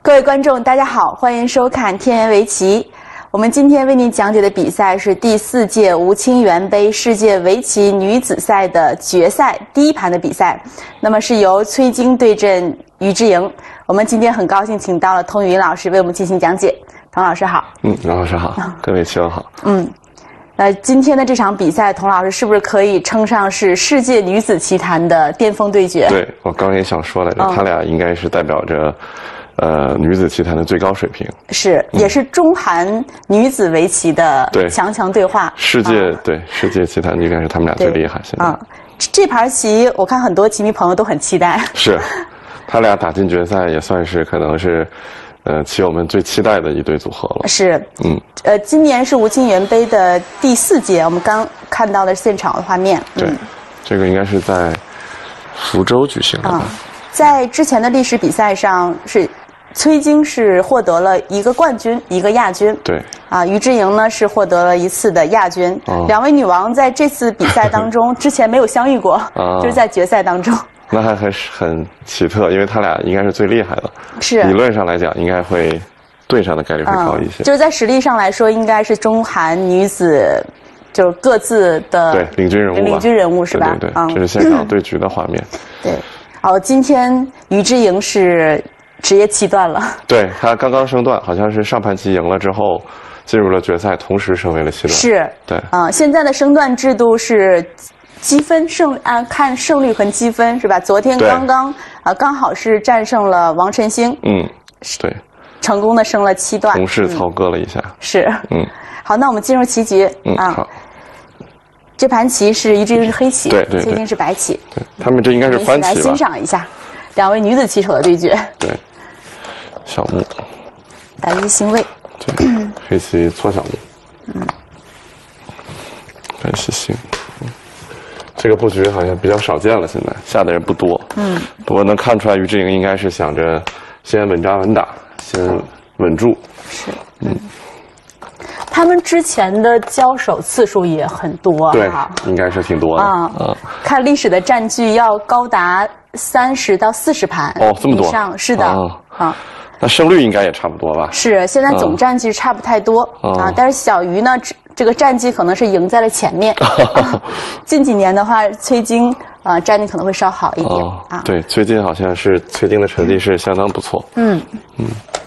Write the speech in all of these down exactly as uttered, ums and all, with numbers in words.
各位观众，大家好，欢迎收看天元围棋。我们今天为您讲解的比赛是第四届吴清源杯世界围棋女子赛的决赛第一盘的比赛。那么是由崔晶对阵于之莹。我们今天很高兴请到了童云老师为我们进行讲解。童老师好。 嗯，杨老师好，各位棋友好。 嗯。呃，今天的这场比赛，童老师是不是可以称上是世界女子棋坛的巅峰对决？对， 我刚也想说来着， 嗯、 他俩应该是代表着，呃，女子棋坛的最高水平。 是，也是中韩女子围棋的强强对话。 世界、嗯、对世界棋坛应该是他们俩最厉害。现在啊、 嗯，这盘棋我看很多棋迷朋友都很期待。 是，他俩打进决赛也算是可能是。呃，棋友们最期待的一对组合了。 是，嗯，呃，今年是吴清源杯的第四届，我们刚看到的现场的画面。 对，嗯、这个应该是在福州举行的吧？ 啊、在之前的历史比赛上，是崔晶是获得了一个冠军，一个亚军。 对。 啊，于之莹呢是获得了一次的亚军。哦、两位女王在这次比赛当中之前没有相遇过，啊、就是在决赛当中。 那还很很奇特，因为他俩应该是最厉害的， 是理论上来讲应该会对上的概率会高一些。 嗯、就是在实力上来说，应该是中韩女子就是各自的对领军人物， 领军人物是吧？ 对对对，嗯、这是现场对局的画面。 对，好，今天于之莹是直接七段了。 对，她刚刚升段，好像是上盘棋赢了之后进入了决赛，同时升为了七段。 是， 对， 啊、呃，现在的升段制度是。积分胜啊，看胜率和积分是吧？昨天刚刚啊、呃，刚好是战胜了王晨星， 嗯，对， 成功的升了七段， 同时操戈了一下， 嗯、是， 嗯， 好，那我们进入棋局， 嗯， 啊， 好， 这盘棋是于之莹是黑棋， 对对， 崔晶是白棋， 对，他们这应该是翻棋吧？ 来欣赏一下两位女子棋手的对决， 对，小目， 白棋星位， 对，黑棋搓小目，嗯，白棋星。这个布局好像比较少见了，现在下的人不多。嗯，不过能看出来于之莹应该是想着先稳扎稳打，先稳住。 是，嗯。他们之前的交手次数也很多， 对，应该是挺多的啊。 啊，看历史的战绩要高达三十到四十盘哦，这么多以上，是的啊。啊那胜率应该也差不多吧？ 是，现在总战绩差不太多啊，但是小于呢，这个战绩可能是赢在了前面。啊、近几年的话，崔晶啊、呃、战绩可能会稍好一点、哦、啊。 对，最近好像是崔晶的成绩是相当不错。嗯嗯。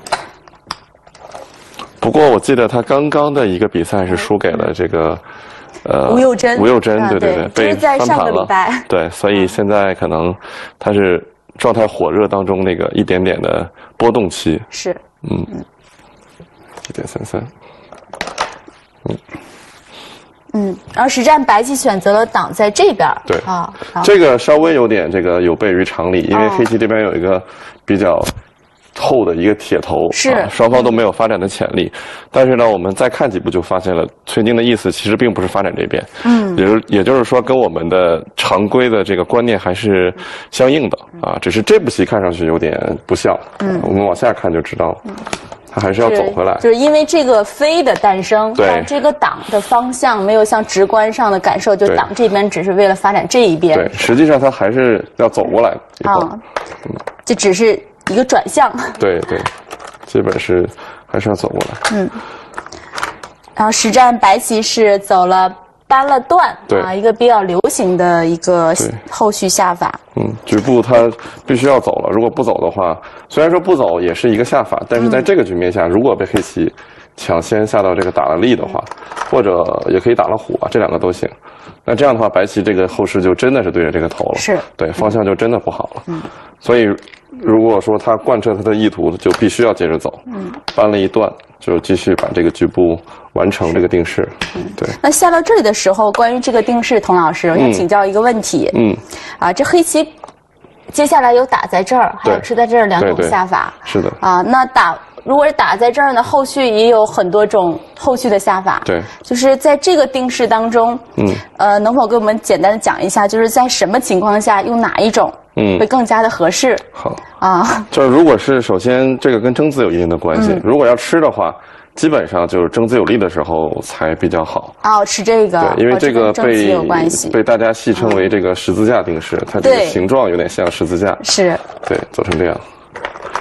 不过我记得他刚刚的一个比赛是输给了这个呃吴幼珍， 吴幼珍，对对对，被在上个礼拜。 对，所以现在可能他是。状态火热当中那个一点点的波动期是， 嗯，一点三三， 嗯嗯，然后实战白棋选择了挡在这边， 对啊，这个稍微有点这个有悖于常理，因为黑棋这边有一个比较厚的一个铁头， 是、 啊、双方都没有发展的潜力。但是呢，我们再看几步就发现了，崔晶的意思其实并不是发展这边，嗯，也就也就是说跟我们的常规的这个观念还是相应的啊，只是这步棋看上去有点不像，嗯，我们往下看就知道了。嗯他还是要走回来， 就是因为这个飞的诞生， 对这个挡的方向没有像直观上的感受，就挡这边只是为了发展这一边。 对，实际上他还是要走过来以后，啊、 嗯，这只是一个转向。 对对，基本是还是要走过来。嗯， 然后实战白棋是走了搬了段， 对啊，一个比较流行的一个后续下法。 嗯，局部他必须要走了，如果不走的话，虽然说不走也是一个下法，但是在这个局面下，嗯、如果被黑棋抢先下到这个打了力的话，或者也可以打了虎啊，这两个都行。那这样的话，白棋这个后势就真的是对着这个头了， 是对方向就真的不好了。嗯，所以如果说他贯彻他的意图，就必须要接着走。嗯，搬了一段，就继续把这个局部完成这个定式。嗯，对。 那下到这里的时候，关于这个定式，童老师，我想请教一个问题。嗯，啊，这黑棋接下来有打在这儿，还有吃在这儿两种下法。 是的。 啊，那打如果是打在这儿呢，后续也有很多种后续的下法。 对。就是在这个定式当中，嗯，呃，能否给我们简单的讲一下，就是在什么情况下用哪一种？嗯，会更加的合适。 好啊，就是如果是首先这个跟争子有一定的关系，嗯、如果要吃的话，基本上就是争子有力的时候才比较好。 哦，吃这个， 对，因为这个被、 哦、这被大家戏称为这个十字架定式，嗯、它这个形状有点像十字架。 是。 对，做成这样，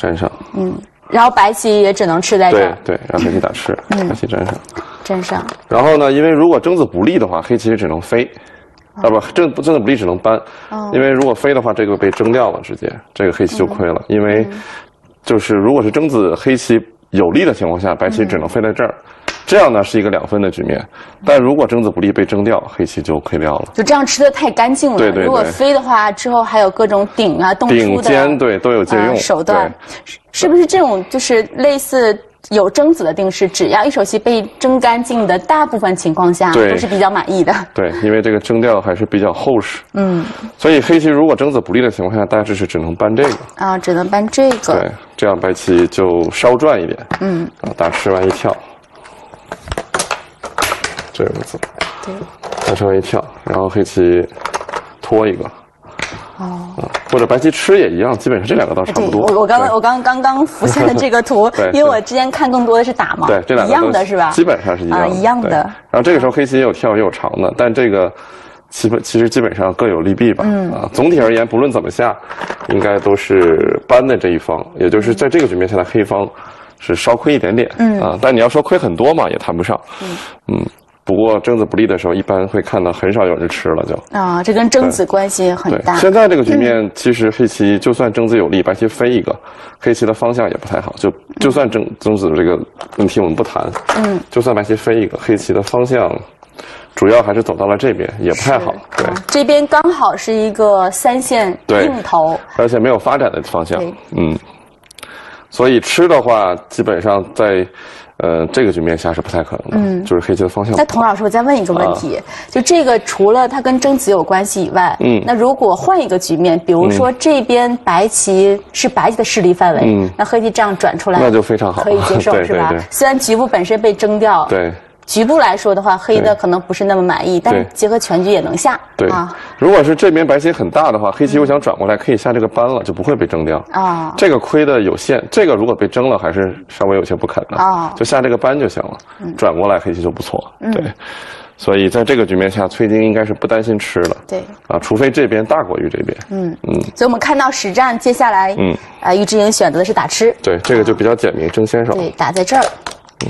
粘上。 嗯，然后白棋也只能吃在这儿。 对对，让黑棋打吃，嗯、白棋粘上。 粘上。 然后呢，因为如果争子不利的话，黑棋只能飞。啊不，争争子不利只能搬，哦、因为如果飞的话，这个被争掉了，直接这个黑棋就亏了。嗯、因为就是如果是争子黑棋有利的情况下，白棋只能飞在这儿，嗯、这样呢是一个两分的局面。但如果争子不利被争掉，黑棋就亏掉了。 就这样吃的太干净了。 对对对。 如果飞的话，之后还有各种顶啊、动出的顶尖对都有借用、呃、 手段，是不是这种就是类似？有争子的定式，只要一手棋被争干净的，大部分情况下都是比较满意的。 对，因为这个争掉还是比较厚实。嗯，所以黑棋如果争子不利的情况下，大致是只能搬这个啊，只能搬这个。 对，这样白棋就稍赚一点。嗯，啊，打吃完一跳，这个子，对，打吃完一跳，然后黑棋拖一个。哦、啊，或者白棋吃也一样，基本上这两个倒差不多。 我我刚刚我刚刚刚浮现的这个图，因为我之前看更多的是打嘛， 对，这两个一样的是吧？ 基本上是一样的，啊、 一样的。 然后这个时候黑棋也有跳也有长的，但这个基本其实基本上各有利弊吧。嗯啊，总体而言，不论怎么下，应该都是搬的这一方，也就是在这个局面下的黑方是稍亏一点点。嗯啊，但你要说亏很多嘛，也谈不上。嗯嗯。不过争子不利的时候，一般会看到很少有人吃了就啊，这跟争子关系很大。 现在这个局面，嗯、其实黑棋就算争子有利，白棋飞一个，黑棋的方向也不太好。就就算争争子这个问题我们不谈，嗯，就算白棋飞一个，黑棋的方向主要还是走到了这边，也不太好。对， 啊，这边刚好是一个三线硬头， 而且没有发展的方向。嗯，所以吃的话，基本上在。呃，这个局面下是不太可能的，嗯，就是黑棋的方向。 那童老师，我再问一个问题，啊、就这个除了它跟争子有关系以外，嗯，那如果换一个局面，比如说这边白棋是白棋的势力范围，嗯，那黑棋这样转出来， 那就非常好， 可以接受， 对是吧？ 对对， 虽然局部本身被争掉， 对。 局部来说的话，黑的可能不是那么满意，但是结合全局也能下。 对啊，如果是这边白棋很大的话，黑棋又想转过来，可以下这个扳了，就不会被争掉啊。这个亏的有限，这个如果被争了，还是稍微有些不肯的啊。就下这个扳就行了，转过来黑棋就不错。对，所以在这个局面下，崔晶应该是不担心吃了。 对啊，除非这边大过于这边。嗯嗯。所以我们看到实战接下来，嗯啊，于志颖选择的是打吃。 对，这个就比较简明，争先手。 对，打在这儿。嗯。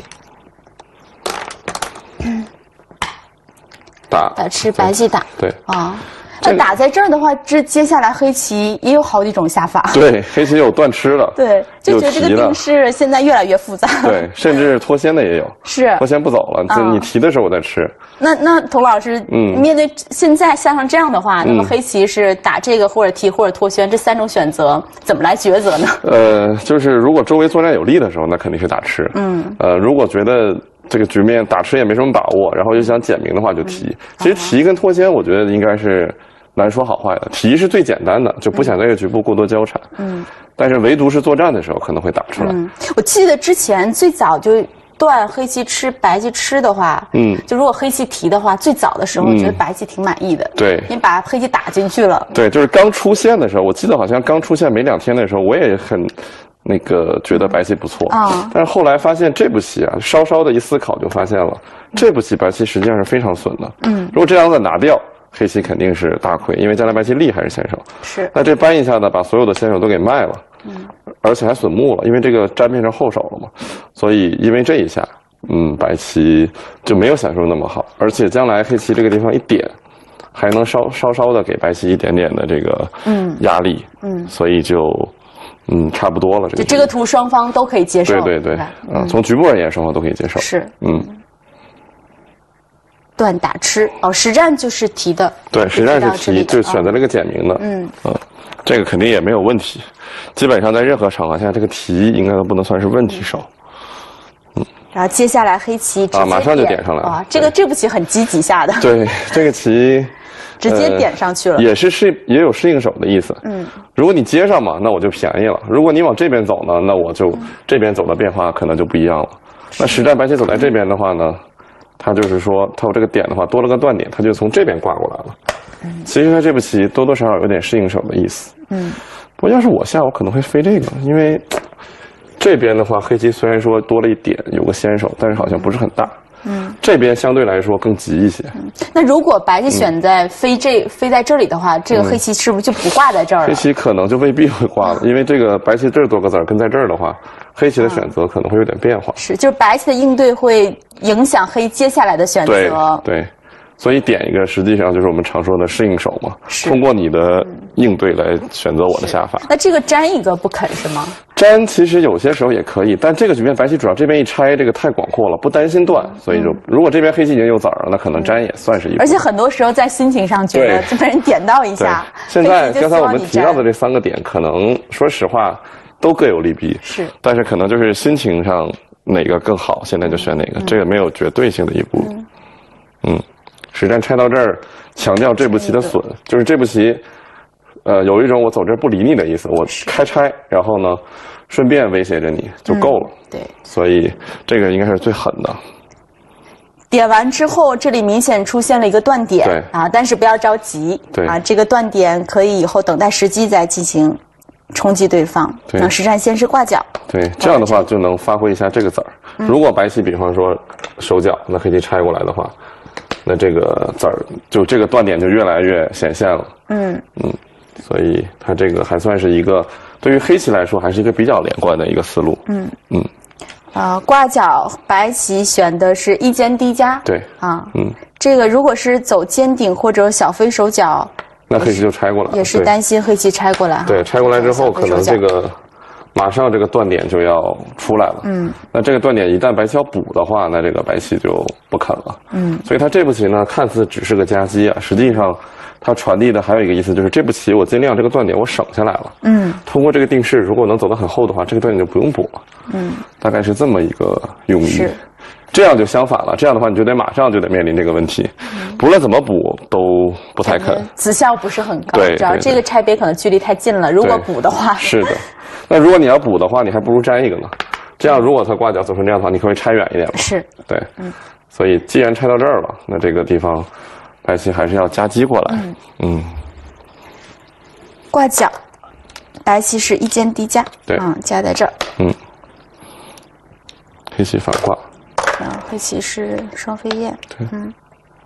嗯，打打吃白棋打对啊，那打在这儿的话，这接下来黑棋也有好几种下法。 对，黑棋有断吃的， 对，就觉得这个定式现在越来越复杂。 对，甚至脱先的也有， 是脱先不走了，就你提的时候我再吃。 那那童老师，嗯，面对现在下上这样的话，那么黑棋是打这个或者提或者脱先这三种选择，怎么来抉择呢？ 呃，就是如果周围作战有利的时候，那肯定是打吃。嗯，呃，如果觉得这个局面打吃也没什么把握，然后又想简明的话就提。其实提跟脱先，我觉得应该是难说好坏的。提是最简单的，就不想这个局部过多交缠。嗯，但是唯独是作战的时候可能会打出来。嗯， 我记得之前最早就断黑棋吃白棋吃的话，嗯，就如果黑棋提的话，最早的时候我觉得白棋挺满意的。 对， 你把黑棋打进去了。 对，就是刚出现的时候，我记得好像刚出现没两天的时候，我也很。那个觉得白棋不错啊，嗯、但是后来发现这步棋啊，稍稍的一思考就发现了，这步棋白棋实际上是非常损的。嗯，如果这样子拿掉，黑棋肯定是大亏，因为将来白棋厉害是先手。 是， 那这扳一下呢，把所有的先手都给卖了，嗯，而且还损目了，因为这个粘变成后手了嘛，所以因为这一下，嗯，白棋就没有享受那么好，而且将来黑棋这个地方一点，还能稍稍稍的给白棋一点点的这个嗯压力，嗯，所以就。嗯，差不多了。这个就这个图双方都可以接受。 对对对，嗯，从局部而言，双方都可以接受。 是，嗯。断打吃哦，实战就是提的。 对，实战是提，就选择了个简明的。嗯嗯，这个肯定也没有问题。基本上在任何场合下，这个提应该都不能算是问题手。 嗯。然后接下来黑棋啊，马上就点上来了。啊， 这个这步棋很积极下的。 对，这个棋。 直接点上去了， 呃、也是适也有适应手的意思。嗯，如果你接上嘛，那我就便宜了；如果你往这边走呢，那我就、嗯、这边走的变化可能就不一样了。那实战白棋走在这边的话呢，它就是说它有这个点的话多了个断点，它就从这边挂过来了。嗯，其实它这步棋多多少少有点适应手的意思。嗯，不过要是我下，我可能会飞这个，因为这边的话，黑棋虽然说多了一点，有个先手，但是好像不是很大。嗯， 这边相对来说更急一些。 嗯、那如果白棋选在飞这、嗯、飞在这里的话，这个黑棋是不是就不挂在这儿了？ 黑棋可能就未必会挂了，因为这个白棋这儿多个子儿跟在这儿的话，黑棋的选择可能会有点变化。 是，就是白棋的应对会影响黑接下来的选择。 对对。所以点一个实际上就是我们常说的适应手嘛，通过你的应对来选择我的下法。 那这个粘一个不肯是吗？ 粘其实有些时候也可以，但这个局面白棋主要这边一拆，这个太广阔了，不担心断，所以就、嗯、如果这边黑棋已经有子儿了，那可能粘也算是一步。 而且很多时候在心情上觉得就被人点到一下。 现在刚才我们提到的这三个点，可能说实话都各有利弊， 是， 但是可能就是心情上哪个更好，现在就选哪个，嗯、这个没有绝对性的一步。嗯。嗯实战拆到这儿，强调这步棋的损，就是这步棋，呃，有一种我走这儿不理你的意思，我开拆，然后呢，顺便威胁着你就够了。 嗯、对， 所以这个应该是最狠的。 点完之后，这里明显出现了一个断点， 对啊，但是不要着急， 对啊，这个断点可以以后等待时机再进行冲击对方。 对， 那实战先是挂角。 对，这样的话就能发挥一下这个子儿。嗯、如果白棋比方说手角，那黑棋拆过来的话。那这个子儿就这个断点就越来越显现了， 嗯嗯，所以它这个还算是一个对于黑棋来说还是一个比较连贯的一个思路， 嗯嗯， 啊、呃，挂角白棋选的是一尖低加， 对啊， 嗯， 这个如果是走尖顶或者小飞手角， 那黑棋就拆过来了， 也是担心黑棋拆过来， 对，拆过来之后可能这个。马上这个断点就要出来了， 嗯， 那这个断点一旦白棋要补的话，那这个白棋就不肯了， 嗯， 所以它这步棋呢，看似只是个夹击啊，实际上它传递的还有一个意思，就是这步棋我尽量这个断点我省下来了， 嗯， 通过这个定式，如果能走得很厚的话，这个断点就不用补了， 嗯， 大概是这么一个用意。 是。 这样就相反了，这样的话你就得马上就得面临这个问题，嗯、不论怎么补都不太肯， 子效不是很高。 对， 主要这个拆边可能距离太近了，如果补的话， 是的。那如果你要补的话，你还不如粘一个呢。这样如果它挂角走成这样的话，你可以拆远一点嘛。 是， 对， 嗯。 所以既然拆到这儿了，那这个地方白棋还是要夹击过来。嗯。嗯挂角，白棋是一尖低加， 对， 嗯，夹在这儿。 嗯。黑棋反挂。 然后黑棋是双飞燕， 对， 嗯，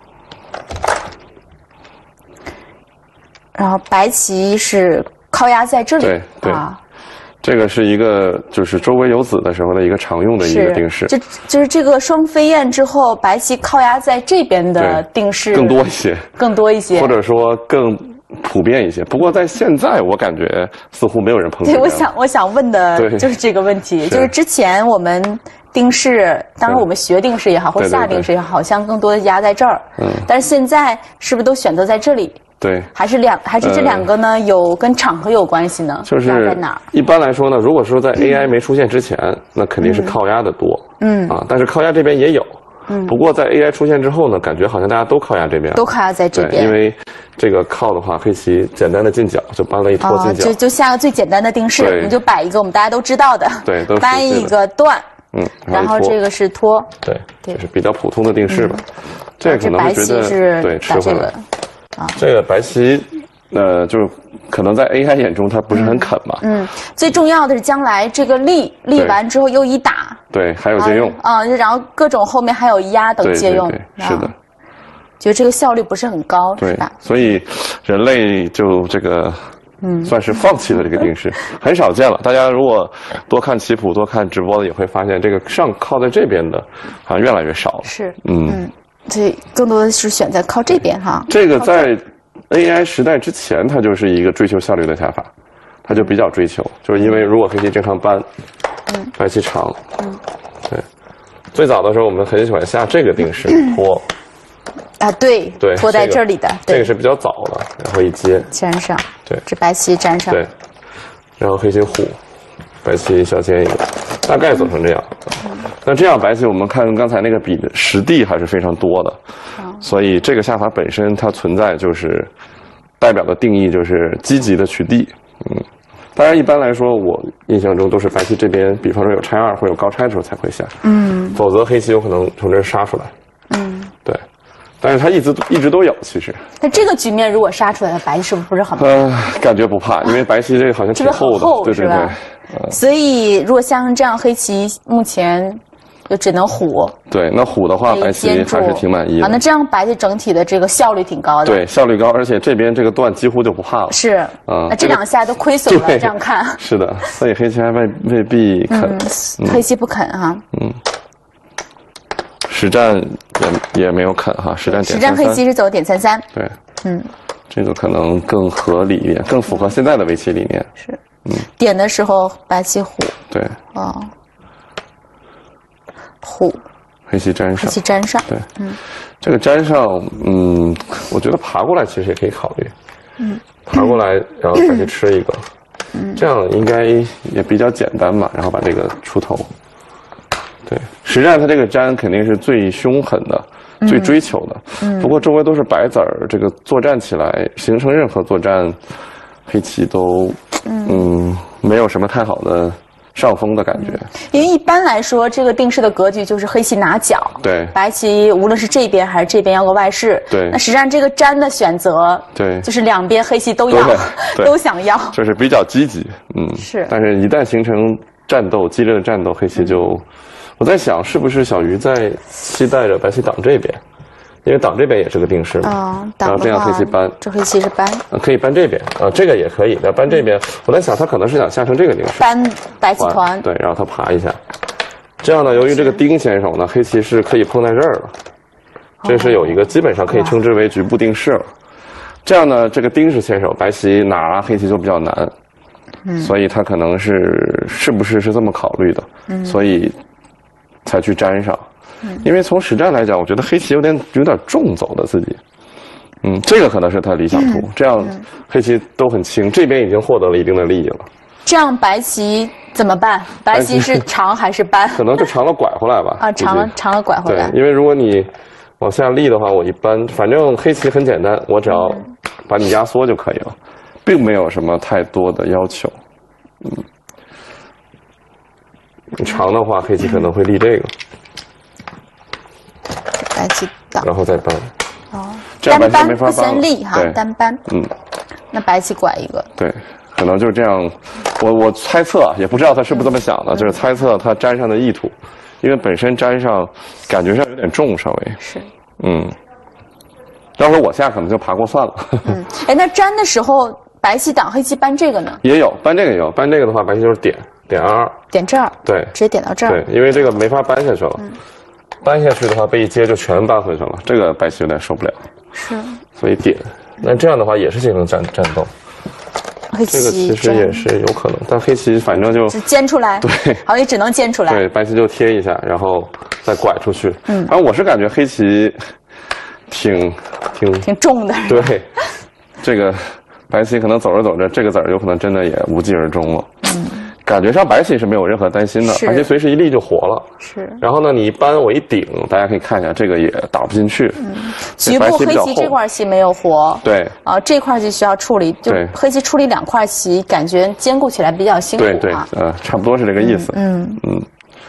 然后白棋是靠压在这里， 对对， 啊， 这个是一个就是周围有子的时候的一个常用的一个定式， 就就是这个双飞燕之后，白棋靠压在这边的定式更多一些， 更多一些， 或者说更普遍一些。不过在现在，我感觉似乎没有人碰这个。 对，我想我想问的就是这个问题，就是之前我们。定式，当然我们学定式也好，或下定式也好，好像更多的压在这儿。 嗯。 但是现在是不是都选择在这里？ 对。 还是两，还是这两个呢？呃、有跟场合有关系呢？ 就是压在哪儿？ 一般来说呢，如果说在 A I 没出现之前，嗯、那肯定是靠压的多。 嗯。 啊，但是靠压这边也有。 嗯。 不过在 A I 出现之后呢，感觉好像大家都靠压这边。 都靠压在这边。 因为这个靠的话，黑棋简单的进角就搬了一拖进角。 哦、就就下个最简单的定式，你就摆一个我们大家都知道的。 对，都搬一个断。 嗯， 然后这个是拖， 对，这是比较普通的定式吧。这个可能会觉得对吃回来。 啊， 这个白棋，呃，就是可能在 A I 眼中它不是很肯嘛。 嗯，最重要的是将来这个立立完之后又一打， 对，还有借用啊，然后各种后面还有压等借用， 是的。 觉得这个效率不是很高，是吧？ 所以人类就这个。嗯，算是放弃了这个定式，很少见了。大家如果多看棋谱、多看直播的，也会发现这个上靠在这边的，好像越来越少了。 是， 嗯， 嗯，所以更多的是选择靠这边哈。 这个在 A I 时代之前，它就是一个追求效率的下法，它就比较追求，就是因为如果黑棋正常搬，嗯，白棋长， 嗯， 对。最早的时候，我们很喜欢下这个定式拖。 啊，对， 对， 拖在这里的， 这个是比较早的，然后一接粘上， 对， 这白棋粘上， 对，然后黑棋虎，白棋小尖一个，大概走成这样。那这样白棋我们看刚才那个比的实地还是非常多的，所以这个下法本身它存在就是代表的定义就是积极的取地，嗯，当然一般来说我印象中都是白棋这边，比方说有拆二或有高拆的时候才会下， 嗯， 否则黑棋有可能从这儿杀出来， 嗯， 对。但是它一直一直都有，其实。 那这个局面如果杀出来的白棋是不是很怕？ 呃，感觉不怕，因为白棋这个好像挺厚的， 厚对对对。 呃、所以如果像这样黑棋目前就只能虎。 对，那虎的话，白棋还是挺满意的。 啊，那这样白棋整体的这个效率挺高的。 对，效率高，而且这边这个段几乎就不怕了。 是，啊，那这两下都亏损了，这样看。 是的，所以黑棋还未未必肯。 嗯，黑棋不肯哈。嗯。 实战也也没有肯哈，实战点实战黑棋是走点三三。 对，嗯，这个可能更合理一点，更符合现在的围棋理念。 是，嗯，点的时候白棋虎。 对。 哦。虎。 黑棋粘上。 黑棋粘上。 对，嗯，这个粘上，嗯，我觉得爬过来其实也可以考虑。嗯。爬过来，然后白棋吃一个，嗯，这样应该也比较简单嘛，然后把这个出头。对，实战它这个粘肯定是最凶狠的、嗯、最追求的。嗯，不过周围都是白子儿，这个作战起来形成任何作战，黑棋都嗯, 嗯没有什么太好的上风的感觉。嗯、 因为一般来说，这个定式的格局就是黑棋拿角， 对， 白棋无论是这边还是这边要个外势。 对， 那实战这个粘的选择， 对， 就是两边黑棋都要，都想要， 就是比较积极。嗯， 是。 但是，一旦形成战斗激烈的战斗，黑棋就。嗯我在想，是不是小鱼在期待着白棋挡这边，因为挡这边也是个定式嘛。 啊， 然后这样黑棋搬， 这黑棋是搬， 啊，可以搬这边啊，这个也可以。要搬这边，我在想他可能是想下成这个定式， 搬白棋团。 对，然后他爬一下，这样呢，由于这个丁先手呢，黑棋是可以碰在这儿了，这是有一个基本上可以称之为局部定式了。这样呢，这个丁是先手，白棋拿黑棋就比较难，嗯，所以他可能是是不是是这么考虑的，嗯，所以。才去粘上，因为从实战来讲，我觉得黑棋有点有点重走的自己，嗯，这个可能是他理想图，嗯、这样黑棋都很轻，这边已经获得了一定的利益了。 这样白棋怎么办？白棋是长还是搬？ 可能就长了拐回来吧。 啊，长了长了拐回来。 对，因为如果你往下立的话，我一般反正黑棋很简单，我只要把你压缩就可以了，并没有什么太多的要求，嗯。长的话，黑棋可能会立这个， 白棋挡， 然后再搬。 哦， 这样白棋没法搬。 不先立哈，单搬。 嗯， 那白棋拐一个。 对，可能就是这样。我我猜测，也不知道他是不是这么想的，嗯、就是猜测他粘上的意图，因为本身粘上感觉上有点重，稍微是。 嗯，要是我下，可能就爬过算了。 嗯，哎，那粘的时候，白棋挡，黑棋搬这个呢？ 也有搬这个也有，搬这个的话，白棋就是点。点二， 点这儿， 对， 直接点到这儿。 对，因为这个没法搬下去了，嗯、搬下去的话被一接就全搬回去了，这个白棋有点受不了。 是， 所以点，那这样的话也是形成战战斗。 黑棋这个其实也是有可能，但黑棋反正就尖出来， 对， 好也只能尖出来。 对，白棋就贴一下，然后再拐出去。嗯，反正我是感觉黑棋挺挺挺重的。 对，这个白棋可能走着走着，这个子儿有可能真的也无疾而终了。嗯。感觉上白棋是没有任何担心的，白棋随时一立就活了。 是。 然后呢，你一搬我一顶，大家可以看一下，这个也打不进去。 嗯。局部黑棋这块棋没有活。 对。 啊，这块棋需要处理，就黑棋处理两块棋，感觉兼顾起来比较辛苦啊。 对对，呃，差不多是这个意思。 嗯嗯。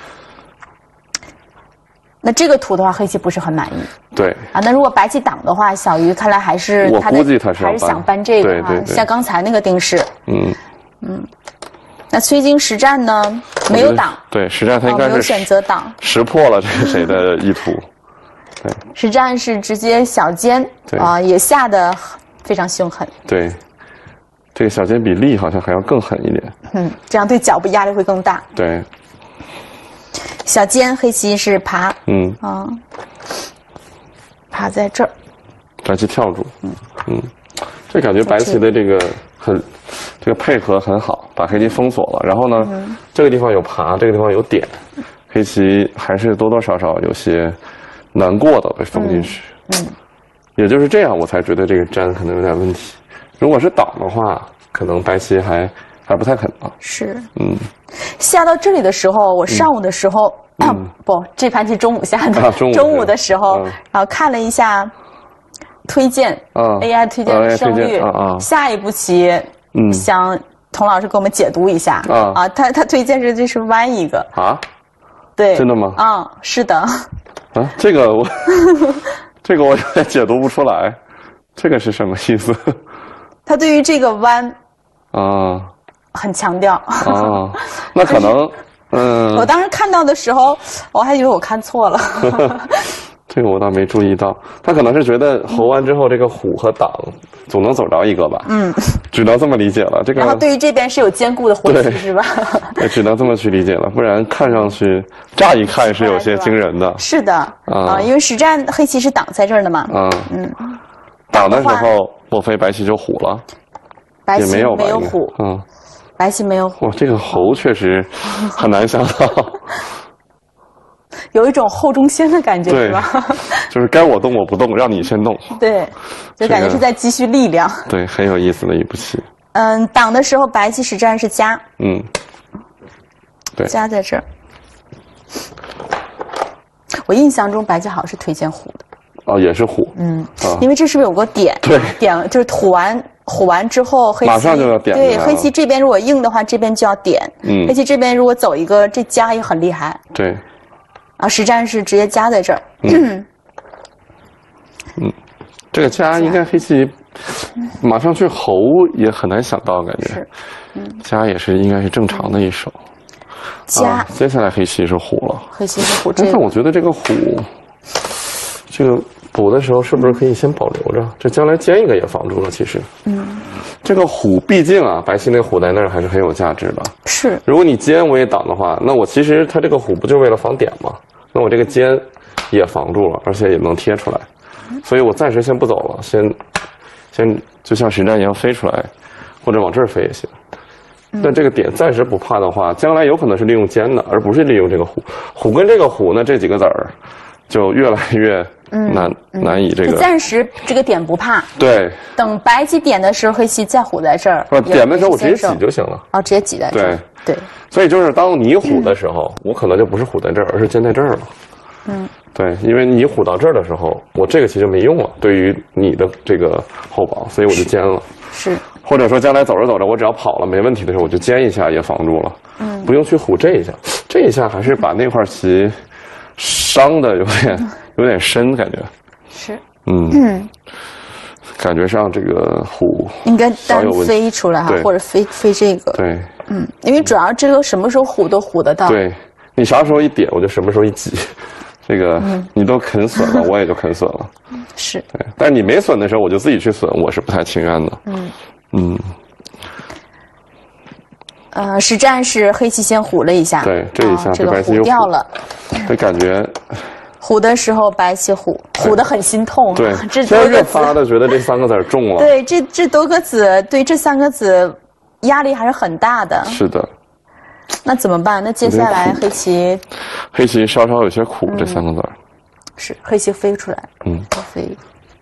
那这个图的话，黑棋不是很满意。 对。 啊，那如果白棋挡的话，小鱼看来还是我估计他是还是想搬这个啊，像刚才那个定式。 嗯嗯。那崔晶实战呢？没有挡。 对，实战他应该是、 哦、没有选择挡， 识破了这个谁的意图。对， 实战是直接小尖啊、呃，也下的非常凶狠。 对，这个小尖比立好像还要更狠一点。 嗯，这样对脚部压力会更大。 对， 小尖黑棋是爬。 嗯啊，爬在这儿， 白棋跳住。嗯嗯，这感觉白棋的这个很。这个配合很好，把黑棋封锁了。然后呢，嗯、这个地方有爬，这个地方有点，黑棋还是多多少少有些难过的被封进去。嗯，嗯也就是这样，我才觉得这个粘可能有点问题。如果是挡的话，可能白棋还还不太肯啊。 是， 嗯， 下到这里的时候，我上午的时候，嗯、不，这盘棋中午下的， 啊、中午中午的时候， 嗯、 然后看了一下推荐、 嗯、 ，A I 推荐的胜率， 啊啊、 下一步棋。嗯，想童老师给我们解读一下啊啊，他他推荐是这是弯一个啊， 对， 真的吗？ 啊，是的， 啊，这个我这个我有点解读不出来，这个是什么意思？ 他对于这个弯啊很强调啊，那可能嗯， 我当时看到的时候，我还以为我看错了。 这个我倒没注意到，他可能是觉得侯完之后，这个虎和党总能走着一个吧。嗯，只能这么理解了。这个， 然后对于这边是有坚固的火气，是吧？ 对，只能这么去理解了，不然看上去乍一看是有些惊人的。 是的，啊，因为实战黑棋是挡在这儿的嘛。 嗯嗯，挡的时候，莫非白棋就虎了？ 白棋没有没有虎， 嗯， 白棋没有虎。 哇，这个猴确实很难想到。 有一种后中先的感觉，是吧？ 就是该我动我不动，让你先动。 对，就感觉是在积蓄力量。 对，很有意思的一步棋。 嗯，挡的时候白棋实战是加。 嗯，对， 加在这儿。我印象中白棋好像是推荐虎的。 哦，也是虎。 嗯，啊、因为这是不是有个点？ 对， 点就是虎完虎完之后，黑棋马上就要点。 对，黑棋这边如果硬的话，这边就要点。 嗯， 黑棋这边如果走一个，这加也很厉害。 对。 啊，实战是直接加在这儿。 嗯，嗯，这个加应该黑棋马上去侯也很难想到，感觉。 是，嗯， 加也是应该是正常的一手。 加、 啊，接下来黑棋是虎了。 黑棋是虎，这但我觉得这个虎，这个补的时候是不是可以先保留着？这将来尖一个也防住了。其实，嗯，这个虎毕竟啊，白棋那个虎在那儿还是很有价值的。 是， 如果你尖我也挡的话，那我其实它这个虎不就是为了防点吗？那我这个尖也防住了，而且也能贴出来，所以我暂时先不走了，先先就像实战一样飞出来，或者往这儿飞也行。但这个点暂时不怕的话，将来有可能是利用尖的，而不是利用这个虎。虎跟这个虎呢，这几个子儿就越来越难、嗯、难以这个。 暂时这个点不怕。 对。 等白棋点的时候，黑棋再虎在这儿。 不，点的时候我直接挤就行了。 哦，直接挤在这儿。对。对。 所以就是当你虎的时候，嗯、我可能就不是虎在这儿，而是尖在这儿了。嗯，对，因为你虎到这儿的时候，我这个棋就没用了，对于你的这个后保，所以我就尖了。 是。 或者说将来走着走着，我只要跑了没问题的时候，我就尖一下也防住了。嗯，不用去虎这一下，这一下还是把那块棋伤的有点有点深，感觉。 是。 嗯。嗯。感觉上这个虎应该单飞出来哈，或者飞飞这个。 对。 嗯，因为主要这个什么时候虎都虎得到。 对，你啥时候一点，我就什么时候一挤，这个、嗯、你都啃损了，我也就啃损了。 是。 对，但是你没损的时候，我就自己去损，我是不太情愿的。嗯嗯。 呃，实战是黑棋先虎了一下。 对，这一下这个白棋虎掉了。 这感觉。 虎的时候，白棋虎，虎的很心痛。 对， 这多个越发的觉得这三个子重了。 对，这这多个子，对这三个子压力还是很大的。 是的。 那怎么办？那接下来黑棋， 黑棋稍稍有些苦，嗯、这三个子儿。 是黑棋飞出来，嗯，飞。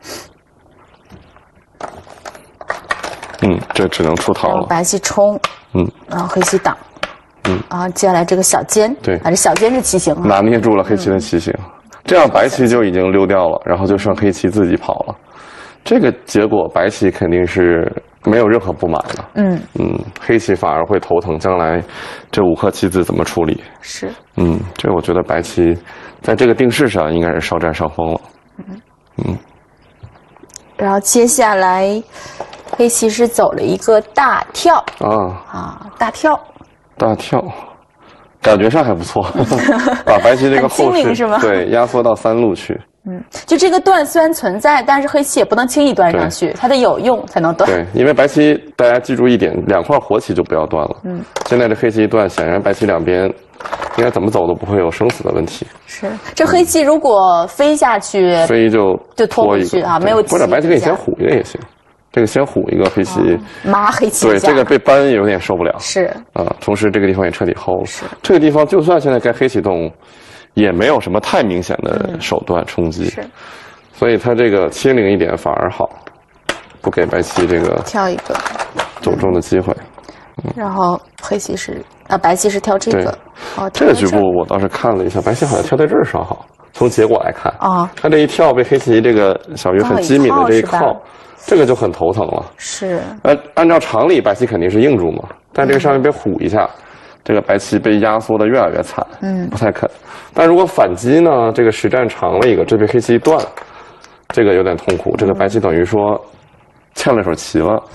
嗯，这只能出逃了。 白棋冲，嗯，然后黑棋挡，嗯，啊，接下来这个小尖， 对， 啊，这小尖是棋形啊， 拿捏住了黑棋的棋形。嗯，这样白棋就已经溜掉了，然后就剩黑棋自己跑了。这个结果白棋肯定是没有任何不满的。嗯嗯，黑棋反而会头疼，将来这五颗棋子怎么处理？ 是。 嗯，这我觉得白棋在这个定式上应该是稍占上风了。嗯嗯。 然后接下来黑棋是走了一个大跳。啊啊，大跳。 大跳。感觉上还不错，把白棋这个后势是吗？ 对压缩到三路去。 嗯，就这个断虽然存在，但是黑棋也不能轻易断上去，它得有用才能断。 对，因为白棋大家记住一点，两块活棋就不要断了。嗯，现在这黑棋一断，显然白棋两边应该怎么走都不会有生死的问题。 是，这黑棋如果飞下去， 嗯、飞就就拖不去啊，没有。 或者白棋可以先虎一个也行。这个先虎一个黑棋， 麻黑棋对这个被扳有点受不了， 是啊，同时这个地方也彻底齁了。是这个地方，就算现在该黑棋动，也没有什么太明显的手段冲击，是，所以它这个轻灵一点反而好，不给白棋这个跳一个走中的机会。 嗯，然后黑棋是啊，白棋是跳这个， 哦，这个局部我倒是看了一下，白棋好像跳在这儿稍好，从结果来看啊，它这一跳被黑棋这个小鱼很机敏的这一靠。这个就很头疼了， 是。 呃，按照常理，白棋肯定是硬住嘛，但这个上面被虎一下，这个白棋被压缩的越来越惨，嗯，不太肯。但如果反击呢，这个实战长了一个，这被黑棋一断，这个有点痛苦，这个白棋等于说欠了手棋了。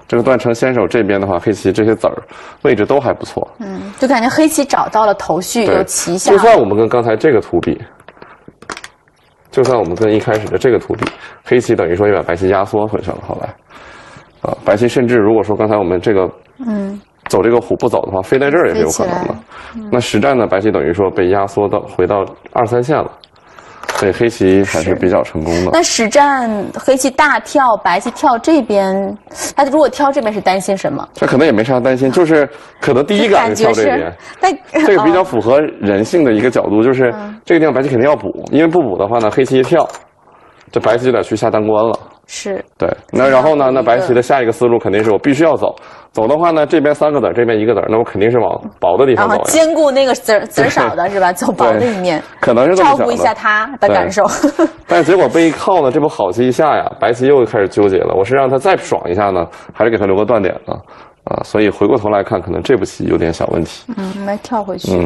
这个断成先手这边的话，黑棋这些子儿位置都还不错。 嗯，就感觉黑棋找到了头绪，有棋下。 就算我们跟刚才这个图比，就算我们跟一开始的这个图比，黑棋等于说也把白棋压缩回去了。后来，啊，白棋甚至如果说刚才我们这个，嗯。走这个虎不走的话，飞在这儿也是有可能的。嗯、那实战呢，白棋等于说被压缩到回到二三线了，所以黑棋还是比较成功的。 那实战黑棋大跳，白棋跳这边，他如果跳这边是担心什么？ 这可能也没啥担心，就是可能第一感是跳这边。但这个比较符合人性的一个角度，就是、嗯、这个地方白棋肯定要补，因为不补的话呢，黑棋一跳，这白棋就得去下单官了。 是对，那然后呢？那白棋的下一个思路肯定是我必须要走，走的话呢，这边三个子儿，这边一个子儿，那我肯定是往薄的地方走。 然后兼顾那个子儿子儿少的是吧？走薄的一面， 可能是这么想的， 照顾一下他的感受。 但是结果被一靠呢，这不好棋一下呀，白棋又开始纠结了。我是让他再爽一下呢，还是给他留个断点呢？啊，所以回过头来看，可能这步棋有点小问题。 嗯，没跳回去。 嗯。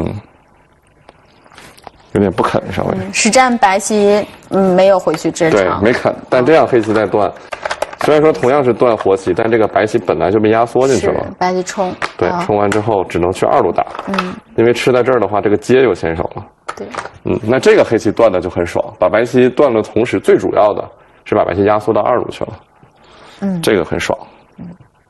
有点不肯，稍微。 嗯、实战白棋嗯没有回去支对，没肯，但这样黑棋在断。虽然说同样是断活棋，但这个白棋本来就被压缩进去了。 白棋冲。 对，啊、冲完之后只能去二路打。嗯。因为吃在这儿的话，这个接就先手了。 对。 嗯，那这个黑棋断的就很爽，把白棋断了，同时最主要的是把白棋压缩到二路去了。嗯。这个很爽。嗯。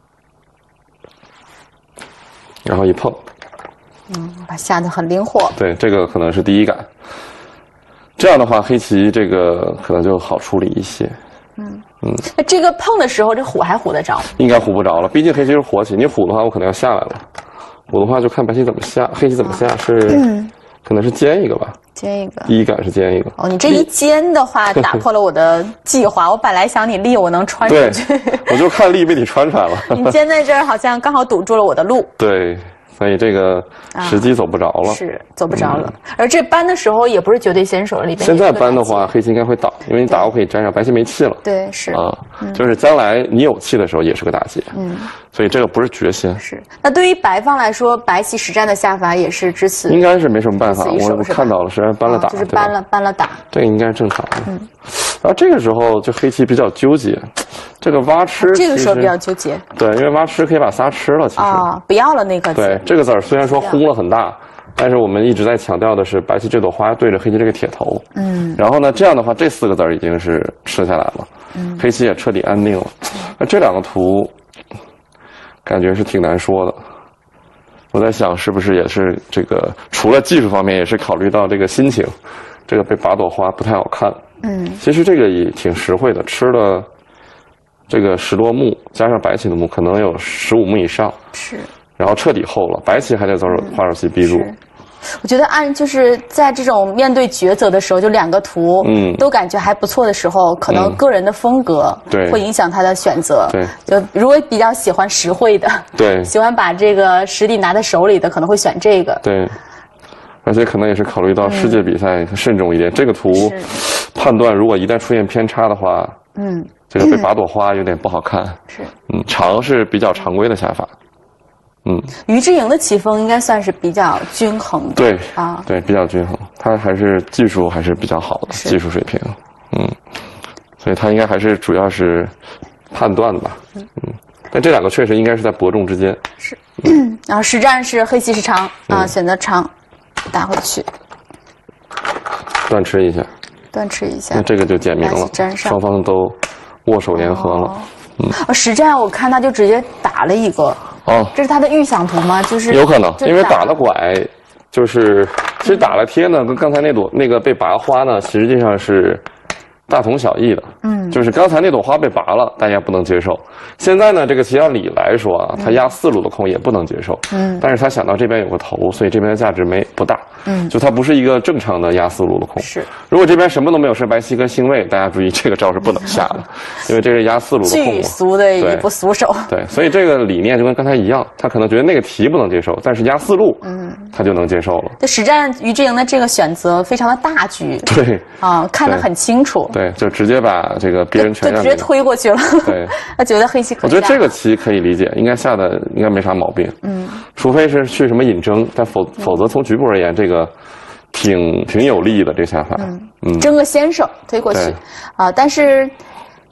然后一碰。 嗯，把下的很灵活。 对，这个可能是第一感。这样的话，黑棋这个可能就好处理一些。 嗯嗯，那这个碰的时候，这虎还虎得着？ 应该虎不着了，毕竟黑棋是活棋。你虎的话，我可能要下来了。虎的话就看白棋怎么下，黑棋怎么下是，嗯、可能是尖一个吧。 尖一个。 第一感是尖一个。 哦，你这一尖的话，打破了我的计划。我本来想你立，我能穿出去。 对，我就看立被你穿穿了。 你尖在这儿，好像刚好堵住了我的路。 对。所以这个时机走不着了， 啊、是走不着了。嗯、而这搬的时候也不是绝对先手了，里边现在搬的话，黑棋应该会倒，因为你打过可以粘上，白棋没气了。 对，是啊，嗯、就是将来你有气的时候也是个大劫。嗯，所以这个不是绝先。 是。那对于白方来说，白棋实战的下法也是只此应该是没什么办法。我我看到了，是搬了打， 哦、就是搬了搬了打， 这个应该是正常的。嗯。然后这个时候就黑棋比较纠结，这个挖吃、啊、 这个时候比较纠结。 对，因为挖吃可以把仨吃了，其实啊、哦，不要了那个。 对，这个子儿虽然说轰了很大，但是我们一直在强调的是白棋这朵花对着黑棋这个铁头。嗯。然后呢，这样的话，这四个子儿已经是吃下来了，嗯，黑棋也彻底安定了。那这两个图，感觉是挺难说的。我在想，是不是也是这个除了技术方面，也是考虑到这个心情，这个被拔朵花不太好看。嗯，其实这个也挺实惠的，吃了这个十多目，加上白棋的目，可能有十五目以上。 是， 然后彻底厚了，白棋还得走手花手棋逼住。 我觉得按就是在这种面对抉择的时候，就两个图，嗯，都感觉还不错的时候，可能个人的风格对会影响他的选择。 对， 就如果比较喜欢实惠的， 对， 喜欢把这个实力拿在手里的，可能会选这个。 对。而且可能也是考虑到世界比赛慎重一点，嗯、这个图判断如果一旦出现偏差的话，嗯，这个被拔朵花有点不好看。 是， 嗯，长是比较常规的下法。嗯， 于之莹的棋风应该算是比较均衡的。 对啊，对，比较均衡，他还是技术还是比较好的技术水平。嗯，所以他应该还是主要是判断吧。嗯，嗯但这两个确实应该是在伯仲之间。 是，嗯、然后实战是黑棋是长啊，嗯、选择长。打回去， 断吃一下， 断吃一下， 那这个就简明了，双方都握手言和了。哦、 嗯，实战我看他就直接打了一个，哦，这是他的预想图吗？就是有可能，因为打了拐，就是其实打了贴呢，跟刚才那朵那个被拔花呢，实际上是大同小异的。嗯，就是刚才那朵花被拔了，大家不能接受。现在呢，这个棋按理来说啊，他压四路的空也不能接受。嗯，但是他想到这边有个头，所以这边的价值没不大。嗯，就它不是一个正常的压四路的空。 是， 如果这边什么都没有，是白棋跟星位，大家注意这个招是不能下的，因为这是压四路的空。 巨俗的一步俗手。 对，所以这个理念就跟刚才一样，他可能觉得那个题不能接受，但是压四路，嗯，他就能接受了。 这实战于之莹的这个选择非常的大局。 对。 啊，看得很清楚。 对，就直接把这个别人权让就直接推过去了。 对， 他觉得黑棋可以。 我觉得这个棋可以理解，应该下的应该没啥毛病。嗯，除非是去什么引争，但否否则从局部而言，这个挺挺有利的这个下法。嗯嗯， 争个先手推过去啊，但是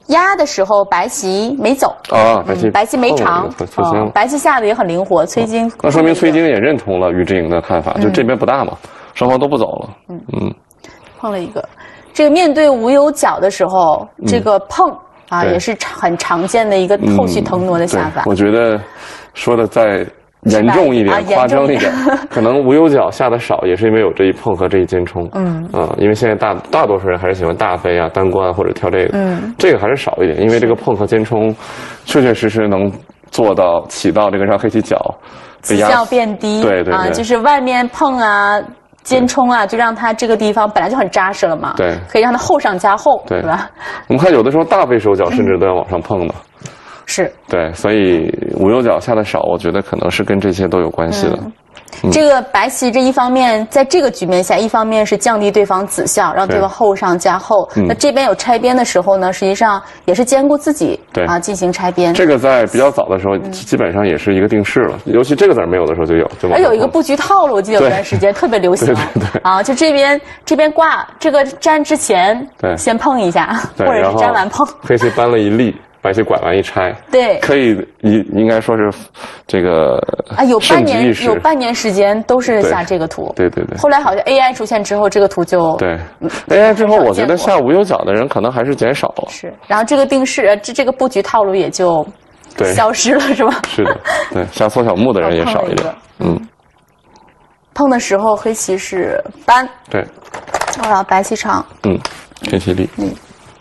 压的时候白棋没走啊，白棋、 嗯、白棋没长，嗯，白棋下的也很灵活。崔晶、哦， 那说明崔晶也认同了于之莹的看法，嗯、就这边不大嘛，双方都不走了。嗯嗯， 碰了一个，这个面对无有角的时候，嗯、这个碰啊也是很常见的一个后续腾挪的下法。 嗯、我觉得说的再严重一点、啊、夸张一点，可能无有角下的少，也是因为有这一碰和这一尖冲。嗯啊，因为现在大大多数人还是喜欢大飞啊、单关或者跳这个，嗯，这个还是少一点，因为这个碰和尖冲，确确实实能做到起到这个让黑棋角起效变低， 对 对, 对啊，就是外面碰啊。尖冲啊，就让它这个地方本来就很扎实了嘛， 对， 可以让它厚上加厚， 对， 是吧？ 我们看有的时候大飞手脚甚至都要往上碰的。 是， 对，所以无有角下的少，我觉得可能是跟这些都有关系的。 嗯嗯、这个白棋这一方面，在这个局面下，一方面是降低对方子效，让对方厚上加厚。那这边有拆边的时候呢，实际上也是兼顾自己对啊进行拆边。 这个在比较早的时候，嗯、基本上也是一个定式了，尤其这个子没有的时候就有。就而有一个布局套路，我记得有段时间特别流行。 对对对啊，就这边这边挂这个粘之前，对，先碰一下，或者是粘完碰。 黑棋搬了一立。白棋拐完一拆， 对， 可以应应该说是这个啊，有半年有半年时间都是下这个图， 对对对。 后来好像 A I 出现之后，这个图就对、嗯、A I 之后，我觉得下无有角的人可能还是减少了。 是，然后这个定式这这个布局套路也就消失了，是吧？ 是的，对，下缩小目的人也少一点。嗯， 碰的时候黑棋是搬， 对， 然后白棋长， 嗯，黑棋立， 嗯。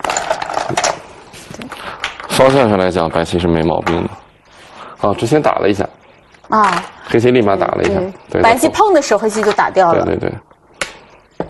方向上来讲，白棋是没毛病的。啊，之前打了一下， 啊， 黑棋立马打了一下，对， 白棋碰的时候，黑棋就打掉了。 对对对。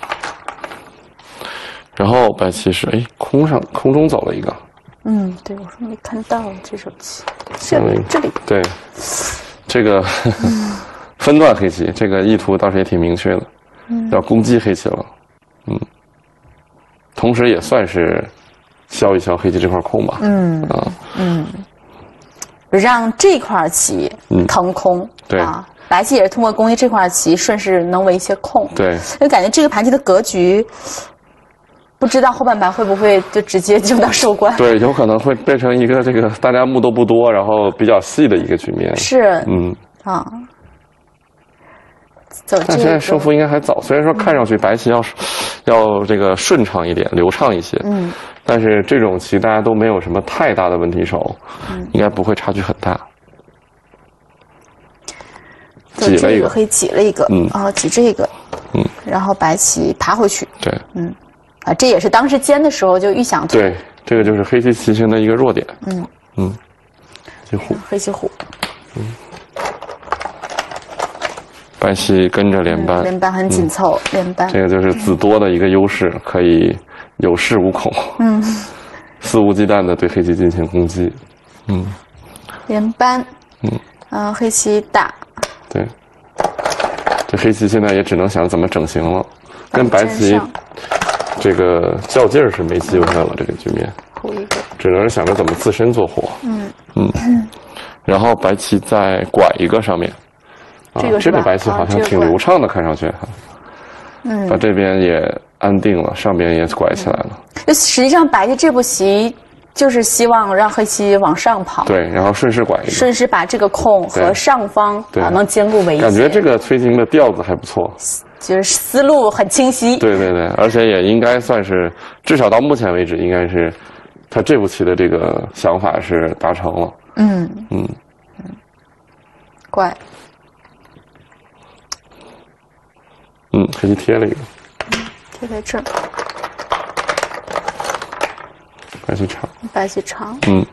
然后白棋是哎空上空中走了一个。 嗯，对，我说没看到这手棋，这里这里。 对，这个分段黑棋，这个意图倒是也挺明确的，嗯、要攻击黑棋了。嗯，同时也算是。消一消黑棋这块空吧， 嗯啊，嗯，让这块棋腾空，嗯、 对啊，白棋也是通过攻击这块棋，顺势能围一些空， 对， 就感觉这个盘棋的格局，不知道后半盘会不会就直接就到收官？ 对，有可能会变成一个这个大家目都不多，然后比较细的一个局面。 是， 嗯啊。走这个、 但现在胜负应该还早，虽然说看上去白棋要、嗯、要这个顺畅一点、流畅一些，嗯，但是这种棋大家都没有什么太大的问题手，嗯，应该不会差距很大。挤了一个， 黑挤了一个，嗯，然后挤这个，嗯，然后白棋爬回去， 对， 嗯，啊，这也是当时尖的时候就预想出。 对，这个就是黑棋棋形的一个弱点，嗯嗯，黑虎， 黑棋虎， 嗯。白棋跟着连扳， 嗯、连扳很紧凑，嗯、连扳。 这个就是子多的一个优势，可以有恃无恐，嗯，肆无忌惮的对黑棋进行攻击，嗯， 连扳，嗯，嗯、呃，黑棋打， 对，这黑棋现在也只能想怎么整形了，跟白棋这个较劲儿是没机会了，这个局面，只能是想着怎么自身做活，嗯嗯，然后白棋再拐一个上面。啊， 这个这个白棋好像挺流畅的，看上去哈，嗯，把这边也安定了，上边也拐起来了。 就实际上白棋这步棋就是希望让黑棋往上跑， 对，然后顺势拐一个， 顺势把这个空和上方啊能兼顾为一。 感觉这个崔晶的调子还不错， 就是思路很清晰。 对对对，而且也应该算是，至少到目前为止，应该是他这步棋的这个想法是达成了。嗯嗯嗯， 拐。 嗯，黑棋贴了一个， 贴在这儿， 白棋长， 白棋长， 嗯，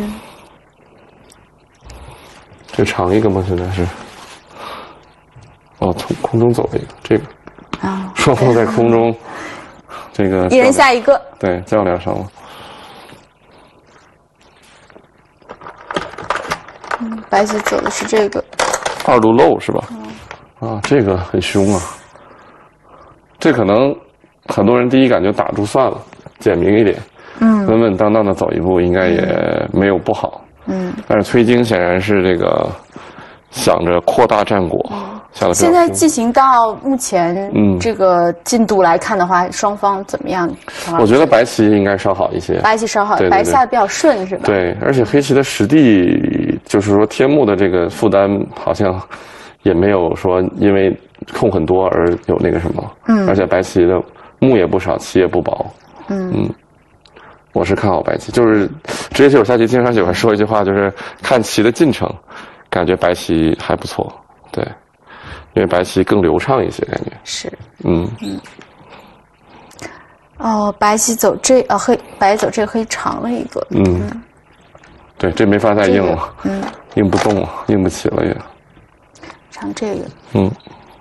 这长一个吗？现在是，哦，从空中走了一个，这个，啊，双方在空中，这个一人下一个， 对，较量上了， 嗯，白棋走的是这个， 二路漏是吧？嗯、啊，这个很凶啊。这可能很多人第一感觉打住算了，简明一点，嗯，稳稳当当的走一步，应该也没有不好，嗯。但是崔晶显然是这个想着扩大战果， 下的比较现在凶。 进行到目前嗯这个进度来看的话，双方怎么样？ 我觉得白棋应该稍好一些， 白棋稍好， 对对对白下的比较顺是吧？ 对，而且黑棋的实地，就是说天目的这个负担好像也没有说因为空很多而有那个什么，嗯，而且白棋的目也不少，棋也不薄，嗯嗯，我是看好白棋，就是职业棋手下棋经常喜欢说一句话，就是看棋的进程，感觉白棋还不错，对，因为白棋更流畅一些，感觉是， 嗯嗯。哦，白棋走这呃黑白走这个黑长了一个， 嗯，嗯对，这没法再硬了， 这个、嗯， 硬不动了，硬不起了也。 长这个， 嗯，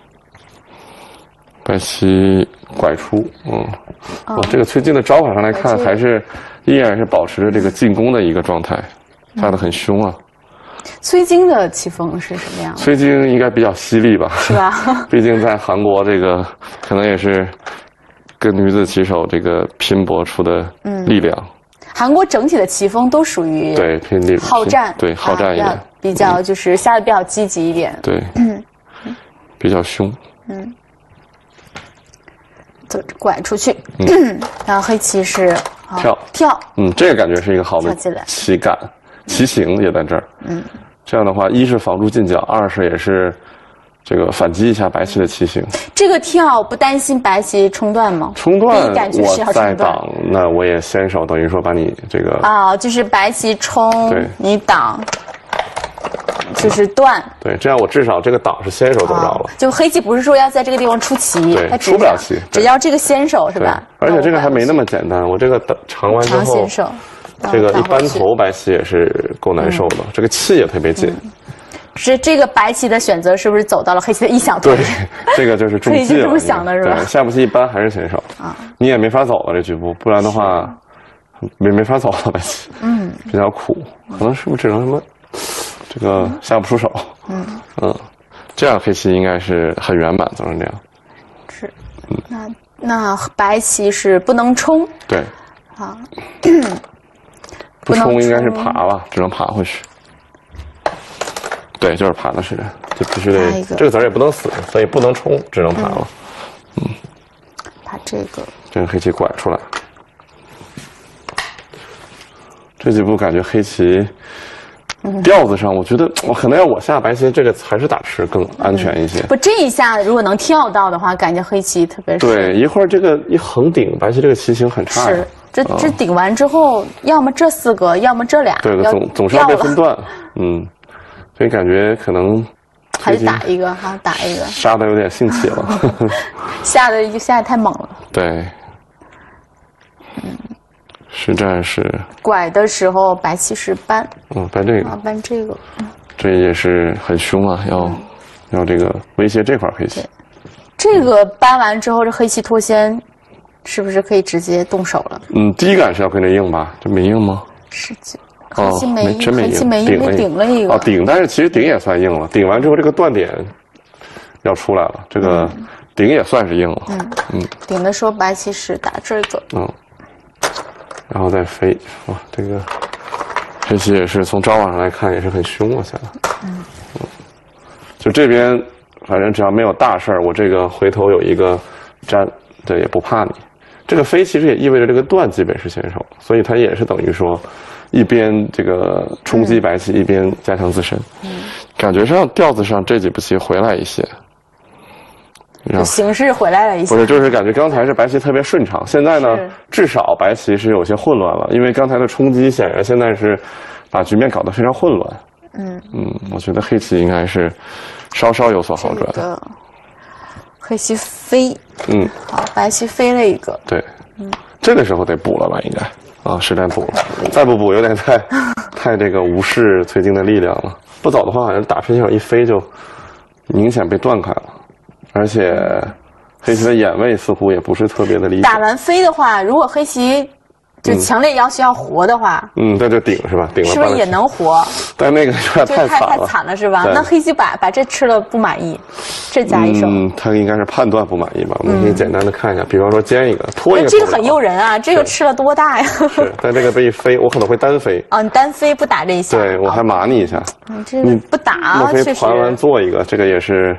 白棋拐出，嗯，哇、哦，这个崔静的招法上来看，还是依然是保持着这个进攻的一个状态，下得很凶啊。 崔晶的棋风是什么样的？ 崔晶应该比较犀利吧？ 是吧？ 毕竟在韩国，这个可能也是跟女子棋手这个拼搏出的力量。嗯、 韩国整体的棋风都属于对拼力好战， 对好战一点， 啊、比较就是下的比较积极一点。 对，嗯，比较凶。 嗯，走拐出去，嗯、然后黑棋是、哦、 跳跳， 嗯，这个感觉是一个好的棋感。棋形也在这儿，嗯，这样的话，一是防住进角，二是也是这个反击一下白棋的棋形。这个跳不担心白棋冲断吗？ 冲断，我在挡，那我也先手，等于说把你这个啊、哦，就是白棋冲，对，你挡，就是断。 对，这样我至少这个挡是先手走着了、哦。 就黑棋不是说要在这个地方出棋， 对， 它出不了棋， 只要这个先手是吧？ 而且这个还没那么简单，我这个长完之后。 长先手。 这个一扳头白棋也是够难受的，嗯、这个气也特别紧。 嗯、是这个白棋的选择是不是走到了黑棋的意想图里？ 对，这个就是中计了。 这么想的是吧？ 对，下步棋一扳还是先手啊，你也没法走了这局部，不然的话没没法走了白棋。嗯，比较苦，可能是不是只能什么这个下不出手？嗯嗯，这样黑棋应该是很圆满，走成这样。 是，嗯、那那白棋是不能冲。 对。 啊。 不冲应该是爬吧，只能爬回去。对，就是爬的时间，就必须得这个子儿也不能死，所以不能冲，只能爬了。嗯，嗯爬这个， 这个黑棋拐出来。这几步感觉黑棋调子上，我觉得我可能要我下白棋，这个还是打吃更安全一些。 不，这一下如果能跳到的话，感觉黑棋特别对。一会儿这个一横顶，白棋这个棋形很差。 是。这这顶完之后，要么这四个，要么这俩， 对，总总是要被分段，嗯，所以感觉可能还是打一个哈，打一个， 杀的有点兴起了， 下的下的太猛了， 对，嗯，实战是拐的时候白棋是扳， 嗯，扳这个， 啊，扳这个， 这也是很凶啊，要、嗯、要这个威胁这块黑棋， 这个扳完之后，这黑棋脱先。是不是可以直接动手了？ 嗯，第一感是要跟着硬吧？这没硬吗？ 是，黑棋没硬，黑棋没硬，顶了一个。 哦，顶，但是其实顶也算硬了。顶完之后，这个断点要出来了，这个顶也算是硬了。嗯嗯，顶的时候白棋是打这个。 嗯，然后再飞。哇，这个黑棋也是从招法上来看也是很凶啊，现在。嗯嗯，就这边反正只要没有大事儿，我这个回头有一个粘。对，也不怕你。这个飞其实也意味着这个断基本是先手，所以它也是等于说，一边这个冲击白棋，嗯、一边加强自身。嗯，感觉上调子上这几步棋回来一些， 形势回来了一些。 不是，就是感觉刚才是白棋特别顺畅，现在呢，至少白棋是有些混乱了，因为刚才的冲击显然现在是把局面搞得非常混乱。嗯嗯，我觉得黑棋应该是稍稍有所好转。 这个黑棋飞，嗯，好，白棋飞了一个， 对，嗯，这个时候得补了吧，应该啊，实战补了，再不补有点太太这个无视崔静的力量了。不走的话，好像打飞象一飞就明显被断开了，而且黑棋的眼位似乎也不是特别的理解。 打完飞的话，如果黑棋就强烈要求要活的话， 嗯，那就顶是吧？顶了是不是也能活？ 但那个有点太惨了， 太惨了是吧？那黑棋把把这吃了不满意，这加一手。 嗯，他应该是判断不满意吧？我们可以简单的看一下，比方说尖一个，拖一个。 这个很诱人啊！这个吃了多大呀？ 是，但这个被一飞，我可能会单飞。 哦，你单飞不打这一下？ 对，我还麻你一下。 你这不打， 莫非盘完做一个？这个也是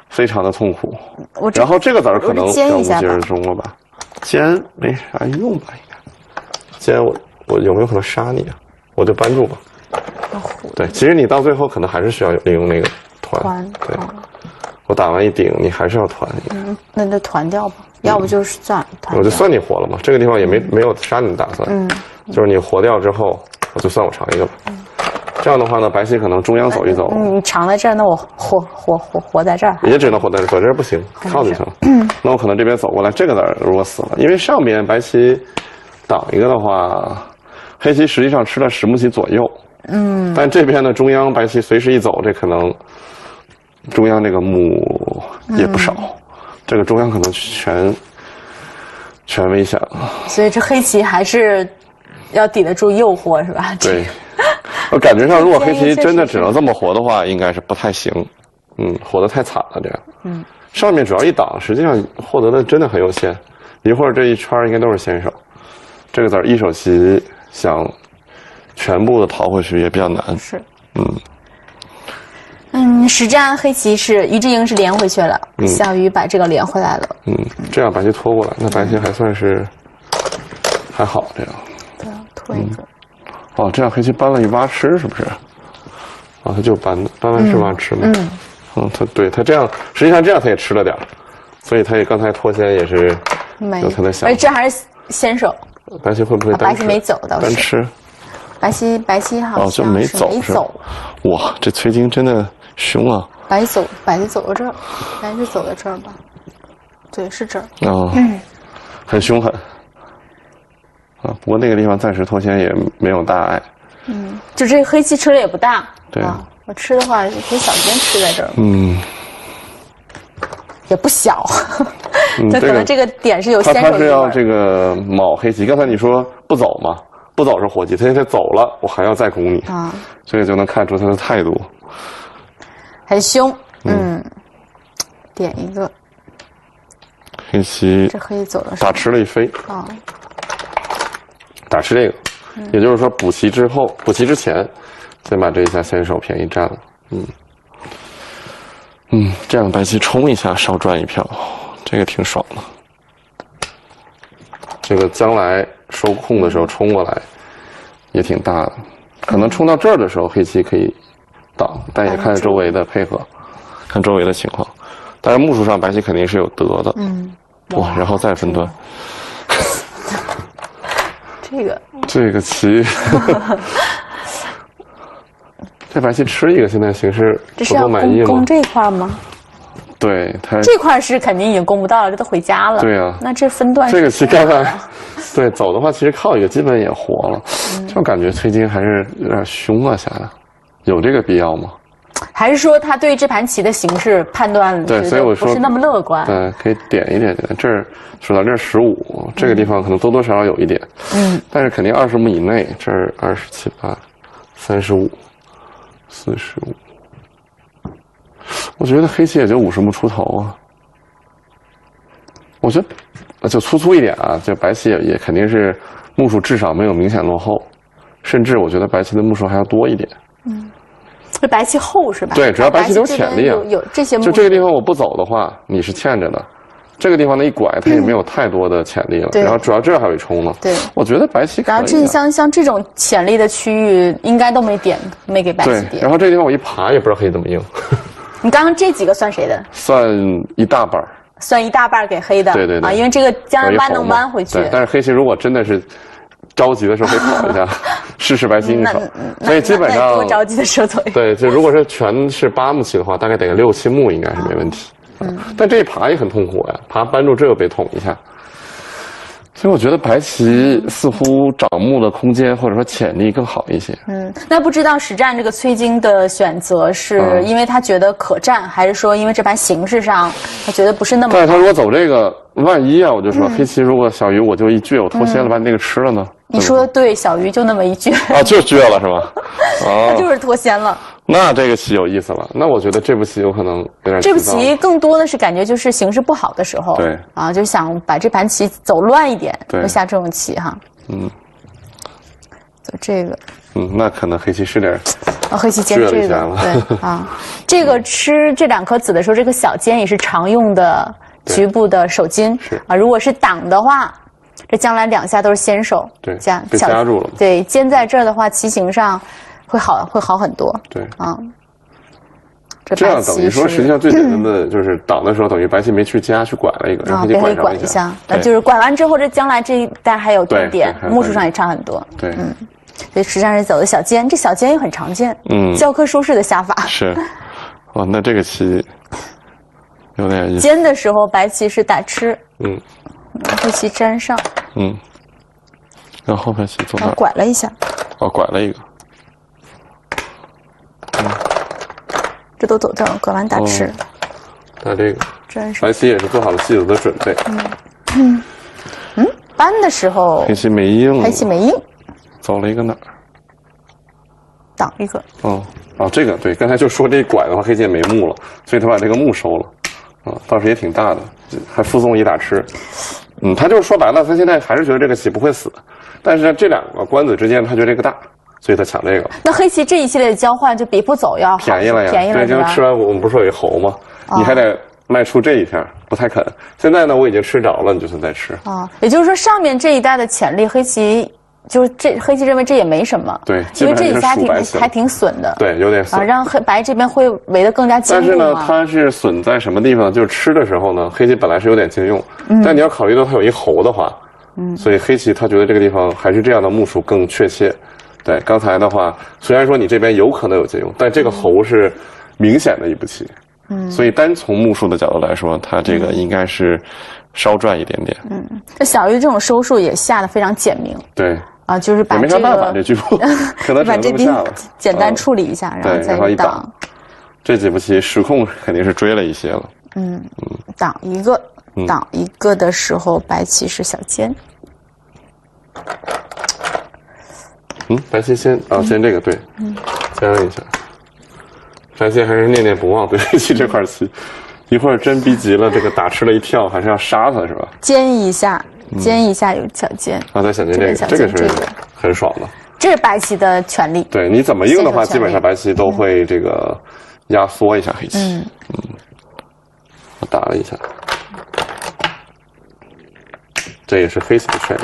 非常的痛苦。 我然后这个子儿可能煎一下吧， 无疾而终了吧？煎没啥用吧？应该煎我我有没有可能杀你啊？我就扳住吧。对，其实你到最后可能还是需要利用那个团。团对，哦、我打完一顶，你还是要团一个。 嗯，那就团掉吧，嗯、要不就是算团。 我就算你活了嘛，这个地方也没、嗯、没有杀你的打算。嗯，就是你活掉之后，我就算我尝一个吧。嗯，这样的话呢，白棋可能中央走一走。 嗯，你尝在这儿，那我活活活活在这儿。 也只能活在这儿，走这儿不行，靠进去了。嗯，那我可能这边走过来，这个子儿如果死了，因为上边白棋挡一个的话，黑棋实际上吃了十目棋左右。嗯，但这边的中央白棋随时一走，这可能中央这个目也不少，嗯、这个中央可能全全危险了。 所以这黑棋还是要抵得住诱惑，是吧？ 对，我感觉上，如果黑棋真的只能这么活的话，应该是不太行。嗯，活得太惨了，这样。嗯，上面主要一挡，实际上获得的真的很有限。一会儿这一圈应该都是先手，这个子一手棋想全部的逃回去也比较难。 是，嗯，嗯，实战黑棋是于志英是连回去了，嗯、小鱼把这个连回来了。 嗯，这样白棋拖过来，那白棋还算是还好这样。 对，拖一个。 嗯、哦，这样黑棋搬了一挖吃是不是？啊，他就搬搬完是挖吃嘛。嗯。嗯, 嗯，他对他这样，实际上这样他也吃了点，所以他也刚才脱先也是有他的想法。 而这还是先手。 白棋会不会单吃？ 白棋没走倒是。 单吃。 白棋白棋好像哦，就没走没走。 哇，这崔晶真的凶啊！ 白棋走，白棋走到这儿，白棋走到这儿吧？对，是这儿。 哦，嗯，很凶狠。啊，不过那个地方暂时脱先也没有大碍。 嗯，就这黑棋吃的也不大。 对。啊， 我吃的话可以小间吃在这儿。 嗯。 也不小。 嗯， 就可能这个点是有先手。 他他是要这个卯黑棋，刚才你说不走嘛？不走是活棋，他现在走了，我还要再攻你啊，这个就能看出他的态度， 很凶。嗯，嗯点一个黑棋， 这黑棋走了， 打吃了一飞啊，打吃这个，嗯、也就是说补棋之后，补棋之前，先把这一下先手便宜占了。嗯嗯，这样白棋冲一下，少赚一票，这个挺爽的。这个将来收空的时候冲过来也挺大的，可能冲到这儿的时候黑棋可以挡，但也看周围的配合，看周围的情况。但是目数上白棋肯定是有得的。嗯，哇，然后再分段。 这个这个棋，这白棋吃一个，现在形势不够满意吗？ 攻这块吗？ 对他这块是肯定已经攻不到了，这都回家了。 对啊， 那这分段这个棋刚才对走的话，其实靠一个基本也活了，嗯、就感觉崔晶还是有点凶啊，下的，有这个必要吗？ 还是说他对这盘棋的形势判断对，所以我说不是那么乐观？ 对，可以点一点。这儿说到这儿十五，这个地方可能多多少少有一点，嗯，但是肯定二十目以内，这儿二十七八，三十五，四十五。我觉得黑棋也就五十目出头啊，我觉得就粗粗一点啊，就白棋也也肯定是目数至少没有明显落后，甚至我觉得白棋的目数还要多一点。嗯， 这白棋厚是吧？ 对，主要白棋有潜力啊， 有, 有这些目数。 就这个地方我不走的话，你是欠着的。这个地方的一拐，它也没有太多的潜力了。嗯、然后主要这儿还有一冲呢。 对， 我觉得白棋可以、啊。 然后这像像这种潜力的区域，应该都没点，没给白棋点。 对，然后这个地方我一爬也不知道黑怎么应。 你刚刚这几个算谁的？ 算一大半算一大半给黑的。 对对对。 啊，因为这个将来弯能弯回去。 对，但是黑棋如果真的是着急的时候可以跑一下，试试白棋一手。所以基本上多着急的时候走。 对，就如果是全是八目棋的话，大概得个六七目应该是没问题。嗯，但这一爬也很痛苦呀，爬扳住这又被捅一下，所以我觉得白棋似乎掌目的空间或者说潜力更好一些。 嗯，那不知道实战这个崔晶的选择是因为他觉得可战，嗯、还是说因为这盘形势上他觉得不是那么？ 但是他如果走这个，万一啊，我就说、嗯、黑棋如果小鱼我就一撅，我脱先了，把你那个吃了呢？ 你说的对，小鱼就那么一撅。 啊，就撅了是吧？ 啊，他就是脱先了。 那这个棋有意思了，那我觉得这步棋有可能有点。 这步棋更多的是感觉就是形势不好的时候， 对啊，就想把这盘棋走乱一点， 对， 会下这种棋哈。 嗯， 走这个， 嗯，那可能黑棋是点。 哦，黑棋尖这个，对啊，这个吃这两颗子的时候，这个小尖也是常用的局部的手筋啊。如果是挡的话，这将来两下都是先手， 对， 夹被夹住了。 对，尖在这儿的话，棋形上会好会好很多。 对啊， 这, 这样等于说，实际上最简单的就是挡的时候，等于白棋没去夹，去拐了一个，让黑棋拐上一下。那就是拐完之后，这将来这一带还有断点，目数上也差很多。 对， 嗯。所以实际上是走的小尖，这小尖也很常见，嗯，教科书式的下法是，哇，那这个棋有点意思。 尖的时候，白棋是打吃， 嗯， 黑棋粘上， 嗯，然后白棋走哪？ 拐了一下， 哦，拐了一个， 嗯，这都走正了，拐完打吃， 哦、打这个粘上， 白棋也是做好了戏子的准备， 嗯嗯嗯，搬的时候黑棋没应， 黑棋没应。 走了一个哪儿？ 挡一个。 哦哦，这个对，刚才就说这拐的话，黑棋也没目了，所以他把这个目收了，啊，倒是也挺大的，还附送一打吃。嗯，他就是说白了，他现在还是觉得这个棋不会死，但是这两个官子之间，他觉得这个大，所以他抢这个。 那黑棋这一系列的交换就比不走要便宜了呀， 便宜了， 对，就吃完我们不是说有一猴吗？哦、你还得迈出这一片，不太肯。现在呢，我已经吃着了，你就算再吃。 啊、哦，也就是说上面这一带的潜力，黑棋。就是这黑棋认为这也没什么， 对， 因为这一下还挺还挺损的， 对，有点损啊，让黑白这边会围得更加坚固。 但是呢，它是损在什么地方？就是吃的时候呢，黑棋本来是有点金用，嗯、但你要考虑到它有一猴的话，嗯，所以黑棋他觉得这个地方还是这样的目数更确切。对，刚才的话，虽然说你这边有可能有金用，但这个猴是明显的一步棋，嗯，所以单从目数的角度来说，它这个应该是稍赚一点点。 嗯，这小鱼这种收数也下得非常简明。 对。 啊，就是把这个没啥办法，这局部可能把这边简单处理一下， 然后再挡。 这几步棋时控肯定是追了一些了。 嗯嗯，挡一个，挡一个的时候，白棋是小尖。 嗯，白棋先啊，先这个对，嗯，加了一下。白棋还是念念不忘对黑棋这块棋，一会儿真逼急了，这个打吃了一跳，还是要杀他是吧？ 尖一下。尖一下有小尖， 啊，再小尖这个，这个是很爽的。 这是白棋的权利。 对，你怎么应的话，基本上白棋都会这个压缩一下黑棋。嗯嗯，我打了一下，这也是黑棋的权利。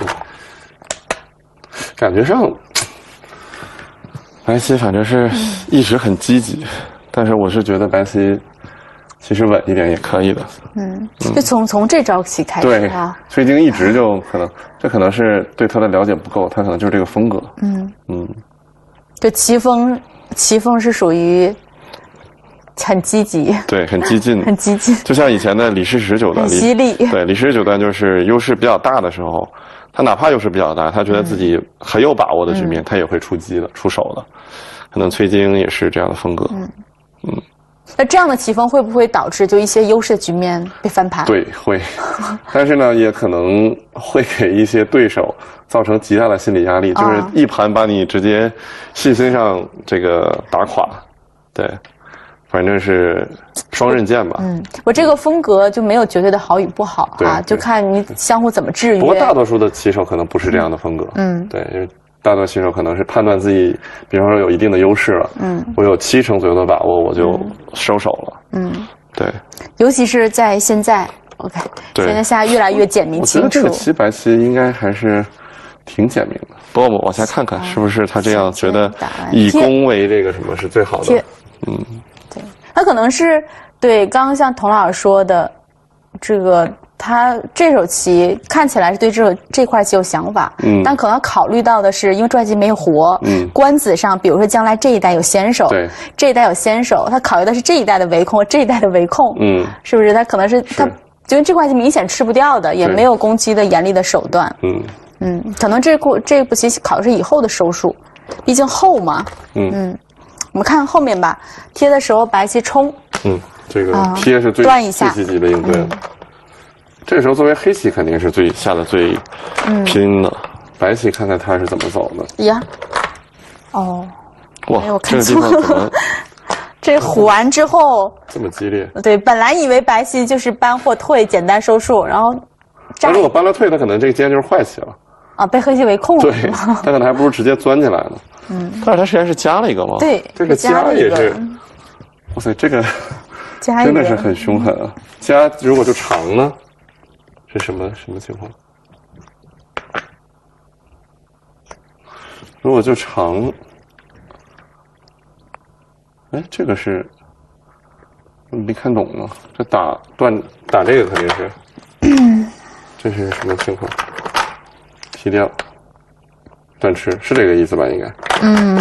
感觉上，白棋反正是一直很积极，但是我是觉得白棋。其实稳一点也可以的， 嗯，就从从这招棋开始啊， 崔晶一直就可能，这可能是对他的了解不够，他可能就是这个风格，嗯嗯， 这棋风，棋风是属于很积极， 对，很激进， 很激进， 就像以前的李世石九段， 很犀利， 对，李世石九段就是优势比较大的时候，他哪怕优势比较大，他觉得自己很有把握的局面，嗯、他也会出击的，出手的，可能崔晶也是这样的风格，嗯嗯。 那这样的棋风会不会导致就一些优势局面被翻盘？ 对，会。但是呢，也可能会给一些对手造成极大的心理压力，就是一盘把你直接信心上这个打垮。对，反正是双刃剑吧。 嗯，我这个风格就没有绝对的好与不好啊，就看你相互怎么制约。 不过大多数的棋手可能不是这样的风格。嗯，对，因为。大多棋手可能是判断自己，比方说有一定的优势了，嗯，我有七成左右的把握，我就收手了，嗯，对。 尤其是在现在 ，OK， 现在现在越来越简明清楚。 我觉得这个棋白棋应该还是挺简明的。不过我们往下看看，是不是他这样觉得以攻为这个什么是最好的？嗯， 对，他可能是对刚刚像童老师说的这个。他这手棋看起来是对这手这块棋有想法，嗯，但可能考虑到的是，因为这块棋没有活，嗯，官子上，比如说将来这一代有先手， 对， 这一代有先手，他考虑的是这一代的围控，这一代的围控，嗯，是不是？他可能是他，因为这块棋明显吃不掉的，也没有攻击的严厉的手段，嗯嗯，可能这步这步棋考的是以后的收束，毕竟后嘛，嗯嗯，我们看后面吧，贴的时候白棋冲， 嗯，这个贴是最断一下最积极的应对。这时候作为黑棋肯定是最下的最拼的，嗯、白棋看看他是怎么走的。 呀，哦， 哇， 我看这个地方怎么？ 这虎完之后这么激烈？ 对，本来以为白棋就是搬或退，简单收束，然后但如果搬了退，他可能这个尖就是坏棋了。 啊，被黑棋围控了。 对，他可能还不如直接钻进来呢。 嗯， 但是它实际上是加了一个吗？ 对， 这个加也是，哇塞，这个加真的是很凶狠啊！加如果就长呢，是什么什么情况？如果就长，哎，这个是没看懂啊，这打断打这个肯定是，这是什么情况？劈掉，断吃是这个意思吧？应该。 嗯。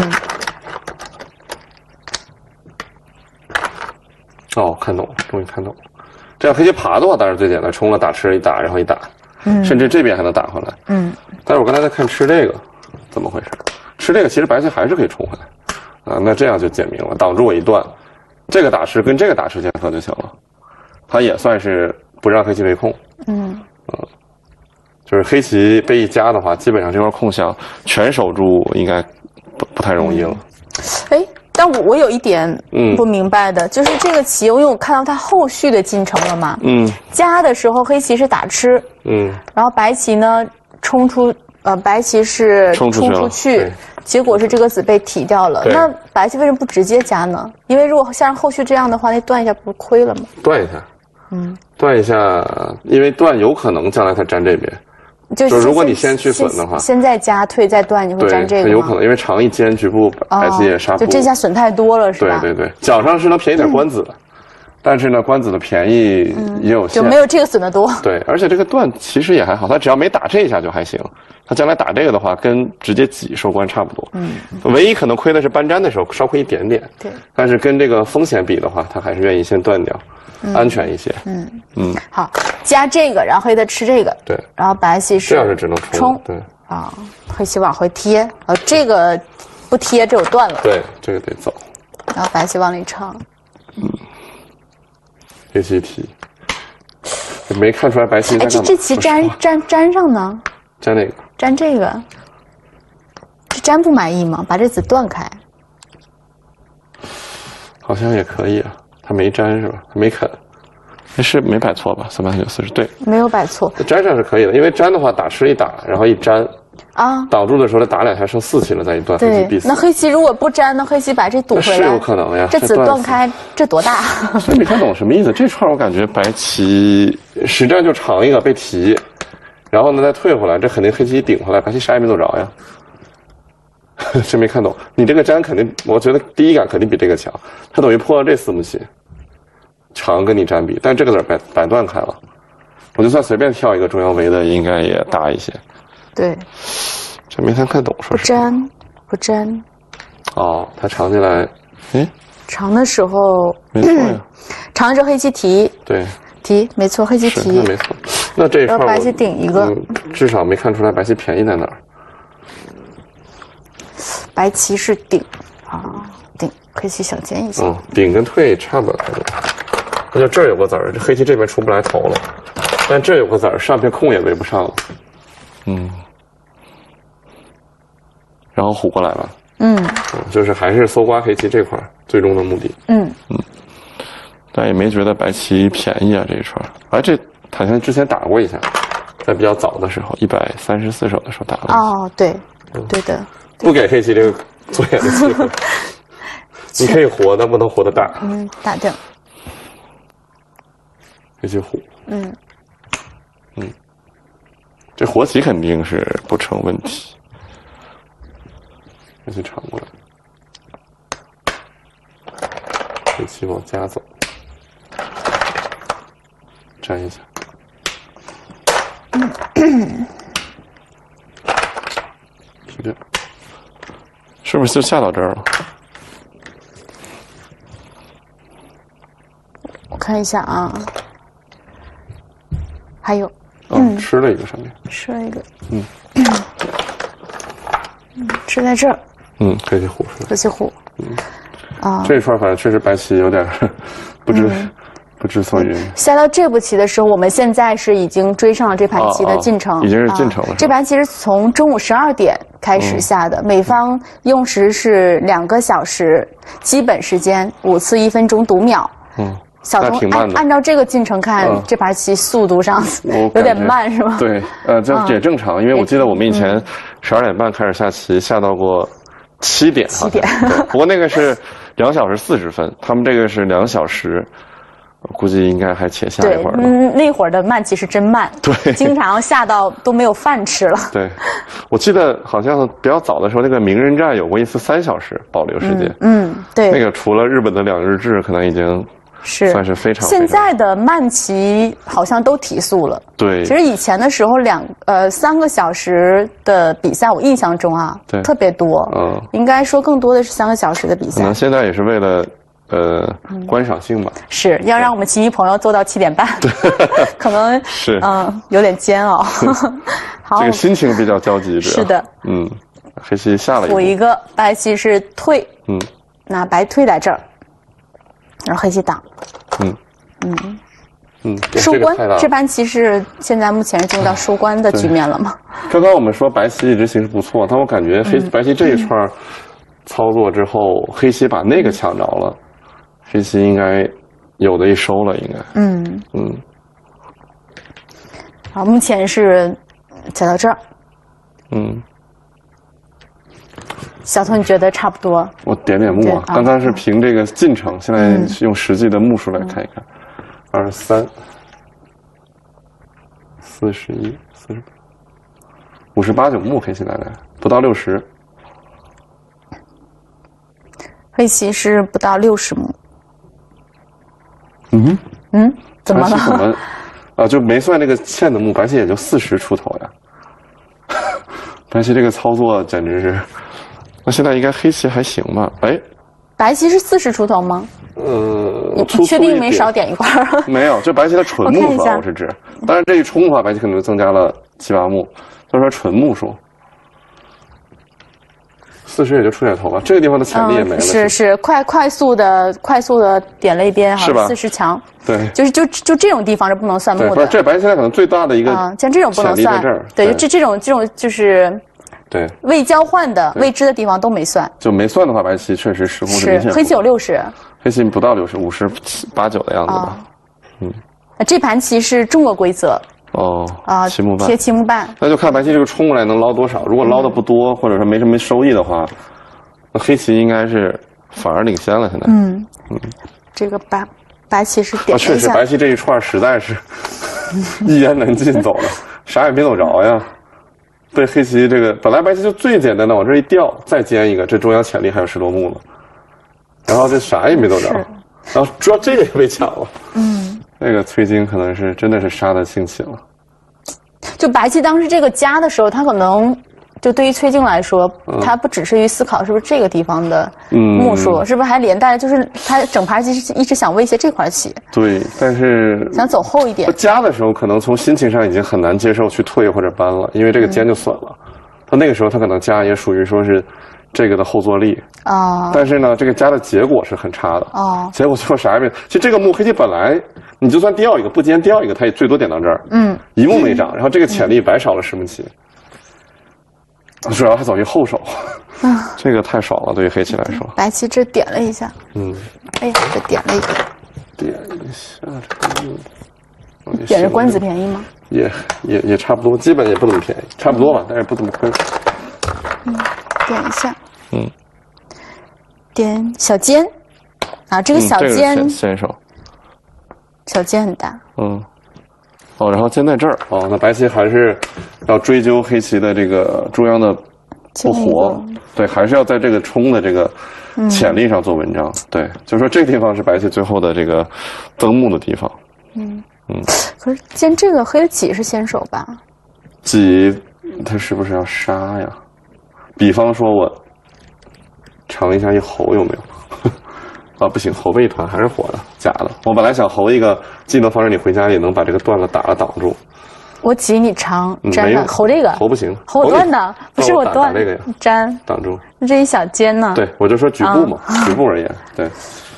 哦，看懂了，终于看懂了。这样黑棋爬的话，当然最简单，冲了打吃一打，然后一打，嗯，甚至这边还能打回来，嗯。但是我刚才在看吃这个，怎么回事？吃这个其实白棋还是可以冲回来，啊，那这样就简明了，挡住我一断，这个打吃跟这个打吃结合就行了，它也算是不让黑棋被控，嗯，嗯，就是黑棋被一加的话，基本上这块空相全守住应该不不太容易了。 哎、嗯。但我我有一点不明白的，嗯、就是这个棋，因为我看到它后续的进程了嘛，嗯，加的时候黑棋是打吃，嗯，然后白棋呢冲出，呃，白棋是冲出去，出去结果是这个子被提掉了。那白棋为什么不直接加呢？因为如果像后续这样的话，那断一下不是亏了吗？ 断一下，嗯，断一下，因为断有可能将来它粘这边。 就如果你先去损的话， 先再加退再断，你会粘这个吗？ 有可能，因为长一尖局部，白棋也杀不。 就这下损太多了，是吧？ 对对对，角上是能便宜点官子的，但是呢，官子的便宜也有限， 就没有这个损的多。 对，而且这个断其实也还好，他只要没打这一下就还行。他将来打这个的话，跟直接挤收官差不多。嗯，唯一可能亏的是搬粘的时候稍亏一点点。对，但是跟这个风险比的话，他还是愿意先断掉。嗯、安全一些，嗯嗯，好，加这个，然后黑的吃这个， 对， 然后白棋是这样是只能冲， 冲对啊，黑棋往回贴，呃，这个不贴，这有断了， 对，这个得走， 然后白棋往里唱， 嗯，黑棋提，没看出来白棋在干嘛？ 这这棋粘粘粘上呢？ 粘哪个？ 粘这个，这粘不满意吗？把这子断开， 好像也可以啊。他没粘是吧？他没啃，是没摆错吧？三八九四十对， 没有摆错。 粘上是可以的，因为粘的话打吃一打，然后一粘啊，挡住的时候他打两下剩四棋了，再一断，黑棋必死。 那黑棋如果不粘，那黑棋把这堵回来是有可能呀。 这子断开，这多大？ 所以没看懂什么意思。这串我感觉白棋实战就长一个被提，然后呢再退回来，这肯定黑棋顶回来，白棋啥也没走着呀。真没看懂，你这个粘肯定，我觉得第一感肯定比这个强，它等于破了这四目棋。长跟你粘比，但这个子摆摆断开了，我就算随便跳一个中央围的，应该也大一些。 对， 这没太看懂，说不粘，不粘。 哦，它长进来，哎， 长的时候， 没错呀， 长的时候黑棋提， 对， 提，没错，黑棋提， 那没错。那这一块白棋顶一个、嗯， 至少没看出来白棋便宜在哪儿。 白棋是顶啊，顶，黑棋想尖一下。 嗯，顶跟退差不了太多。那就这儿有个子儿，这黑棋这边出不来头了，但这有个子儿，上边空也围不上了。嗯，然后虎过来了。嗯，嗯就是还是搜刮黑棋这块最终的目的。嗯嗯，但也没觉得白棋便宜啊这一串。哎，这好像之前打过一下，在比较早的时候，一百三十四手的时候打过。 哦，对，嗯、对的。 不给黑棋这个做眼的机会，你可以活，但不能活得大。 嗯，打掉。 黑棋虎，嗯，嗯，这活棋肯定是不成问题。黑棋长过来，黑棋往家走，粘一下，劈掉，是不是就下到这儿了？ 我看一下啊。还有， 哦、嗯，吃了一个上面， 吃了一个，嗯，嗯，吃在这儿， 嗯，黑棋虎是吧？ 黑棋虎，嗯，啊， 这一串反正确实白棋有点不知、嗯、不知所云。 下到这步棋的时候，我们现在是已经追上了这盘棋的进程， 哦哦、已经是进程了、啊。 这盘棋是从中午十二点开始下的，嗯、每方用时是两个小时，基本时间五次一分钟读秒，嗯。小童按按照这个进程看，嗯、这盘棋速度上有点慢，是吧？ 对，呃，这也正常，因为我记得我们以前十二点半开始下棋，下到过七点， 七点。 对，不过那个是两小时四十分，他们这个是两小时。我估计应该还且下一会儿。 嗯，那会儿的慢棋是真慢， 对， 经常下到都没有饭吃了。 对，我记得好像比较早的时候，那个名人战有过一次三小时保留时间。 嗯，嗯对。 那个除了日本的两日制，可能已经是算是非常。 现在的慢棋好像都提速了。 对。 其实以前的时候两呃三个小时的比赛，我印象中啊， 对， 特别多。 嗯。 应该说更多的是三个小时的比赛。 可能现在也是为了。呃，观赏性吧， 是要让我们棋迷朋友做到七点半，可能是嗯有点煎熬。好， 这个心情比较焦急， 是的， 嗯，黑棋下了一步， 补一个，白棋是退， 嗯， 那白退在这儿，然后黑棋挡， 嗯嗯嗯， 收官，这盘棋是现在目前是进入到收官的局面了吗？ 刚刚我们说白棋一直形势不错，但我感觉黑白棋这一串操作之后，黑棋把那个抢着了。黑棋应该有的一收了，应该。嗯嗯。 好，目前是踩到这儿。嗯。小童，你觉得差不多？ 我点点目啊，刚刚是凭这个进程，现在是用实际的目数来看一看。二十三、四十一、四十、五十八九目，黑棋大概不到六十。 黑棋是不到六十目。 嗯嗯，怎么了？ 怎么啊？就没算那个欠的目，白棋也就四十出头呀。白棋这个操作简直是，那现在应该黑棋还行吧？哎， 白棋是四十出头吗？ 呃， 你确定没少点一块儿？ 没有，就白棋的纯目数我是指，但是这一冲的话，白棋可能就增加了七八目，所以说纯目数。四十也就出点头吧，这个地方的潜力也没了。 嗯、是是，快快速的快速的点了一边哈，四十强。 对， 就是就就这种地方是不能算目的。 不是，这白棋现在可能最大的一个啊， 像这种不能算。对，就这这种这种就是对未交换的未知的地方都没算。 就没算的话，白棋确实时空是明显。 黑棋有六十， 黑棋不到六十，五十八九的样子吧。嗯， 这盘棋是中国规则。 哦啊， 七目半贴七目半， 那就看白棋这个冲过来能捞多少。如果捞的不多，或者说没什么收益的话，那黑棋应该是反而领先了。现在， 嗯嗯，这个白白棋是点了一下， 确实白棋这一串实在是一言难尽，走了，啥也没走着呀。被黑棋这个本来白棋就最简单的往这一掉，再尖一个，这中央潜力还有十多目了，然后这啥也没走着，然后主要这个也被抢了，嗯。那个崔晶可能是真的是杀得兴起了。 就白棋当时这个夹的时候，他可能就对于崔晶来说，嗯、他不只是于思考是不是这个地方的目数，嗯、是不是还连带就是他整盘棋是一直想威胁这块棋。 对，但是想走后一点。 他夹的时候，可能从心情上已经很难接受去退或者扳了，因为这个尖就损了。嗯、他那个时候他可能夹也属于说是这个的后坐力啊，哦、但是呢，这个夹的结果是很差的哦，结果最后啥也没。其实这个目黑棋本来。你就算掉一个不尖掉一个，它也最多点到这儿，嗯，一目没长，然后这个潜力白少了十目棋，主要还走一后手，啊，这个太爽了，对于黑棋来说。 白棋这点了一下，嗯，哎呀，这点了一个， 点一下这个， 点着官子便宜吗？ 也也也差不多，基本也不怎么便宜，差不多吧，但是不怎么亏。 嗯，点一下，嗯，点小尖，啊，这个小尖、 嗯、先手。 小尖很大， 嗯，哦，然后尖在这儿，哦，那白棋还是要追究黑棋的这个中央的不活，对，还是要在这个冲的这个潜力上做文章，嗯、对，就是说这个地方是白棋最后的这个增目的地方， 嗯嗯，可是尖这个黑棋是先手吧？ 棋他是不是要杀呀？比方说我尝一下一侯有没有？啊，不行，侯背一团还是活的，假的。我本来想侯一个技能放着你回家也能把这个断了打了挡住。 我挤你长粘上侯这个， 侯不行， 侯我断的，不是我断这个呀， 粘挡住。 那这一小尖呢？ 对，我就说局部嘛，啊、局部而言，对。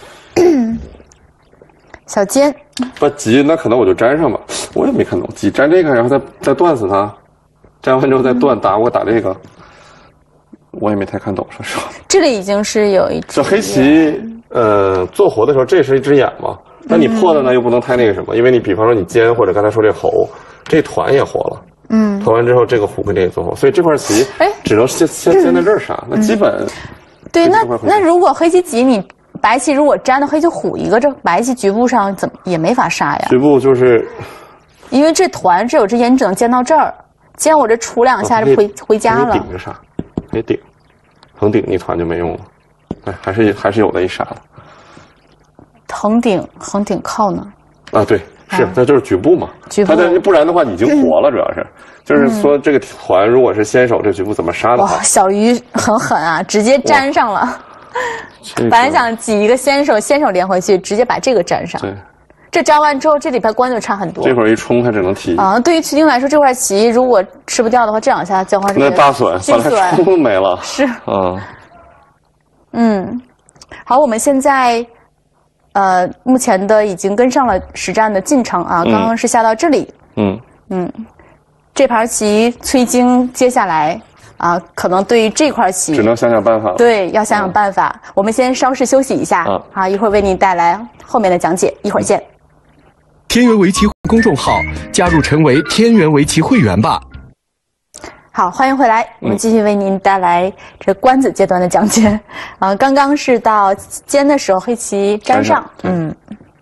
小尖不急，那可能我就粘上吧。我也没看懂，急粘这个，然后再再断死它，粘完之后再断打我打这个。我也没太看懂，说实话。 这里已经是有一只这黑棋，呃，做活的时候，这是一只眼嘛？那你破的呢，又不能太那个什么，因为你比方说你尖或者刚才说这侯，这团也活了。 嗯，拖完之后这个虎肯定也做好，所以这块棋哎，只能先先先在这儿杀，那基本、嗯、 对，那那如果黑棋急，你白棋如果粘到黑棋虎一个，这白棋局部上怎么也没法杀呀？ 局部就是， 因为这团只有这些，你只能尖到这儿，尖我这杵两下就回、哦、回家了。 顶着杀，可以顶，横顶一团就没用了，哎，还是还是有的一杀的。 横顶横顶靠呢？ 啊，对，是，那、啊、就是局部嘛。局部，它这不然的话已经活了，主要是，嗯、就是说这个团如果是先手，这局部怎么杀的话？ 哇，小鱼很狠啊，直接粘上了。本来想挤一个先手，先手连回去，直接把这个粘上。对，这粘完之后，这里边关就差很多。 这会儿一冲，它只能提。 啊，对于崔晶来说，这块棋如果吃不掉的话，这两下交换是那大损，本来冲没了。 是。 嗯。 嗯，好，我们现在。呃，目前的已经跟上了实战的进程啊，刚刚是下到这里。嗯嗯，这盘棋崔晶接下来啊，可能对于这块棋只能想想办法了。 对，要想想办法。嗯、我们先稍事休息一下，啊，啊一会儿为您带来后面的讲解，一会儿见。 天元围棋公众号，加入成为天元围棋会员吧。 好，欢迎回来，我们继续为您带来这官子阶段的讲解。啊、呃，刚刚是到尖的时候，黑棋粘上，嗯。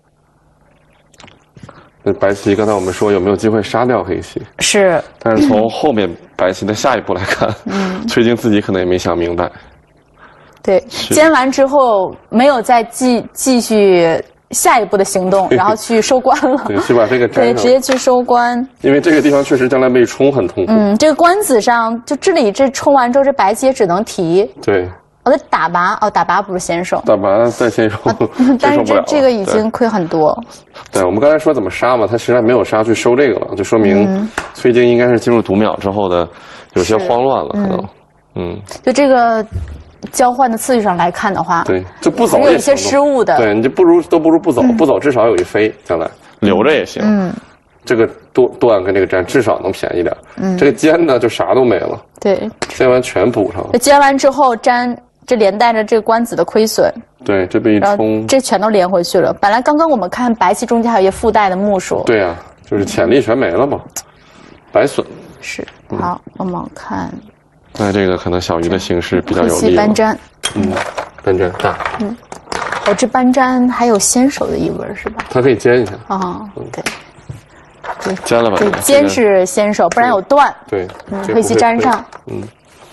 那白棋刚才我们说有没有机会杀掉黑棋？ 是。 但是从后面白棋的下一步来看，嗯，崔晶自己可能也没想明白。 对，尖完之后没有再继继续。下一步的行动，然后去收官了。 对，去把这个粘上。 对，直接去收官。 因为这个地方确实将来被冲很痛苦。 嗯，这个官子上就这里这冲完之后，这白棋也只能提。 对。 哦，这打拔哦，打拔不是先手。 打拔再先手，啊、 但是这这个已经亏很多。 对，我们刚才说怎么杀嘛，他实在没有杀去收这个了，就说明崔晶应该是进入读秒之后的有些慌乱了，可能。嗯。 就这个。交换的次序上来看的话， 对，就不走也有一些失误的。 对，你就不如都不如不走，嗯、不走至少有一飞，将来留着也行。嗯，这个断断跟这个粘至少能便宜点。嗯，这个尖呢就啥都没了。 对， 尖完全补上了。 这尖完之后粘，这连带着这个官子的亏损。 对，这被一冲， 这全都连回去了。本来刚刚我们看白棋中间还有一些附带的目数。 对呀、啊，就是潜力全没了嘛，白损。 是，好，嗯、我们看。 那这个可能小鱼的形势比较有利。 黑棋搬粘， 嗯，搬粘大。 嗯，哦，这搬粘还有先手的意味是吧？ 它可以尖一下。 啊，对， 对，尖了吧？ 对，尖是先手，不然有断。 对， 嗯，黑棋粘上。 嗯，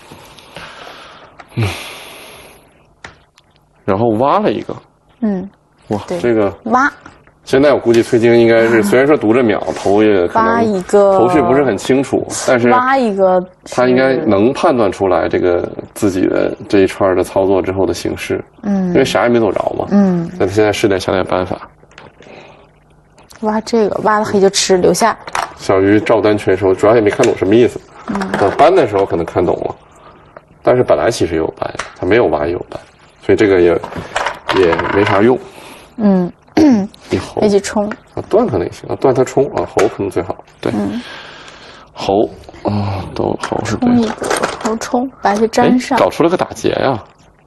嗯，然后挖了一个。嗯，哇，这个挖。 现在我估计崔晶应该是，虽然说读着秒，头也可能挖一个头绪不是很清楚，但是挖一个， 他应该能判断出来这个自己的这一串的操作之后的形势。嗯，因为啥也没走着嘛。嗯，那他现在试点想点办法。 挖这个，挖了黑就吃，留下。 小鱼照单全收，主要也没看懂什么意思。嗯，等搬的时候可能看懂了，但是本来其实也有搬，他没有挖也有搬，所以这个也也没啥用。嗯。一猴， 一起冲啊，断可能也行啊，断它冲啊，猴可能最好。对，嗯、猴啊、哦，都猴是对的。 猴冲，白棋粘上， 搞出了个打劫呀。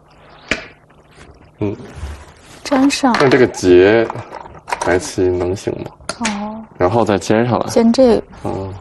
嗯， 粘上。 但这个劫，白棋能行吗？哦。然后再尖上来。 尖这个。哦。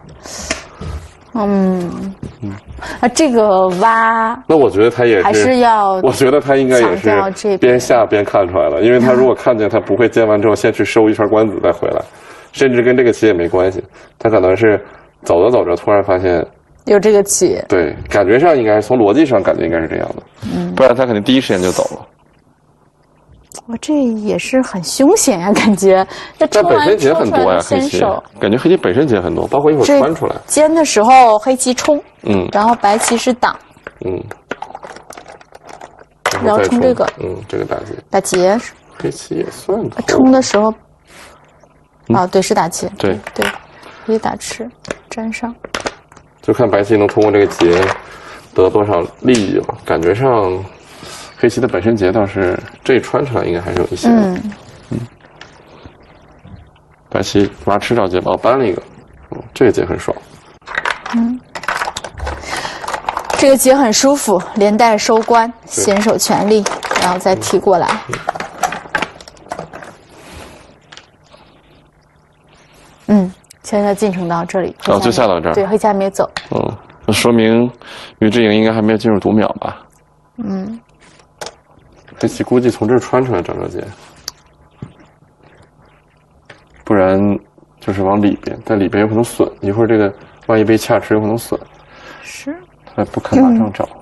嗯嗯，啊，这个挖， 那我觉得他也是， 还是要， 我觉得他应该也是边下边看出来了，因为他如果看见他不会尖完之后先去收一圈官子再回来，甚至跟这个棋也没关系，他可能是走着走着突然发现有这个棋， 对，感觉上应该从逻辑上感觉应该是这样的，嗯，不然他肯定第一时间就走了。 我这也是很凶险呀、啊，感觉这但本身劫很多呀，黑棋感觉黑棋本身劫很多，包括一会儿穿出来尖的时候黑棋冲，嗯，然后白棋是挡，嗯，然后冲这个， 嗯，这个打劫， 打劫， 黑棋也算冲的时候，啊，对，是打劫， 对对，可以打吃，粘上， 就看白棋能通过这个劫得多少利益了，感觉上。黑棋的本身劫倒是这一穿出来应该还是有一些的，嗯，嗯白棋挖吃着劫哦，搬了一个，哦，这个劫很爽，嗯， 这个劫很舒服，连带收官，先手全力，然后再提过来，嗯，嗯现在进程到这里， 哦，就下到这儿。 对，黑棋还没走。 嗯，那说明于志莹应该还没有进入读秒吧？ 嗯。 黑棋估计从这儿穿出来整个结，不然就是往里边，在里边有可能损。一会儿这个万一被恰吃，有可能损。 是。 他不肯马上找。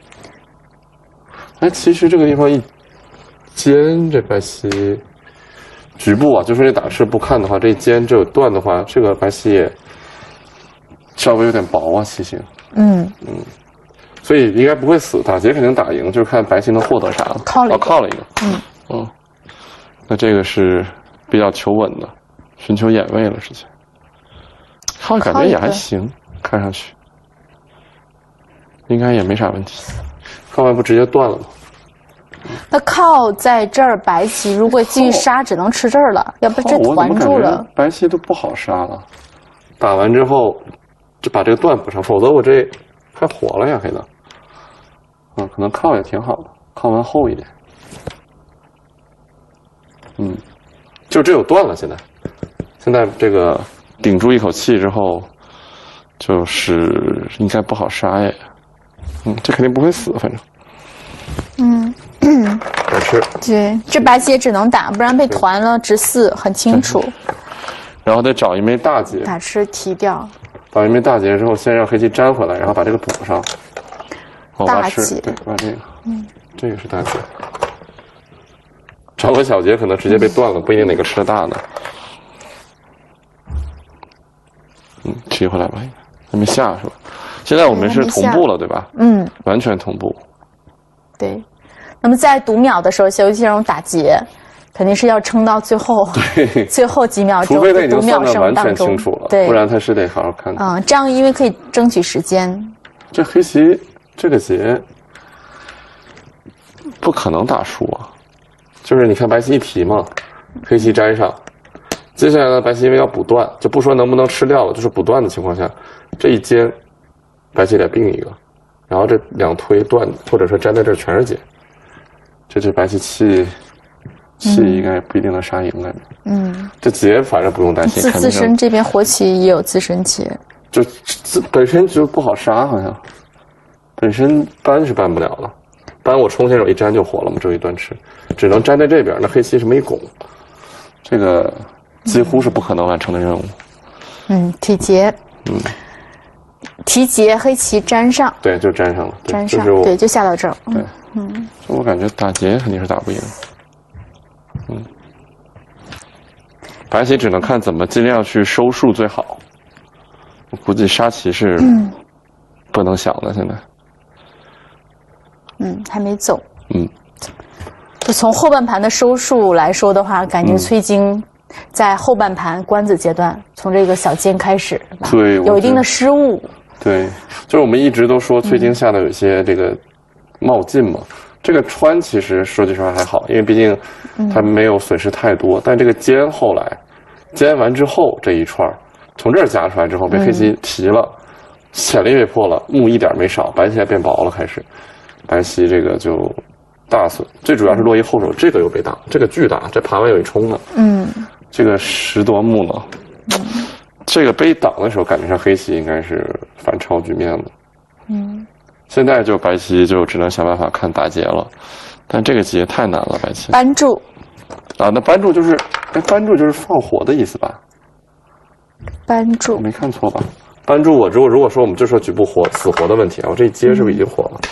哎、嗯，其实这个地方一尖，这白棋局部啊，就是这打赤不看的话，这一尖这有断的话，这个白棋也稍微有点薄啊，棋形。 嗯嗯。所以应该不会死，打劫肯定打赢，就是看白棋能获得啥。 靠了一个， 哦、靠了一个。 嗯嗯，那这个是比较求稳的，寻求眼位了，之前。靠感觉也还行，看上去应该也没啥问题。靠完不直接断了吗？ 那靠在这儿，白棋如果继续杀，只能吃这儿了，要不这团住了。 白棋都不好杀了，打完之后就把这个段补上，否则我这快活了呀，黑的。嗯，可能靠也挺好的，靠完厚一点。嗯，就这有断了，现在，现在这个顶住一口气之后，就是应该不好杀耶。嗯，这肯定不会死，反正。 嗯。 好吃。 对，这白棋也只能打，不然被团了，直四很清楚。 然后得找一枚大劫， 打吃提掉。 找一枚大劫之后，先让黑棋粘回来，然后把这个补上。哦、 大劫， 对，把这个，嗯，这个是大劫。找个小劫可能直接被断了，不一定哪个吃的大呢。嗯，提回来吧，还没下是吧？现在我们是同步了，对吧？ 嗯， 完全同步。 对，那么在读秒的时候，小棋这种打劫，肯定是要撑到最后， 对， 最后几秒钟， 除非他已经读秒算得完声当中， 全清楚了， 对， 不然他是得好好看。 嗯，这样因为可以争取时间。 这黑棋这个劫不可能打输啊，就是你看白棋一提嘛，黑棋粘上，接下来呢，白棋因为要补断，就不说能不能吃掉了，就是补断的情况下，这一尖，白棋得并一个，然后这两推断或者说粘在这儿全是劫，这这白棋气气应该不一定能杀赢感觉。嗯，这劫反正不用担心。 自自身这边活棋也有自身劫， 就自本身就不好杀，好像本身搬是搬不了了，搬我冲先手一粘就活了嘛，这一断吃，只能粘在这边。那黑棋是没拱，这个几乎是不可能完成的任务。 嗯，提劫。嗯。提劫，黑棋粘上， 对，就粘上了， 粘上， 就是、 对，就下到这儿。 对，嗯，就我感觉打劫肯定是打不赢，嗯，白棋只能看怎么尽量去收束最好。我估计杀棋是不能想的，现在， 嗯，还没走， 嗯， 就从后半盘的收束来说的话，感觉崔晶在后半盘官子阶段，从这个小尖开始， 对， 有一定的失误。 对，就是我们一直都说崔晶下的有一些这个冒进嘛。嗯、这个穿其实说句实话还好，因为毕竟它没有损失太多。嗯、但这个尖后来尖完之后这一串，从这儿夹出来之后被黑棋提了，嗯、潜力被破了，目一点没少，白棋还变薄了，开始白棋这个就大损。最主要是落一后手，这个又被打，这个巨大，这盘外有一冲呢。嗯。这个十多目呢，嗯、这个被挡的时候，感觉上黑棋应该是反超局面了。嗯，现在就白棋就只能想办法看打劫了，但这个劫太难了，白棋。 扳住。 啊，那扳住就是，哎，扳住就是放火的意思吧？ 扳住。 我没看错吧？扳住我如果如果说我们就说局部活死活的问题啊，我这一接是不是已经活了？嗯、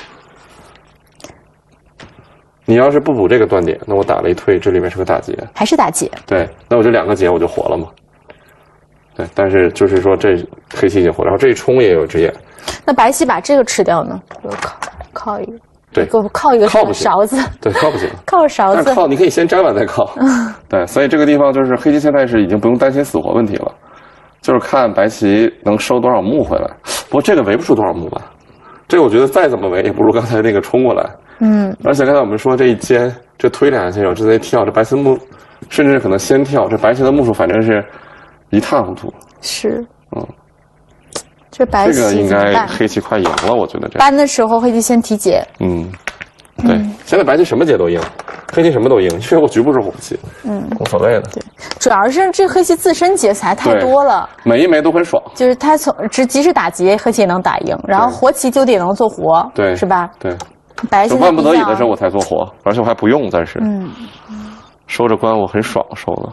你要是不补这个断点，那我打了一退，这里面是个大劫， 还是大劫？ 对，那我这两个劫我就活了嘛。对，但是就是说这黑棋已经活了，然后这一冲也有直眼。 那白棋把这个吃掉呢？就靠靠一个， 对， 给我靠一个靠勺子， 对，靠不行， 靠勺子。 但靠你可以先粘完再靠。对，所以这个地方就是黑棋现在是已经不用担心死活问题了，就是看白棋能收多少目回来。不过这个围不出多少目吧？这个我觉得再怎么围也不如刚才那个冲过来。嗯，而且刚才我们说这一尖，这推两下先手，这再跳，这白棋目，甚至可能先跳，这白棋的目数反正是一塌糊涂。 是，嗯，这白棋这个应该黑棋快赢了，我觉得这扳的时候黑棋先提劫。 嗯，对，嗯、现在白棋什么劫都赢， 黑棋什么都赢，因为我局部是火棋，嗯，无所谓的。 对，主要是这黑棋自身劫材太多了， 每一枚都很爽。 就是他从只即使打劫，黑棋也能打赢，然后活棋就得能做活， 对， 是吧？ 对， 白棋万不得已的时候我才做活，而且我还不用，暂时，嗯，收着官我很爽，收的。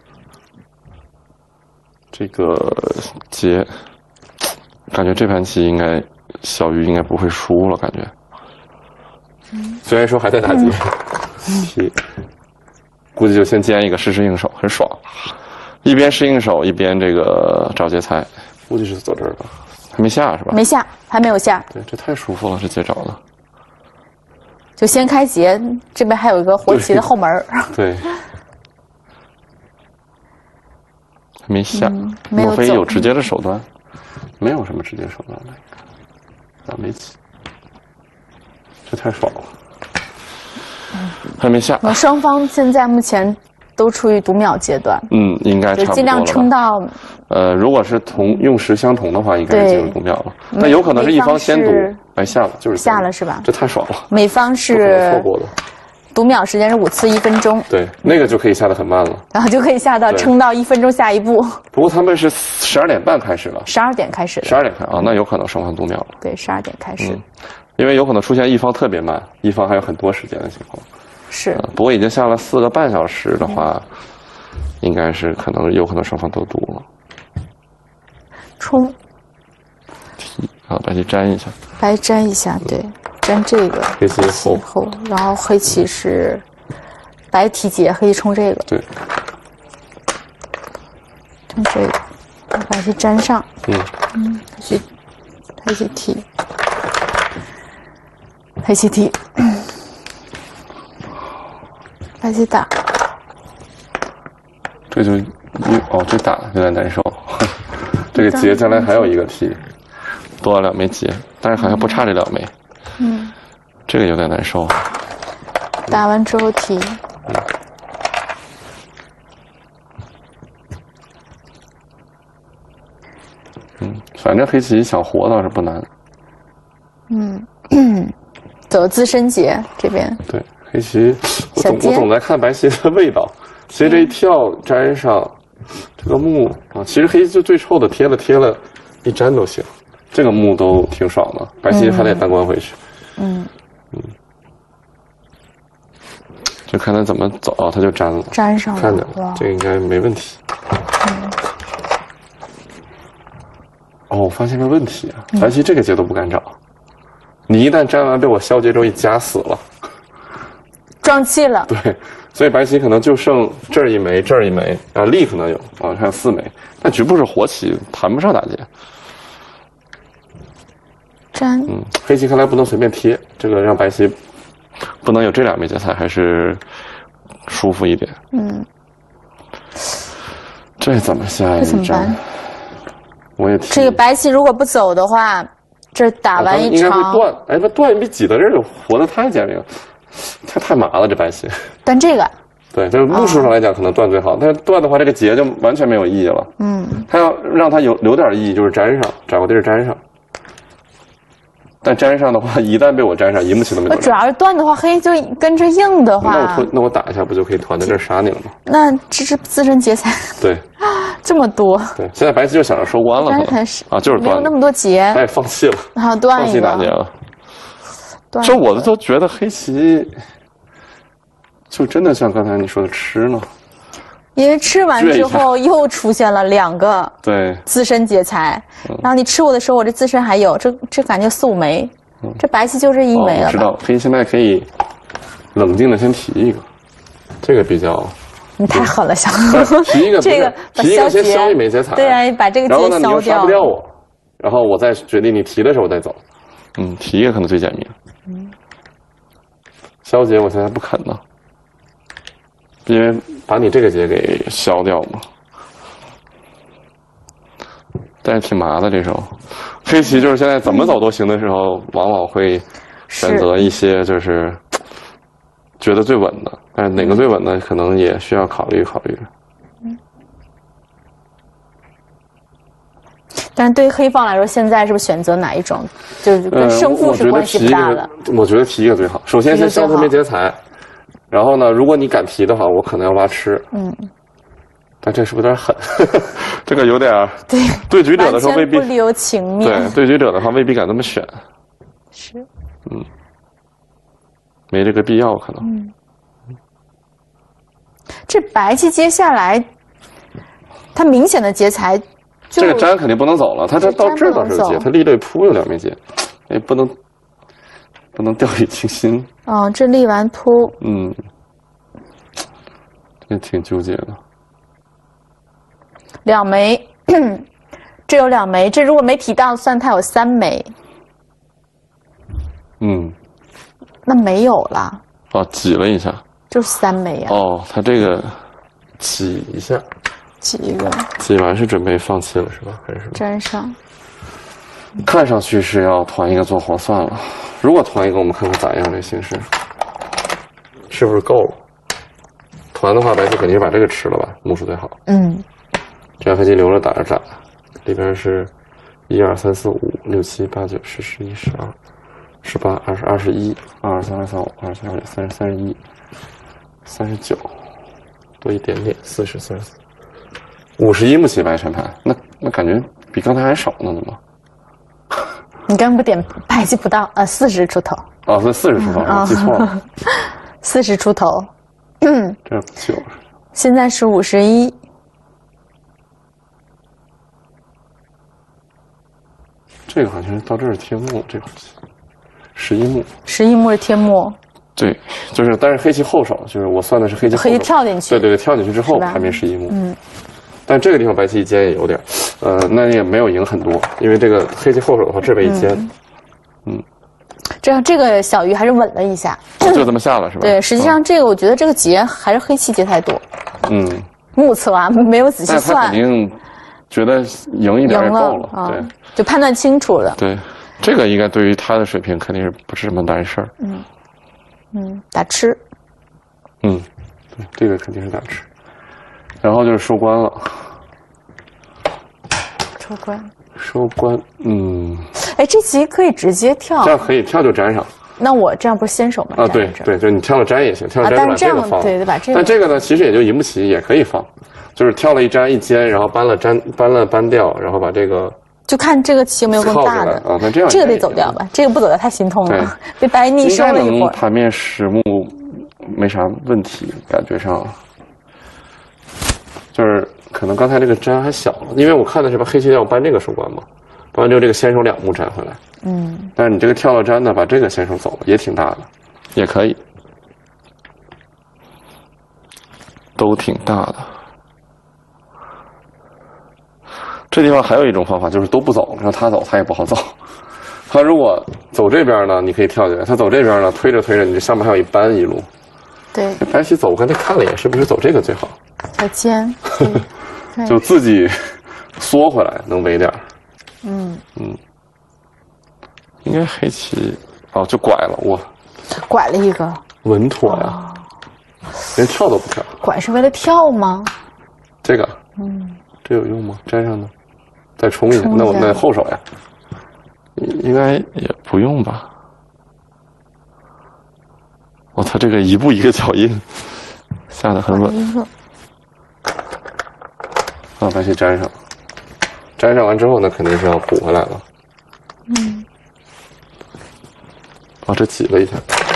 这个劫，感觉这盘棋应该小鱼应该不会输了，感觉。嗯、虽然说还在打劫，棋、嗯，估计就先尖一个试试应手，很爽。一边试应手，一边这个找劫材，估计是走这儿吧，还没下是吧？ 没下，还没有下。 对，这太舒服了，这劫找的。 就先开劫，这边还有一个活棋的后门。 对。对还没下， 嗯、没有莫非有直接的手段？没有什么直接手段的，啊，没起。这太爽了，嗯、还没下。 双方现在目前都处于读秒阶段。 嗯，应该差不多了。 尽量撑到。 呃，如果是同用时相同的话，应该是进入读秒了。但有可能是一方先读，哎，下了，就是下了是吧？ 这太爽了。 美方是错过了。 读秒时间是五次一分钟。 对，那个就可以下得很慢了。 然后就可以下到撑到一分钟下一步。 不过他们是十二点半开始了。 十二点开始。 十二点开啊，那有可能双方读秒了。 对，十二点开始。 嗯。因为有可能出现一方特别慢，一方还有很多时间的情况。 是、 呃。不过已经下了四个半小时的话，嗯、应该是可能有可能双方都读了。 冲。 提啊，白棋粘一下。 白粘一下，对，粘这个。 黑棋后。 后，然后黑棋是白提劫，黑棋冲这个。 对。 冲这个，把白棋粘上。 嗯。 嗯，黑棋，黑棋提。黑棋提，白棋打， 这就哦，这打有点难受。这个劫将来还有一个提，多了两枚劫，但是好像不差这两枚。嗯，这个有点难受。 打完之后提。嗯， 嗯，反正黑棋想活倒是不难。 嗯。走自身劫这边， 对黑棋，我总我总在看白棋的味道。其实这一跳粘上这个木啊，其实黑棋就最臭的贴了贴了，一粘都行。这个木都挺爽的，白棋还得单关回去。嗯嗯，就看他怎么走，他就粘了， 粘上了， 看着这个应该没问题。嗯、哦，我发现个问题啊，白棋这个劫都不敢找。你一旦粘完被我消劫之后一夹死了， 撞气了。 对，所以白棋可能就剩这儿一枚，这儿一枚，啊，力可能有啊，还有四枚，但局部是活棋，谈不上打劫。 粘。 嗯，黑棋看来不能随便贴，这个让白棋不能有这两枚劫材，还是舒服一点。嗯。这怎么下一张？我也提。 这个白棋如果不走的话。这打完一场、啊、 应该会断，哎，那断比挤到这儿活得太简明，太太麻了这白棋。 断这个， 对，就是路数上来讲可能断最好，哦、但是断的话这个劫就完全没有意义了。嗯，他要让它有留点意义，就是粘上，找个地儿粘上。但粘上的话，一旦被我粘上，赢不起那么多。 主要是断的话，黑就跟着硬的话， 那我那我打一下不就可以团在这儿杀你了吗？ 那这是自身劫材。 对。 这么多， 对，现在白棋就想着收官了，可能啊，就是没有那么多劫， 他也放弃了， 然后断放弃打劫了。这我都觉得黑棋就真的像刚才你说的吃呢， 因为吃完之后又出现了两个对自身劫材，然后你吃我的时候，我这自身还有，这这感觉四五枚，嗯、这白棋就是一枚了、哦。 我知道，黑棋现在可以冷静的先提一个，这个比较。 你太狠了，小提一个这个，提一个先消一枚劫材， 对啊，把这个劫消掉。 然后呢，你又杀不掉我，然后我再决定你提的时候我再走。嗯，提一个可能最简明。嗯，消劫我现在不肯呢，因为把你这个劫给消掉嘛。但是挺麻的这手，黑棋就是现在怎么走都行的时候，往往会选择一些就是觉得最稳的。但是哪个最稳呢？可能也需要考虑考虑。嗯。 但是对于黑方来说，现在是不是选择哪一种，就是跟胜负是关系不大的？ 呃、我觉得提一个最好。首先先消这枚劫材， 然后呢，如果你敢提的话，我可能要挖吃。 嗯， 但这是不是有点狠？这个有点对对局者的时候未必不留情面。 对对局者的话未必敢这么选。 是。 嗯，没这个必要可能。 嗯。这白棋接下来，它明显的劫财。 这个粘肯定不能走了，他这到这倒是有劫，他立对扑有点没劫，哎，不能不能掉以轻心。 哦，这立完扑， 嗯，也挺纠结的。 两枚，这有两枚，这如果没提到，算他有三枚。 嗯， 那没有了。 哦，挤了一下。 就是三枚呀、啊。 哦，他这个挤一下。 挤一个， 挤完是准备放弃了是吧？还是什么？ 粘上。 看上去是要团一个做活算了。如果团一个，我们看看咋样？这形势是不是够了？团的话，白棋肯定是把这个吃了吧，目数最好。 嗯。 这样黑棋留着打着斩，里边是一二三四五六七八九十十一十二十八二十二十一二二三二三五二十三二十九三十三十一三十九，多一点点四十四十四。五十一目棋白全盘，那那感觉比刚才还少呢，怎么？ 你刚不点白棋不到，呃，四十出头。 哦，是四十出头， 嗯、 记错了。 四十出头。嗯。 这九。 现在是五十一。 这个好像是到这儿贴目，这个十一目。 十一目是贴目。 对，就是，但是黑棋后手，就是我算的是黑棋后手。 黑棋跳进去。 对对对，跳进去之后排名十一目。 嗯。 但这个地方白棋一尖也有点，呃，那也没有赢很多，因为这个黑棋后手的话，这边一尖，嗯， 嗯这样这个小鱼还是稳了一下， 就这么下了是吧？ 对，实际上这个我觉得这个劫还是黑棋劫太多， 嗯， 目测啊没有仔细算， 他肯定觉得赢一点也够了， 了对， 就判断清楚了， 对，这个应该对于他的水平肯定是不是什么难事儿， 嗯嗯，打吃， 嗯，对，这个肯定是打吃。然后就是收官了， 收官， 收官，嗯， 哎，这棋可以直接跳， 这样可以跳就粘上。 那我这样不是先手吗？ 啊，对对，就你跳了粘也行，跳了粘就把这个放。 对对，把这个。 但这个呢，其实也就赢不起，也可以放，就是跳了一粘一尖，然后搬了粘，搬了搬掉，然后把这个。 就看这个棋有没有更大的啊，那这样这个得走掉吧，这个不走掉太心痛了，被白逆收了一会儿。 盘面实目没啥问题，感觉上。就是可能刚才这个粘还小，因为我看的是把黑棋要搬这个收官嘛，搬完之后这个先手两目粘回来。嗯。但是你这个跳了粘呢，把这个先手走了，也挺大的，也可以，都挺大的。这地方还有一种方法，就是都不走，让他走，他也不好走。他如果走这边呢，你可以跳进来；他走这边呢，推着推着，你这上面还有一扳一路。 对。 白棋走，我刚才看了一眼，是不是走这个最好？ 小尖。 就自己缩回来，能围点。嗯嗯。应该黑棋哦，就拐了我。 拐了一个。 稳妥呀、啊！哦、连跳都不跳。 拐是为了跳吗？ 这个。嗯。这有用吗？粘上呢？再冲一下，那我那后手呀，应该也不用吧？哦，他这个一步一个脚印，下得很稳。啊，白棋粘上，粘上完之后呢，肯定是要补回来了。嗯。哦，这挤了一下。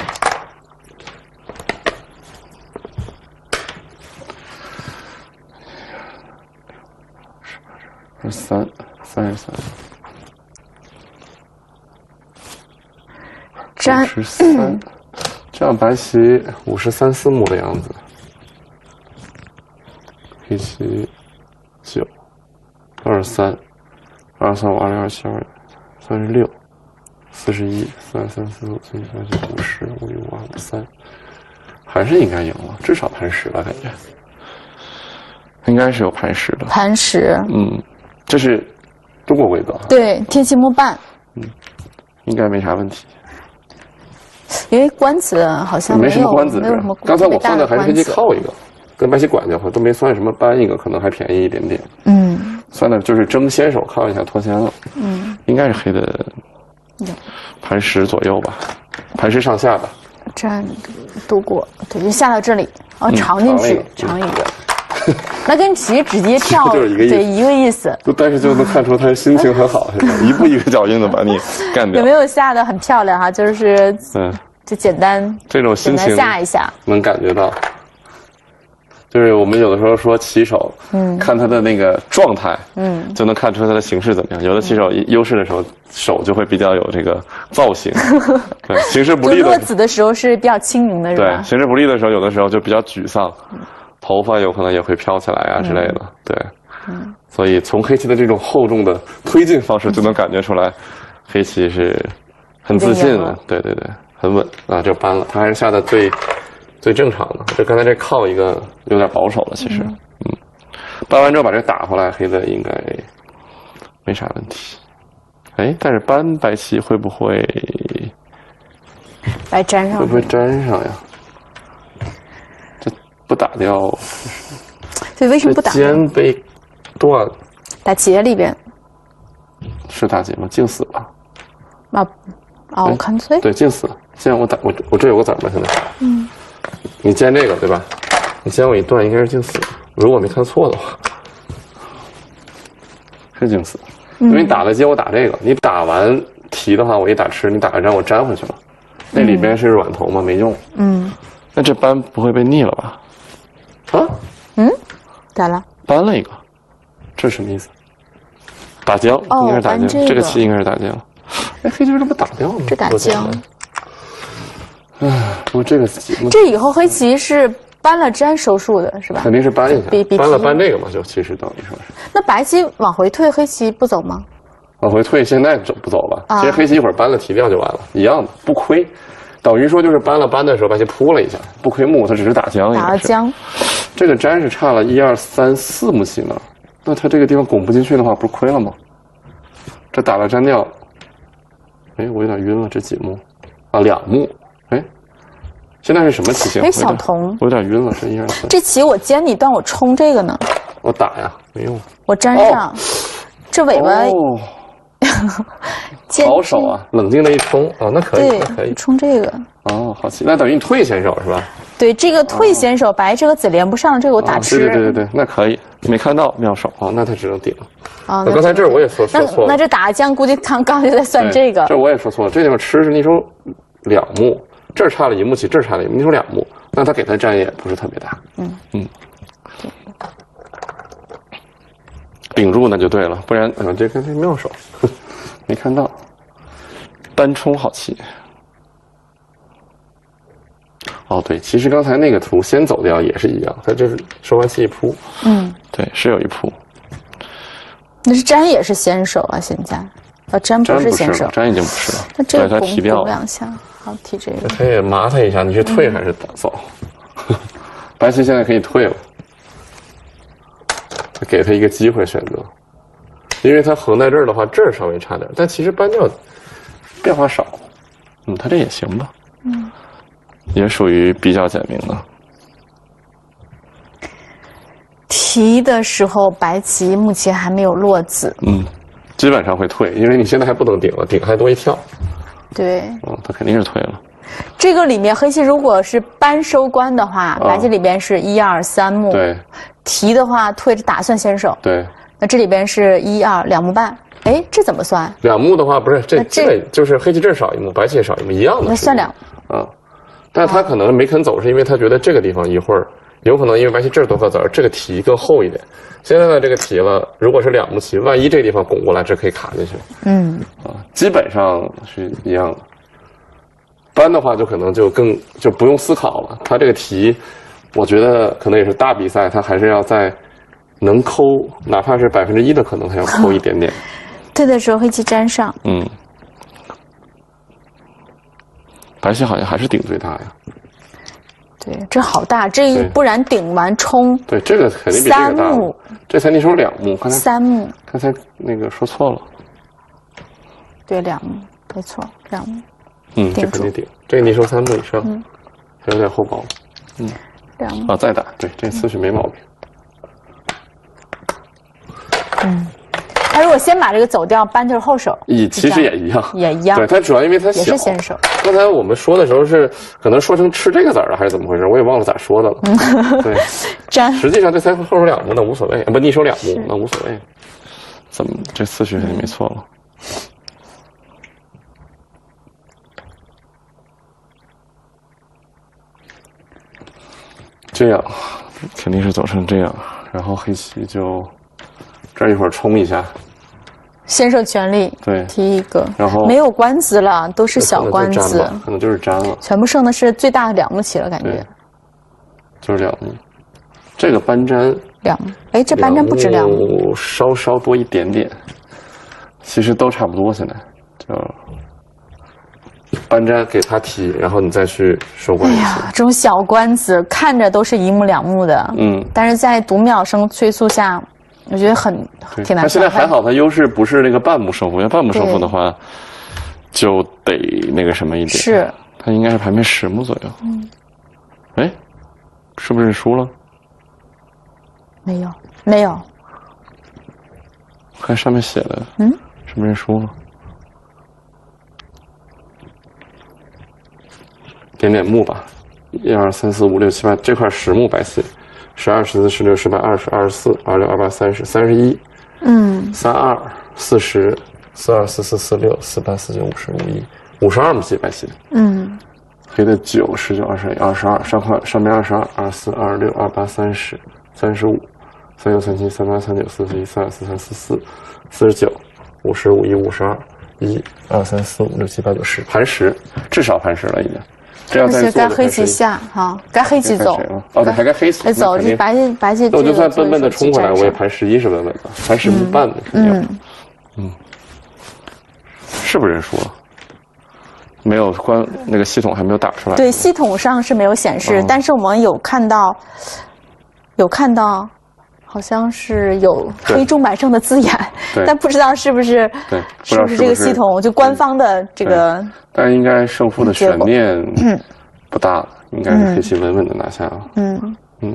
二十三，三十三， 粘十三，这样白棋五十三四目的样子，黑棋九，二十三，二十三五二零二七二三十六，四十一，三三四五四七八九五十五六五二五三，还是应该赢了，至少盘十了，感觉，应该是有盘十的， 盘十， 嗯。这是中国规则， 对，天气木半， 嗯，应该没啥问题。 因为官子好像没什么官子， 没有什么。 刚才我算的还是黑棋靠一个，跟白棋拐掉，都没算什么搬一个，可能还便宜一点点。嗯，算的就是争先手靠一下脱先了。嗯，应该是黑的盘十左右吧，盘十上下吧。 站度过，对，就下到这里，哦，长进去，长一个。那跟棋直接跳就是一个意思， 对一个意思。 但是就能看出他心情很好，一步一个脚印的把你干掉。 有没有下的很漂亮哈？就是嗯，就简单这种心情下一下， 能感觉到。就是我们有的时候说棋手，嗯，看他的那个状态，嗯，就能看出他的形势怎么样。有的棋手优势的时候，手就会比较有这个造型。对，形势不利的。 落子的时候是比较轻盈的，是吧？ 对，形势不利的时候，有的时候就比较沮丧，头发有可能也会飘起来啊之类的。对，嗯，所以从黑棋的这种厚重的推进方式，就能感觉出来，黑棋是很自信的。对对对，很稳啊，就搬了。他还是下的最。最正常的，就刚才这靠一个有点保守了，其实，嗯，嗯搬完之后把这打回来，黑的应该没啥问题。哎，但是搬白棋会不会白粘上？ 会不会粘上呀？这不打掉？ 对，为什么不打？ 尖被断。 打劫里边。 是打劫吗？净死吧。 啊，哦，我看错。 对，净死。现在我打我我这有个子吗？现在。嗯。你煎这个对吧？你煎我一段应该是净死，如果没看错的话，是净死。因为你打了接我打这个，你打完提的话我一打吃，你打个粘我粘回去了，那里边是软头嘛，没用。嗯，那这搬不会被逆了吧？啊？ 嗯？咋了？ 搬了一个，这是什么意思？打僵，应该是打僵， 这个、 这个棋应该是打僵。哎，黑棋这不打掉吗？ 这打僵。 唉，不过这个这以后黑棋是搬了粘手术的是吧？ 肯定是搬一下，比比搬了搬这个嘛，就其实等于说是。 那白棋往回退，黑棋不走吗？ 往回退，现在走不走了？啊、其实黑棋一会儿搬了提掉就完了，一样的，不亏。等于说就是搬了搬的时候，白棋扑了一下，不亏目，它只是打僵。 打了僵。 这个粘是差了一二三四目棋呢，那它这个地方拱不进去的话，不是亏了吗？这打了粘掉，哎，我有点晕了，这几目啊，两目。哎，现在是什么棋形？ 哎，小童， 我有点晕了，是一二三。 这棋我尖你断，我冲这个呢？ 我打呀，没用。 我粘上，哦、这尾巴。 哦，好手啊！冷静的一冲，哦，那可以， 对， 那可以冲这个。 哦，好棋，那等于你退先手是吧？ 对，这个退先手，哦、白这个子连不上，这个我打吃。 哦、对对对对对，那可以，没看到妙手啊、哦，那他只能顶。 啊、 哦，刚才这儿我也说说错了。 那这打将估计刚刚就在算这个。 这我也说错了，这地方吃是逆手两目，这儿差了一目棋，这儿差了一目，逆手两目，那他给他占也不是特别大。嗯嗯。顶住那就对了，不然嗯，这个这妙手，没看到。单冲好棋。哦，对，其实刚才那个图先走掉也是一样，它这是收完棋一扑。嗯，对，是有一扑。 那是粘也是先手啊，现在，啊，粘不是先手， 粘已经不是了。 那这个他提掉两下，好提这个。 可以麻他一下，你是退还是走？嗯、白棋现在可以退了，给他一个机会选择，因为他横在这儿的话，这儿稍微差点，但其实搬掉变化少。嗯，他这也行吧。嗯。也属于比较简明的。 提的时候，白棋目前还没有落子。 嗯，基本上会退，因为你现在还不能顶了，顶还多一跳。 对。 嗯，他肯定是退了。 这个里面黑棋如果是扳收官的话，白棋里边是一二三目。 对。 提的话，退着打算先手。 对。 那这里边是一二两目半。哎，这怎么算？ 两目的话，不是这这就是黑棋这少一目，白棋也少一目，一样的。 那算两。 啊。但他可能没肯走，是因为他觉得这个地方一会儿有可能因为白棋这儿多个子儿，这个提更厚一点。现在呢，这个提了，如果是两目棋，万一这个地方拱过来，这可以卡进去。嗯，啊，基本上是一样的。搬的话，就可能就更就不用思考了。他这个提，我觉得可能也是大比赛，他还是要在能抠，哪怕是百分之一的可能，还要抠一点点。 对的时候，黑棋粘上。 嗯。白棋好像还是顶最大呀， 对，这好大，这不然顶完冲， 对，这个肯定比这个大，这才你说两目，刚才三目， 刚才那个说错了， 对，两目，没错，两目， 嗯，这肯定顶，这个你说三目以上，嗯，还有点厚薄，嗯， 两目啊，再打，对，这次序没毛病， 嗯， 他如果先把这个走掉，搬就是后手。 也其实也一样， 也一样。 对，他主要因为他小。 也是先手。 刚才我们说的时候是可能说成吃这个子儿了，还是怎么回事？我也忘了咋说的了。对， 粘。 实际上这才后手两目那无所谓，不逆手两目那无所谓。怎么这次序也没错了？这样肯定是走成这样，然后黑棋就这一会儿冲一下， 先手全力， 对， 提一个， 然后没有官子了，都是小官子， 可能就是粘了， 全部剩的是最大的两目棋了，感觉， 就是两目，这个搬粘两目，哎，这搬粘不止两目， 稍稍多一点点，其实都差不多，现在就。搬粘给他提，然后你再去收官。哎呀，这种小官子看着都是一目两目的，嗯，但是在读秒声催促下，我觉得很挺难。 他现在还好，他优势不是那个半目胜负，要半目胜负的话，就得那个什么一点。 是， 他应该是盘面十目左右。嗯，哎，是不是输了？ 没有，没有。 看上面写的，嗯，是不是输了？点点目吧，一二三四五六七八，这块十目白棋，十二十四十六十八二十二十四二六二八三十三十一，嗯，三二四十四二四四四六四八四九五十五一五十二目棋白棋，嗯，黑的九十九二十一二十二，上块上面二十二二四二六二八三十三十五三六三七三八三九四十一三二四三四四四十九五十五一五十二一二三四五六七八九十，盘十，至少盘十了已经。这要再该黑棋下哈，该黑棋走。 哦，对，还该黑棋走。这白棋白棋。 那我就算笨笨的冲回来，我也盘十一是稳稳的，盘十目半的。嗯嗯，是不是认输了？没有关那个系统还没有打出来。 对，系统上是没有显示，但是我们有看到，有看到。好像是有黑中白胜的字眼，但不知道是不是对， 是不是这个系统就官方的这个。 但应该胜负的悬念不大，应该是黑棋稳稳的拿下。嗯嗯，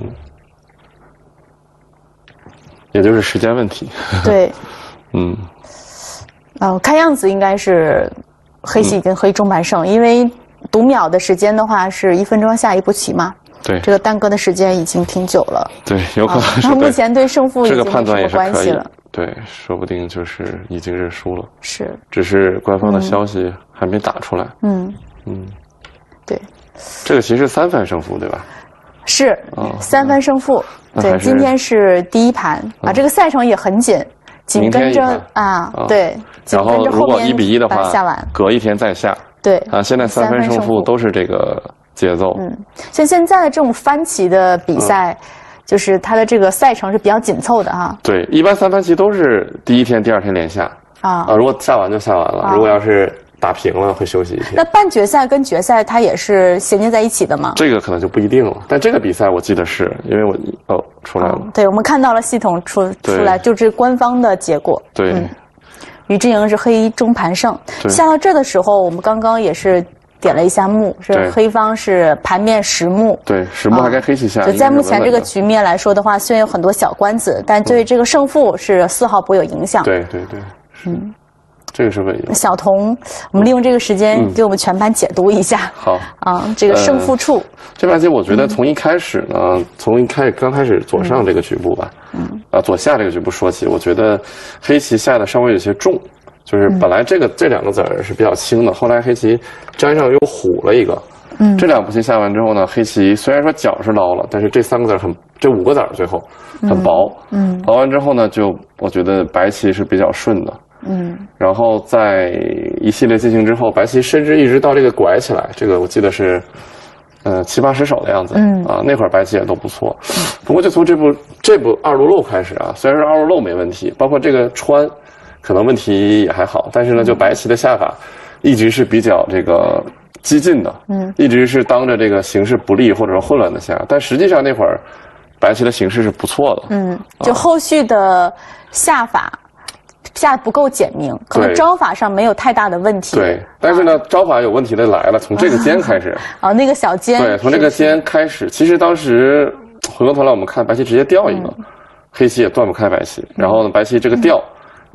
也就是时间问题。 对，嗯，哦，看样子应该是黑棋已经黑中白胜，因为读秒的时间的话是一分钟下一步棋嘛。 对， 这个耽搁的时间已经挺久了。 对，有可能是。 然后目前对胜负已经没什么关系了。 对，说不定就是已经认输了。 是。 只是官方的消息还没打出来。嗯嗯， 对。 这个其实三番胜负对吧？ 是，三番胜负。对，今天是第一盘啊，这个赛程也很紧，紧跟着啊，对。 然后如果一比一的话， 下完隔一天再下。 对。 啊，现在三番胜负都是这个。节奏，嗯， 像现在这种番棋的比赛，嗯、就是它的这个赛程是比较紧凑的哈。 对，一般三番棋都是第一天、第二天连下啊啊，如果下完就下完了，啊、如果要是打平了会休息一天。 那半决赛跟决赛它也是衔接在一起的吗？ 这个可能就不一定了，但这个比赛我记得是因为我哦出来了， 哦、对我们看到了系统出出来，就是官方的结果。 对，嗯、 于之莹是黑中盘胜，下到这的时候，我们刚刚也是。点了一下目，是黑方是盘面十目， 对，十目还该黑棋下。 就在目前这个局面来说的话，虽然有很多小官子，但对这个胜负是丝毫不会有影响。 对对对，嗯，这个是稳赢。 小童，我们利用这个时间给我们全盘解读一下。 好啊，这个胜负处。 这盘棋我觉得从一开始呢，从一开始刚开始左上这个局部吧，嗯，啊左下这个局部说起，我觉得黑棋下的稍微有些重。就是本来这个、嗯、这两个子儿是比较轻的，后来黑棋粘上又虎了一个。嗯，这两步棋下完之后呢，黑棋虽然说角是捞了，但是这三个子儿很，这五个子儿最后很薄。嗯，捞完之后呢，就我觉得白棋是比较顺的。嗯，然后在一系列进行之后，白棋甚至一直到这个拐起来，这个我记得是呃七八十手的样子。嗯，啊那会儿白棋也都不错。不过就从这步这步二路漏开始啊，虽然说二路漏没问题，包括这个穿。可能问题也还好，但是呢，就白棋的下法一直是比较这个激进的，嗯，一直是当着这个形势不利或者说混乱的下，但实际上那会儿白棋的形势是不错的， 嗯，就后续的下法下不够简明，可能招法上没有太大的问题， 对，但是呢，招法有问题的来了，从这个尖开始， 哦，那个小尖， 对，从这个尖开始，其实当时回过头来我们看白棋直接掉一个，黑棋也断不开白棋，然后呢，白棋这个掉。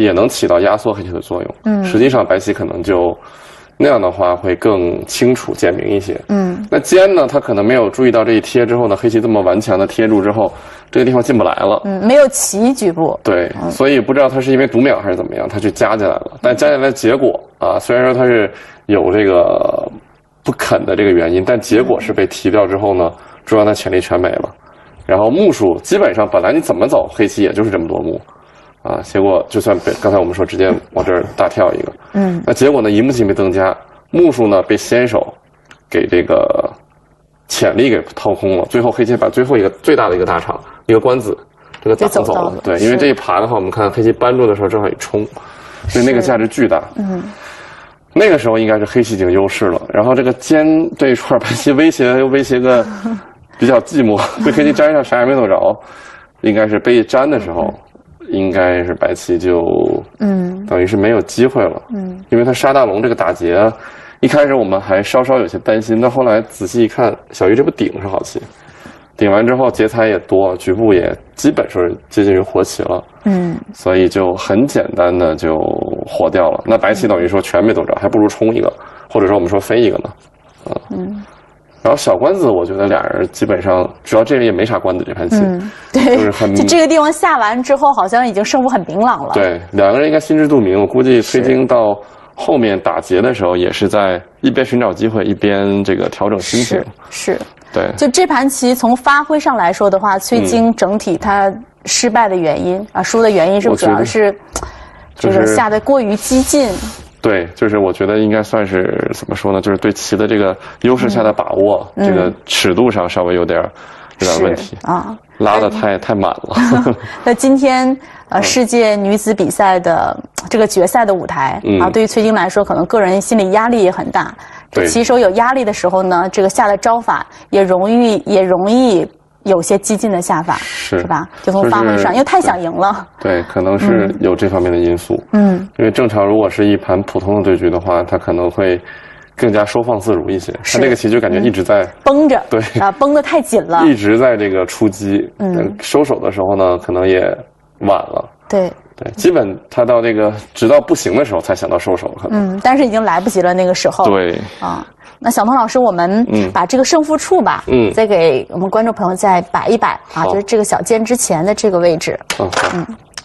也能起到压缩黑棋的作用。嗯，实际上白棋可能就那样的话会更清楚简明一些。嗯，那尖呢，他可能没有注意到这一贴之后呢，黑棋这么顽强的贴住之后，这个地方进不来了。 嗯，没有棋局部。 对，嗯、所以不知道他是因为读秒还是怎么样，他去加进来了。但加进来的结果啊，虽然说他是有这个不肯的这个原因，但结果是被提掉之后呢，中央的潜力全没了。然后目数基本上本来你怎么走，黑棋也就是这么多目。啊，结果就算被刚才我们说直接往这儿大跳一个，嗯，那结果呢，一目棋没增加，目数呢被先手给这个潜力给掏空了，最后黑棋把最后一个最大的一个大场一个官子这个挡走了，对，因为这一爬的话，我们看黑棋扳住的时候正好一冲，所以那个价值巨大，嗯，那个时候应该是黑棋已经优势了，然后这个尖这一串白棋威胁又威胁个比较寂寞，被黑棋粘上啥也没走着，应该是被粘的时候。应该是白棋就嗯，等于是没有机会了，嗯，因为他杀大龙这个打劫，一开始我们还稍稍有些担心，但后来仔细一看，小鱼这不顶是好棋，顶完之后劫财也多，局部也基本是接近于活棋了，嗯，所以就很简单的就活掉了。那白棋等于说全没走着，还不如冲一个，或者说我们说飞一个呢，啊、嗯。然后小官子，我觉得俩人基本上，主要这人也没啥官子这盘棋，嗯， 对， 就是很就这个地方下完之后，好像已经胜负很明朗了。 对，两个人应该心知肚明。我估计崔晶到后面打劫的时候，也是在一边寻找机会，一边这个调整心情。 是，是对。 就这盘棋从发挥上来说的话，崔晶整体他失败的原因、嗯、啊，输的原因是不是主要是这个下的过于激进？ 对，就是我觉得应该算是怎么说呢？就是对棋的这个优势下的把握，嗯、这个尺度上稍微有点有点问题啊，拉得太太满了。 那今天呃世界女子比赛的这个决赛的舞台、嗯、啊，对于崔晶来说，可能个人心理压力也很大。 对， 棋手有压力的时候呢，这个下的招法也容易也容易。有些激进的下法是是吧？就从发挥上，就是、因为太想赢了。 对，可能是有这方面的因素。嗯，因为正常如果是一盘普通的对局的话，他可能会更加收放自如一些。他这个棋就感觉一直在、嗯、 绷着， 对啊，绷得太紧了， 一直在这个出击。嗯，收手的时候呢，可能也晚了。 对。 对，基本他到这个直到不行的时候才想到收手，可能。 嗯，但是已经来不及了那个时候。 对。 啊。那小童老师，我们把这个胜负处吧，嗯，再给我们观众朋友再摆一摆啊，就是这个小尖之前的这个位置，嗯嗯，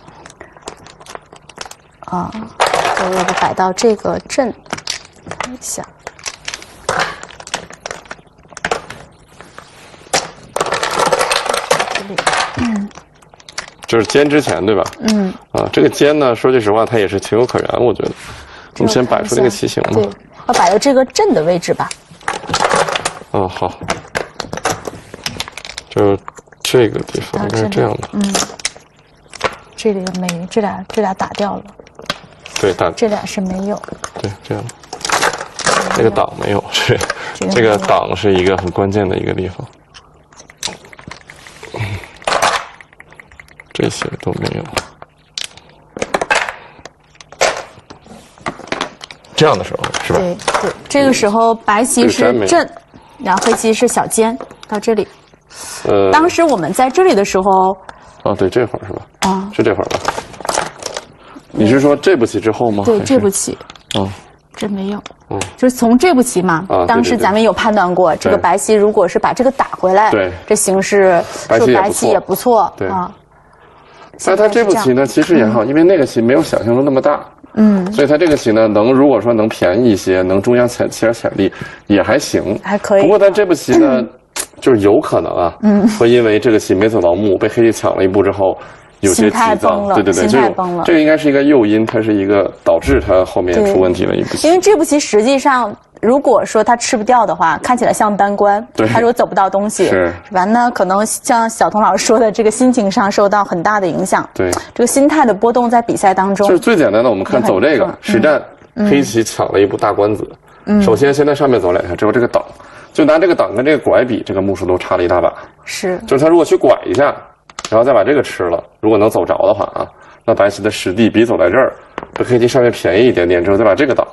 啊，要不摆到这个阵，看一下，这里，嗯， 这是尖之前对吧？嗯，啊，这个尖呢，说句实话，它也是情有可原，我觉得。我们先摆出这个棋形吧。 对，要摆到这个阵的位置吧。 嗯，好。就这个地方应该是这样的。嗯。 这里没，这俩这俩打掉了。 对，打。 这俩是没有。 对，这样的。这个挡没有，这这个挡是一个很关键的一个地方。这些都没有。这样的时候是吧？ 对对，这个时候白棋是阵，然后黑棋是小尖，到这里。呃，当时我们在这里的时候， 啊，对，这会儿是吧？啊，是这会儿吧？你是说这步棋之后吗？ 对，这步棋。 嗯， 这没有。嗯，就是从这步棋嘛。啊，当时咱们有判断过，这个白棋如果是把这个打回来， 对， 这形势说白棋也不错。 对啊。但他这步棋呢，其实也好，因为那个棋没有想象中那么大。嗯，所以他这个棋呢，能如果说能便宜一些，能中央潜起点潜力，也还行， 还可以。 不过咱这步棋呢，嗯、就是有可能啊，嗯，会因为这个棋没走到目，被黑棋抢了一步之后，有些急躁，对对对， 心态崩了。 这个应该是一个诱因，它是一个导致它后面出问题的一步棋。 因为这步棋实际上，如果说他吃不掉的话，看起来像单关，他如果走不到东西， 是是吧？那可能像小童老师说的，这个心情上受到很大的影响。 对， 这个心态的波动在比赛当中， 就是最简单的，我们看走这个实战，嗯、黑棋抢了一步大官子。嗯，首先先在上面走两下，之后这个挡，就拿这个挡跟这个拐比，这个目数都差了一大把。 是， 就是他如果去拐一下，然后再把这个吃了，如果能走着的话啊，那白棋的实地比走在这儿，这黑棋上面便宜一点点，之后再把这个挡。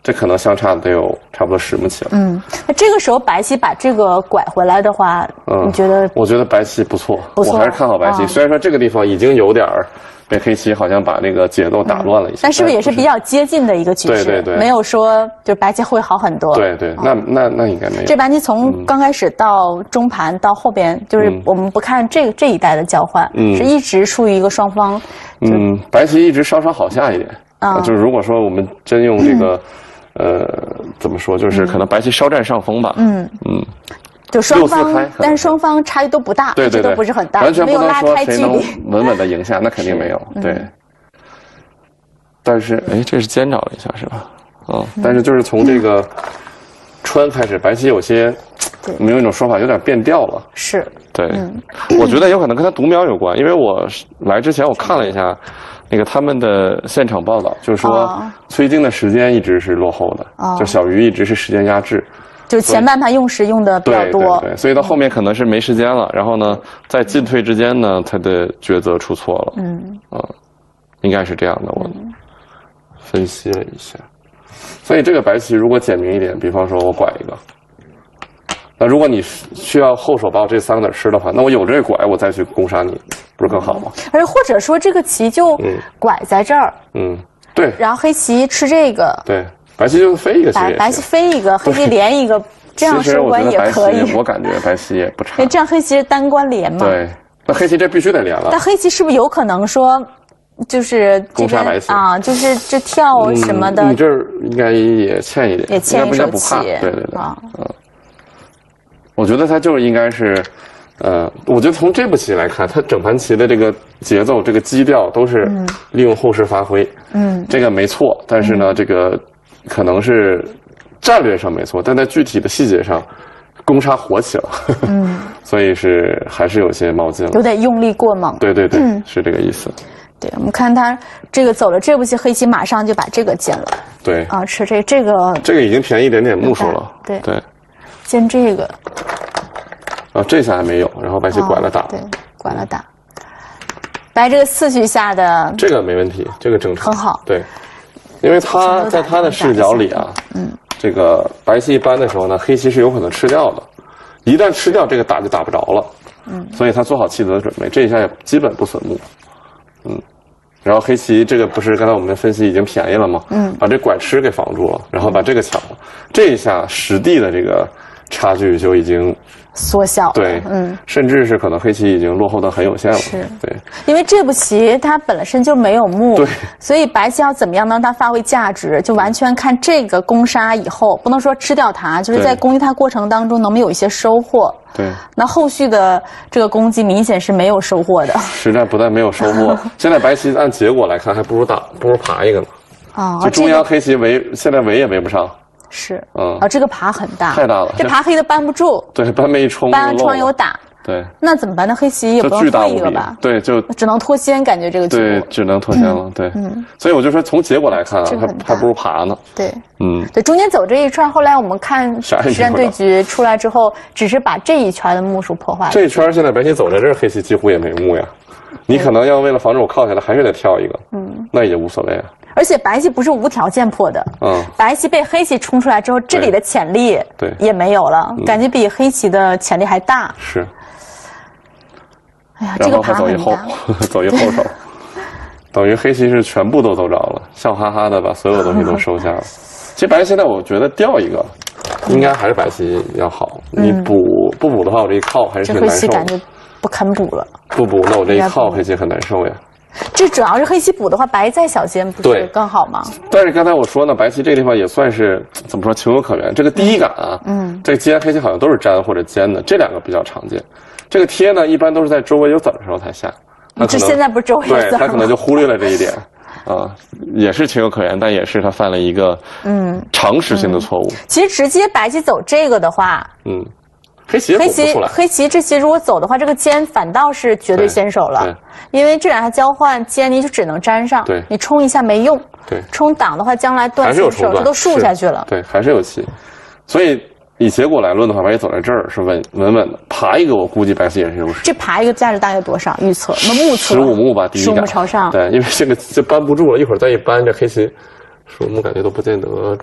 这可能相差得有差不多十目棋了。 嗯，那这个时候白棋把这个拐回来的话，嗯、你觉得？ 我觉得白棋不错， 不错， 我还是看好白棋。啊、虽然说这个地方已经有点儿被黑棋好像把那个节奏打乱了一些，嗯、 但是不是也是比较接近的一个局势？ 对对对， 没有说就是白棋会好很多。 对对，那、哦、那那应该没有。 这白棋从刚开始到中盘到后边，就是我们不看这个这一代的交换，嗯、是一直处于一个双方。 嗯，白棋一直稍稍好下一点。啊，就是如果说我们真用这个。嗯呃，怎么说？就是可能白棋稍占上风吧。嗯嗯， 就双方，但是双方差距都不大， 对对对， 都不是很大， 完全不能说谁能没有拉开距离， 稳稳的赢下，那肯定没有。对。嗯、但是，哎，这是尖找了一下，是吧？嗯。但是就是从这个川开始，白棋有些，我们用一种说法，有点变调了。 是。 对，嗯、我觉得有可能跟他读秒有关，因为我来之前我看了一下。那个他们的现场报道就是说，崔晶的时间一直是落后的，哦、就小鱼一直是时间压制， 就前半盘用时用的比较多， 对对对，所以到后面可能是没时间了。然后呢，在进退之间呢，他的抉择出错了，嗯啊、呃，应该是这样的。我分析了一下，所以这个白棋如果简明一点，比方说我拐一个。那如果你需要后手把我这三个子吃的话，那我有这个拐，我再去攻杀你，不是更好吗？ 而或者说这个棋就拐在这儿， 嗯，对。 然后黑棋吃这个， 对，白棋就飞一个棋， 白白棋飞一个，黑棋连一个，这样收官也可以。 我感觉白棋也不差。 因为这样黑棋是单官连嘛。 对，那黑棋这必须得连了。 但黑棋是不是有可能说？就是攻杀白棋啊，就是这跳什么的， 嗯、你这儿应该也欠一点， 也欠一手棋， 对对对，啊，嗯。我觉得他就是应该是，呃，我觉得从这步棋来看，他整盘棋的这个节奏、这个基调都是利用后势发挥，嗯，这个没错。但是呢，嗯、这个可能是战略上没错，但在具体的细节上，攻杀火起了，嗯，所以是还是有些冒进了， 有点用力过猛。 对对对，嗯、是这个意思。 对，我们看他这个走了这步棋，黑棋马上就把这个尖了。 对啊，吃这这个这个已经便宜一点点目数了。 对对。 尖这个， 啊，这下还没有，然后白棋拐了打， 哦、对，拐了打，白这个次序下的这个没问题，这个正常， 很好， 对，因为他在他的视角里啊，嗯，这个白棋一搬的时候呢，黑棋是有可能吃掉的，一旦吃掉这个打就打不着了，嗯，所以他做好棋子的准备，这一下也基本不损目，嗯。然后黑棋这个不是刚才我们分析已经便宜了吗？嗯，把这拐吃给防住了，然后把这个抢了，这一下实地的这个差距就已经缩小了。 对，嗯，甚至是可能黑棋已经落后的很有限了。 是， 对， 因为这步棋它本身就没有目， 对， 所以白棋要怎么样让它发挥价值，就完全看这个攻杀以后，不能说吃掉它，就是在攻击它过程当中能不能有一些收获。 对， 那后续的这个攻击明显是没有收获的。 实战不但没有收获，现在白棋按结果来看，还不如打，不如爬一个呢。啊，就中央黑棋围，现在围也围不上。 是，嗯，啊，这个爬很大， 太大了， 这爬黑的搬不住。 对，搬没一冲， 搬窗有打。 对， 那怎么办？那黑棋也不能退一个吧？ 对，就只能脱先，感觉这个局对，只能脱先了。对，嗯，所以我就说，从结果来看啊，还还不如爬呢。 对，嗯，对，中间走这一串，后来我们看实战对局出来之后，只是把这一圈的目数破坏了。 这一圈现在白棋走在这儿，黑棋几乎也没目呀。你可能要为了防止我靠下来，还是得跳一个，嗯，那也无所谓啊。 而且白棋不是无条件破的，嗯，白棋被黑棋冲出来之后，这里的潜力对也没有了，感觉比黑棋的潜力还大。 是。 哎呀，这个盘很大， 走一后手，等于黑棋是全部都走着了，笑哈哈的把所有东西都收下了。其实白棋现在我觉得掉一个，应该还是白棋要好。你补不补的话，我这一靠还是挺难受。 这黑棋感觉不肯补了。 不补，那我这一靠黑棋很难受呀。 这主要是黑棋补的话，白再小尖不是更好吗？ 但是刚才我说呢，白棋这个地方也算是怎么说情有可原。这个第一杆啊，嗯，这个尖黑棋好像都是粘或者尖的，这两个比较常见。这个贴呢，一般都是在周围有子的时候才下。 这现在不是周围有子吗？ 对，他可能就忽略了这一点，啊，也是情有可原，但也是他犯了一个嗯常识性的错误。 其实直接白棋走这个的话， 嗯，黑棋黑棋黑棋这棋如果走的话，这个尖反倒是绝对先手了，因为这两下交换尖你就只能粘上， 对， 你冲一下没用， 对， 冲挡的话将来断先手这都竖下去了， 对，还是有棋，所以。以结果来论的话，白棋走在这儿是稳稳稳的，爬一个我估计白棋也是优势。 这爬一个价值大概多少？预测？那目测十五目吧，第一杆。 十五目朝上。 对，因为这个这搬不住了，一会儿再一搬，这黑棋十五目感觉都不见得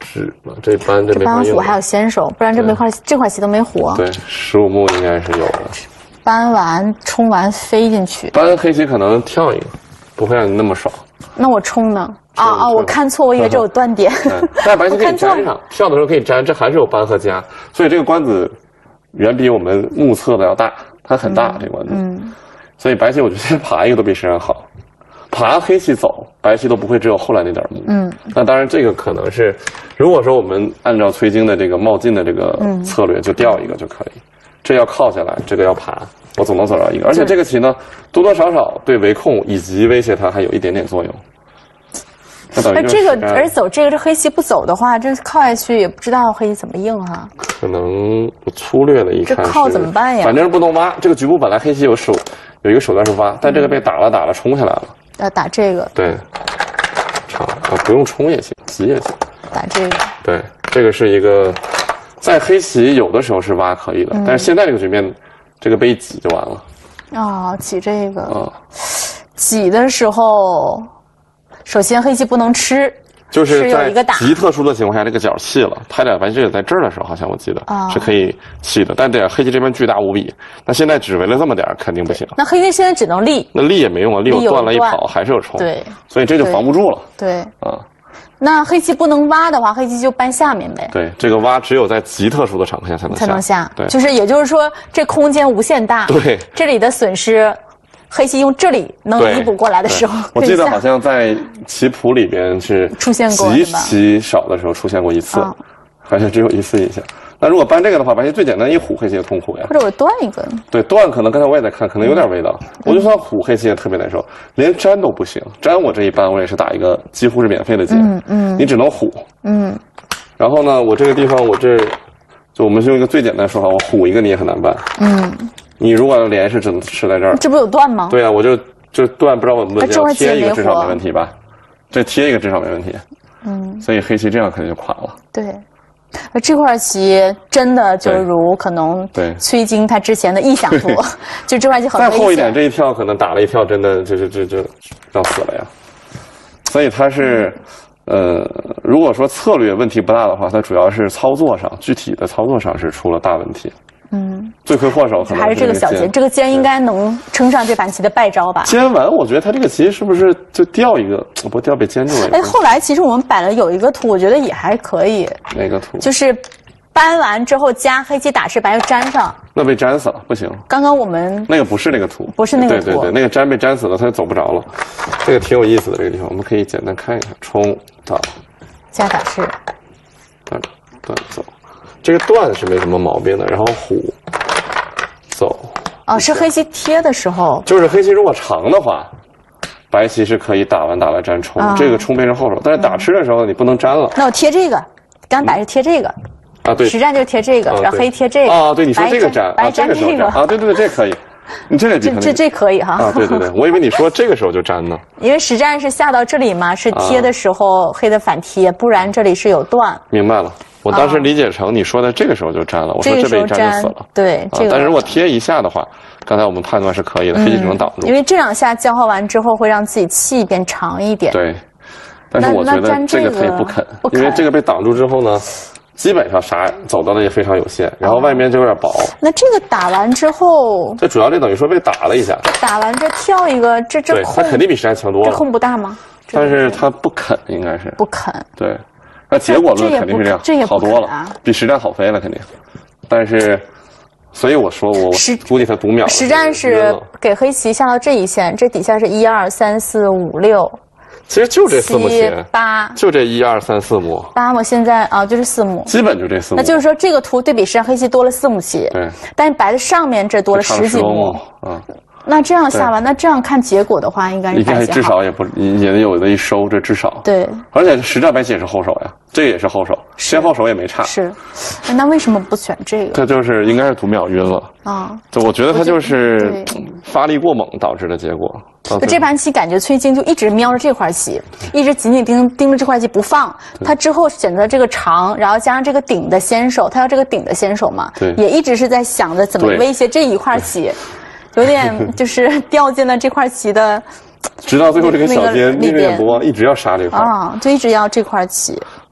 纸嘛，这搬这这没法用。 搬完虎还有先手，不然这没块这块棋都没活。 对，十五目应该是有的。 搬完冲完飞进去， 搬黑棋可能跳一个，不会让你那么爽。 那我冲呢？啊啊！我看错，我以为这有断点。 嗯、但是白棋可以粘上，跳的时候可以粘，这还是有搬和夹，所以这个官子远比我们目测的要大，它很大、嗯、这个官子。嗯。所以白棋我觉得爬一个都比实战好，爬黑棋走，白棋都不会只有后来那点目。嗯。那当然这个可能是，如果说我们按照崔晶的这个冒进的这个策略，就掉一个就可以。这要靠下来，这个要爬，我总能走到一个。而且这个棋呢，多多少少对围控以及威胁它还有一点点作用。 那这个而走这个这黑棋不走的话，这靠下去也不知道黑棋怎么应哈、啊。 可能我粗略的一看， 这靠怎么办呀？ 反正不能挖。这个局部本来黑棋有手有一个手段是挖，但这个被打了打了冲下来了。 要打这个。 对。长啊，不用冲也行，急也行。 打这个。 对，这个是一个。在黑棋有的时候是挖可以的，嗯、但是现在这个局面，这个被一挤就完了。 哦，挤这个。哦、挤的时候，首先黑棋不能吃， 就是在极特殊的情况下，这个角弃了，拍点白棋也在这儿的时候，好像我记得、哦、是可以弃的，但这黑棋这边巨大无比，那现在只围了这么点肯定不行。 那黑棋现在只能立， 那立也没用啊，立我断了一跑还是有冲， 对， 所以这就防不住了。 对，啊。那黑棋不能挖的话，黑棋就搬下面呗。 对，这个挖只有在极特殊的场合下才能下。 才能下。 对， 就是也就是说，这空间无限大。 对， 这里的损失，黑棋用这里能弥补过来的时候， 我记得好像在棋谱里边是出现过极其少的时候出现过一次，哦、好像只有一次印象。那如果搬这个的话，白棋最简单一虎，黑棋也痛苦呀。 或者我断一个。 对，断可能刚才我也在看，可能有点味道。嗯、我就算虎，黑棋也特别难受，连粘都不行。粘我这一搬，我也是打一个几乎是免费的劫。嗯嗯。你只能虎。嗯。然后呢，我这个地方我这，就我们用一个最简单的说法，我虎一个你也很难办。嗯。你如果要连是只能吃在这儿。 这不有断吗？ 对啊，我就就断不知道稳不稳，要贴一个至少没问题吧？这贴一个至少没问题。嗯。所以黑棋这样肯定就垮了。 对。那这块棋真的就如可能对崔晶他之前的臆想图，就这块棋很危险。 再厚一点，这一跳可能打了一跳，真的就是这就要死了呀。所以他是，呃，如果说策略问题不大的话，它主要是操作上，具体的操作上是出了大问题。嗯，罪魁祸首可能还是这个小尖，这个尖应该能撑上这盘棋的败招吧？ 尖完，我觉得他这个棋是不是就掉一个？不掉被尖住了。 哎，后来其实我们摆了有一个图，我觉得也还可以。 哪个图？ 就是搬完之后加黑棋打吃白又粘上。 那被粘死了，不行。 刚刚我们那个不是那个图， 不是那个图， 对对对，那个粘被粘死了，他就走不着了。这个挺有意思的，这个地方我们可以简单看一下，冲到加打吃， 断断走。这个断是没什么毛病的，然后虎走。 哦，是黑棋贴的时候。 就是黑棋如果长的话，白棋是可以打完打了粘冲，啊、这个冲变成后手。但是打吃的时候你不能粘了。 那我贴这个，刚打是贴这个。 啊，对。 实战就贴这个，然后黑贴这个。 啊，对，你说这个粘， 白粘这个。 啊，对对对，这可以。你这个这这这可以哈。 啊，对对对，我以为你说这个时候就粘呢。 因为实战是下到这里嘛，是贴的时候黑的反贴，不然这里是有断。 明白了。我当时理解成你说的这个时候就粘了，我说这被粘就死了。 对，这个。 但是如果贴一下的话，刚才我们判断是可以的，黑棋只能挡住。 因为这两下消耗完之后，会让自己气变长一点。 对，但是我觉得这个他也不肯，因为这个被挡住之后呢，基本上啥走到的也非常有限，然后外面就有点薄。 那这个打完之后， 这主要这等于说被打了一下。 打完这跳一个，这这空，它肯定比实战强多了。 这空不大吗？ 但是他不肯，应该是不肯。 对。那结果论肯定是这样， 这也好多了，啊、比实战好飞了肯定。但是，所以我说我估计他读秒了。 实战是给黑棋下到这一线，这底下是一二三四五六。 其实就这四目棋， 八， 就这一二三四目。 八目现在啊，就是四目。 基本就这四目。 那就是说，这个图对比实战黑棋多了四目棋。 对。 但是白的上面这多了十几目。 嗯。 那这样下完，那这样看结果的话，应该是应该至少也不也得有的一收，这至少对。 而且实战白棋也是后手呀，这个也是后手，先后手也没差。 是，那为什么不选这个？ 他就是应该是读秒晕了啊！就我觉得他就是发力过猛导致的结果。 就这盘棋感觉崔晶就一直瞄着这块棋，一直紧紧盯盯着这块棋不放。他之后选择这个长，然后加上这个顶的先手，他要这个顶的先手嘛，也一直是在想着怎么威胁这一块棋。有点就是掉进了这块棋的， 直到最后这个小尖念念不忘，一直要杀这块啊，就一直要这块棋。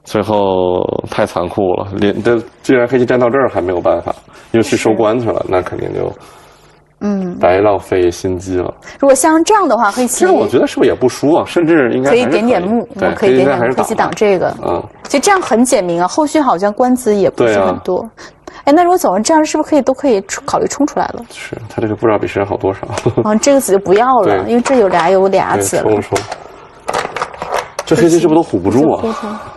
最后太残酷了，连这既然黑棋站到这儿还没有办法，又去收官去了，那肯定就嗯白浪费心机了。 如果像这样的话，黑棋这我觉得是不是也不输啊？甚至应该可以点点目， 对， 可以点点目，黑棋挡这个。嗯，其实这样很简明啊，后续好像官子也不是很多。哎、啊，那如果走成这样，是不是可以都可以考虑冲出来了？ 是他这个不知道比谁好多少。 啊，这个子就不要了，因为这有俩有俩子了。 冲冲。这黑棋是不是都虎不住啊？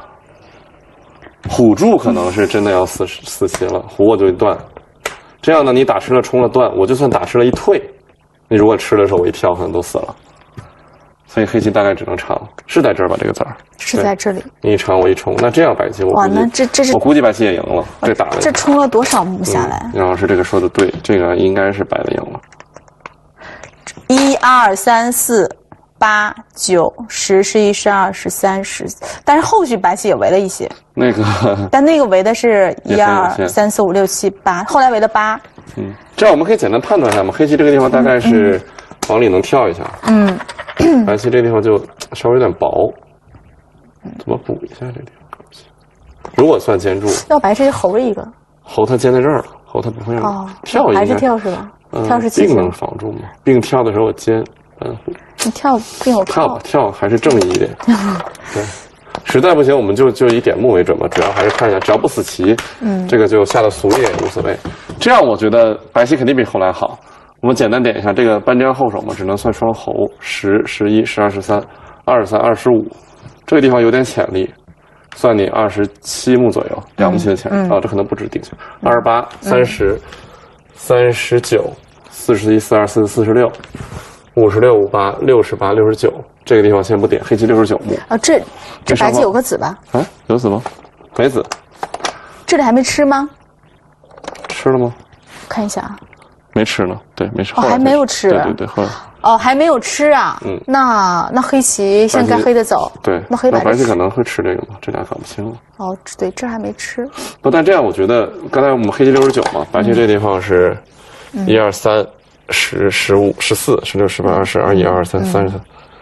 虎住可能是真的要四四七了，虎我就断。这样呢，你打吃了冲了断，我就算打吃了一退，你如果吃的时候我一跳，可能都死了。所以黑棋大概只能长，是在这儿吧？这个子儿是在这里。 你一长我一冲，那这样白棋我哇，那这这是我估计白棋也赢了。这打了这冲了多少目下来？ 杨老师这个说的对，这个应该是白的赢了。 一二三四八九十十一十二十三十，但是后续白棋也围了一些。 那个， 但那个围的是一二三四五六七八，后来围了八。 嗯，这样我们可以简单判断一下嘛。黑棋这个地方大概是往里能跳一下。嗯。白棋这个地方就稍微有点薄，怎么补一下这个地方？如果算肩住， 要白直接侯了一个。 侯他肩在这儿了，侯他不会让哦跳一下， 还是跳是吧？ 嗯、 跳是棋并能防住吗？并跳的时候我肩嗯， 你跳并有跳吧跳还是正义一点。对，实在不行我们就就以点目为准吧，主要还是看一下，只要不死棋，嗯，这个就下的俗一点也无所谓。这样我觉得白棋肯定比后来好。我们简单点一下，这个搬粘后手嘛，只能算双侯，十、十一、十二、十三、二十三、二十五，这个地方有点潜力，算你二十七目左右，两目棋的潜力。嗯嗯、哦，这可能不止定下。二十八、三十、三十九、四十一、四二、四四、四十六、五十六、五八、六十八、六十九，这个地方先不点，黑棋六十九目。 啊，这这白棋有个子吧？ 啊，有子吗？没子。 这里还没吃吗？ 吃了吗？ 看一下啊。 没吃呢，对，没吃。 哦，还没有吃。 对对对，后来。 哦，还没有吃啊。嗯。那那黑棋现在该黑的走。 对。 那黑白。 白棋可能会吃这个嘛？这俩搞不清了。 哦，对，这还没吃。 不，但这样我觉得，刚才我们黑棋六十九嘛，白棋这地方是，一二三，十、十五、十四、十六、十八、二十、二一、二二、三、三十三。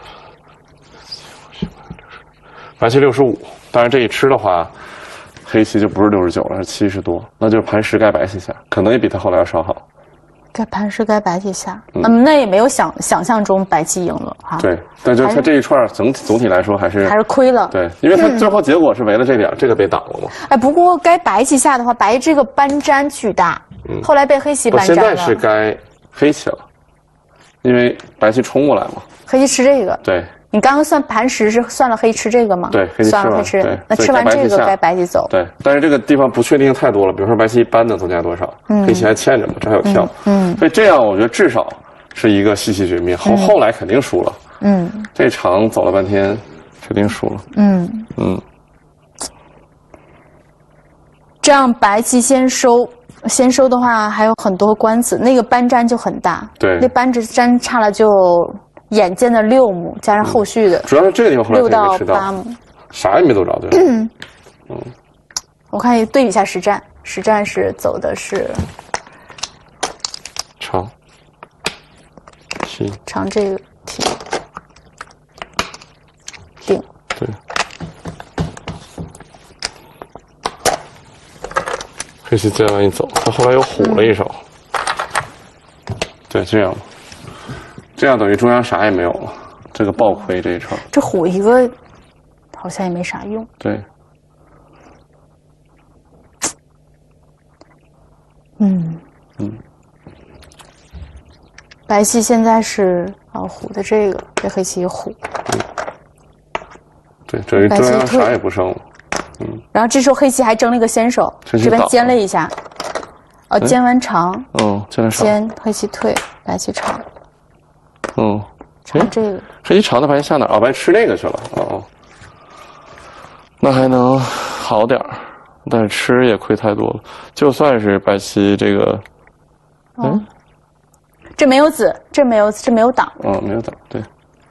白棋六十五，当然这一吃的话，黑棋就不是六十九了，是七十多，那就是盘十该白棋下，可能也比他后来要稍好。 该盘十该白棋下，嗯，嗯那也没有想想象中白棋赢了哈。 对，但就他这一串总体总体来说还是还是亏了。 对，因为他最后结果是围了这点，嗯、这个被挡了嘛。 哎，不过该白棋下的话，白这个搬粘巨大，嗯，后来被黑棋搬粘了。 现在是该黑棋了，因为白棋冲过来嘛。 黑棋吃这个。 对。 你刚刚算盘十是算了黑吃这个吗？ 对，黑棋吃算了黑吃。 对， 那吃完这个该白棋走。 对，但是这个地方不确定太多了，比如说白棋搬的增加多少，嗯、黑棋还欠着嘛，这还有跳。嗯。嗯所以这样我觉得至少是一个细细绝灭，后、嗯、后来肯定输了。嗯。这场走了半天，肯定输了。嗯嗯。 这样白棋先收。先收的话还有很多官子，那个搬粘就很大。 对。 那搬子粘差了就。眼见的六目加上后续的， 主要是这个地方后来六到八目， 啥也没走着，对吧？嗯， 嗯，我看对比一下实战，实战是走的是长七长这个题定对，黑棋再往一走，他后来又虎了一手，嗯、对，这样。这样等于中央啥也没有了，这个爆亏这一串。 这虎一个好像也没啥用。 对。 嗯。嗯。白棋现在是啊虎的这个被黑棋虎。嗯。 对，等于中央啥也不剩了。 嗯。然后这时候黑棋还争了一个先手，这边尖了一下。哦，尖完长。 嗯，尖了长。 尖黑棋退，白棋长。 嗯， 长这个黑棋长的白棋下哪儿？哦，白吃这个去了。哦哦，那还能好点儿，但是吃也亏太多了。就算是白棋这个，嗯，哦、 这没有子，这没有，这没有挡。 嗯，没有挡，对。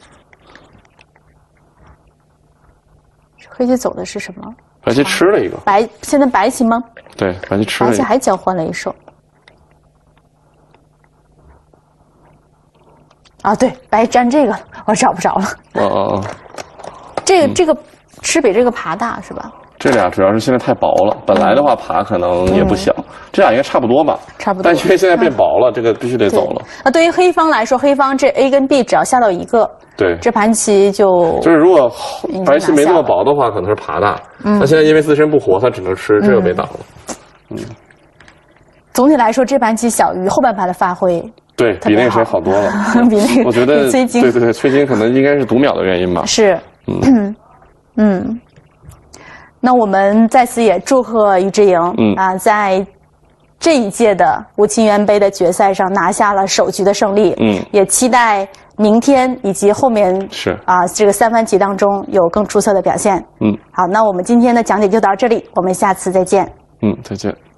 黑棋走的是什么？ 白棋吃了一个。 白现在白棋吗？ 对，白棋吃了一个。 白棋还交换了一手。啊，对，白粘这个我找不着了。 哦哦哦， 这个、嗯、这个吃比这个爬大是吧？ 这俩主要是现在太薄了，本来的话爬可能也不小，嗯、这俩应该差不多吧？ 差不多。 但因为现在变薄了，嗯、这个必须得走了。 啊，对于黑方来说，黑方这 A 跟 B 只要下到一个， 对， 这盘棋就就是如果白棋没那么薄的话，可能是爬大。嗯，那现在因为自身不活，他只能吃这个被挡了。嗯， 总体来说，这盘棋小鱼后半盘的发挥。 对比那个谁好多了， 比那个我觉得崔晶， 对对对，崔晶可能应该是读秒的原因吧。 是，嗯嗯。那我们在此也祝贺于之莹，嗯啊，在这一届的吴清源杯的决赛上拿下了首局的胜利，嗯，也期待明天以及后面是啊这个三番棋当中有更出色的表现。 嗯， 好，那我们今天的讲解就到这里，我们下次再见。 嗯，再见。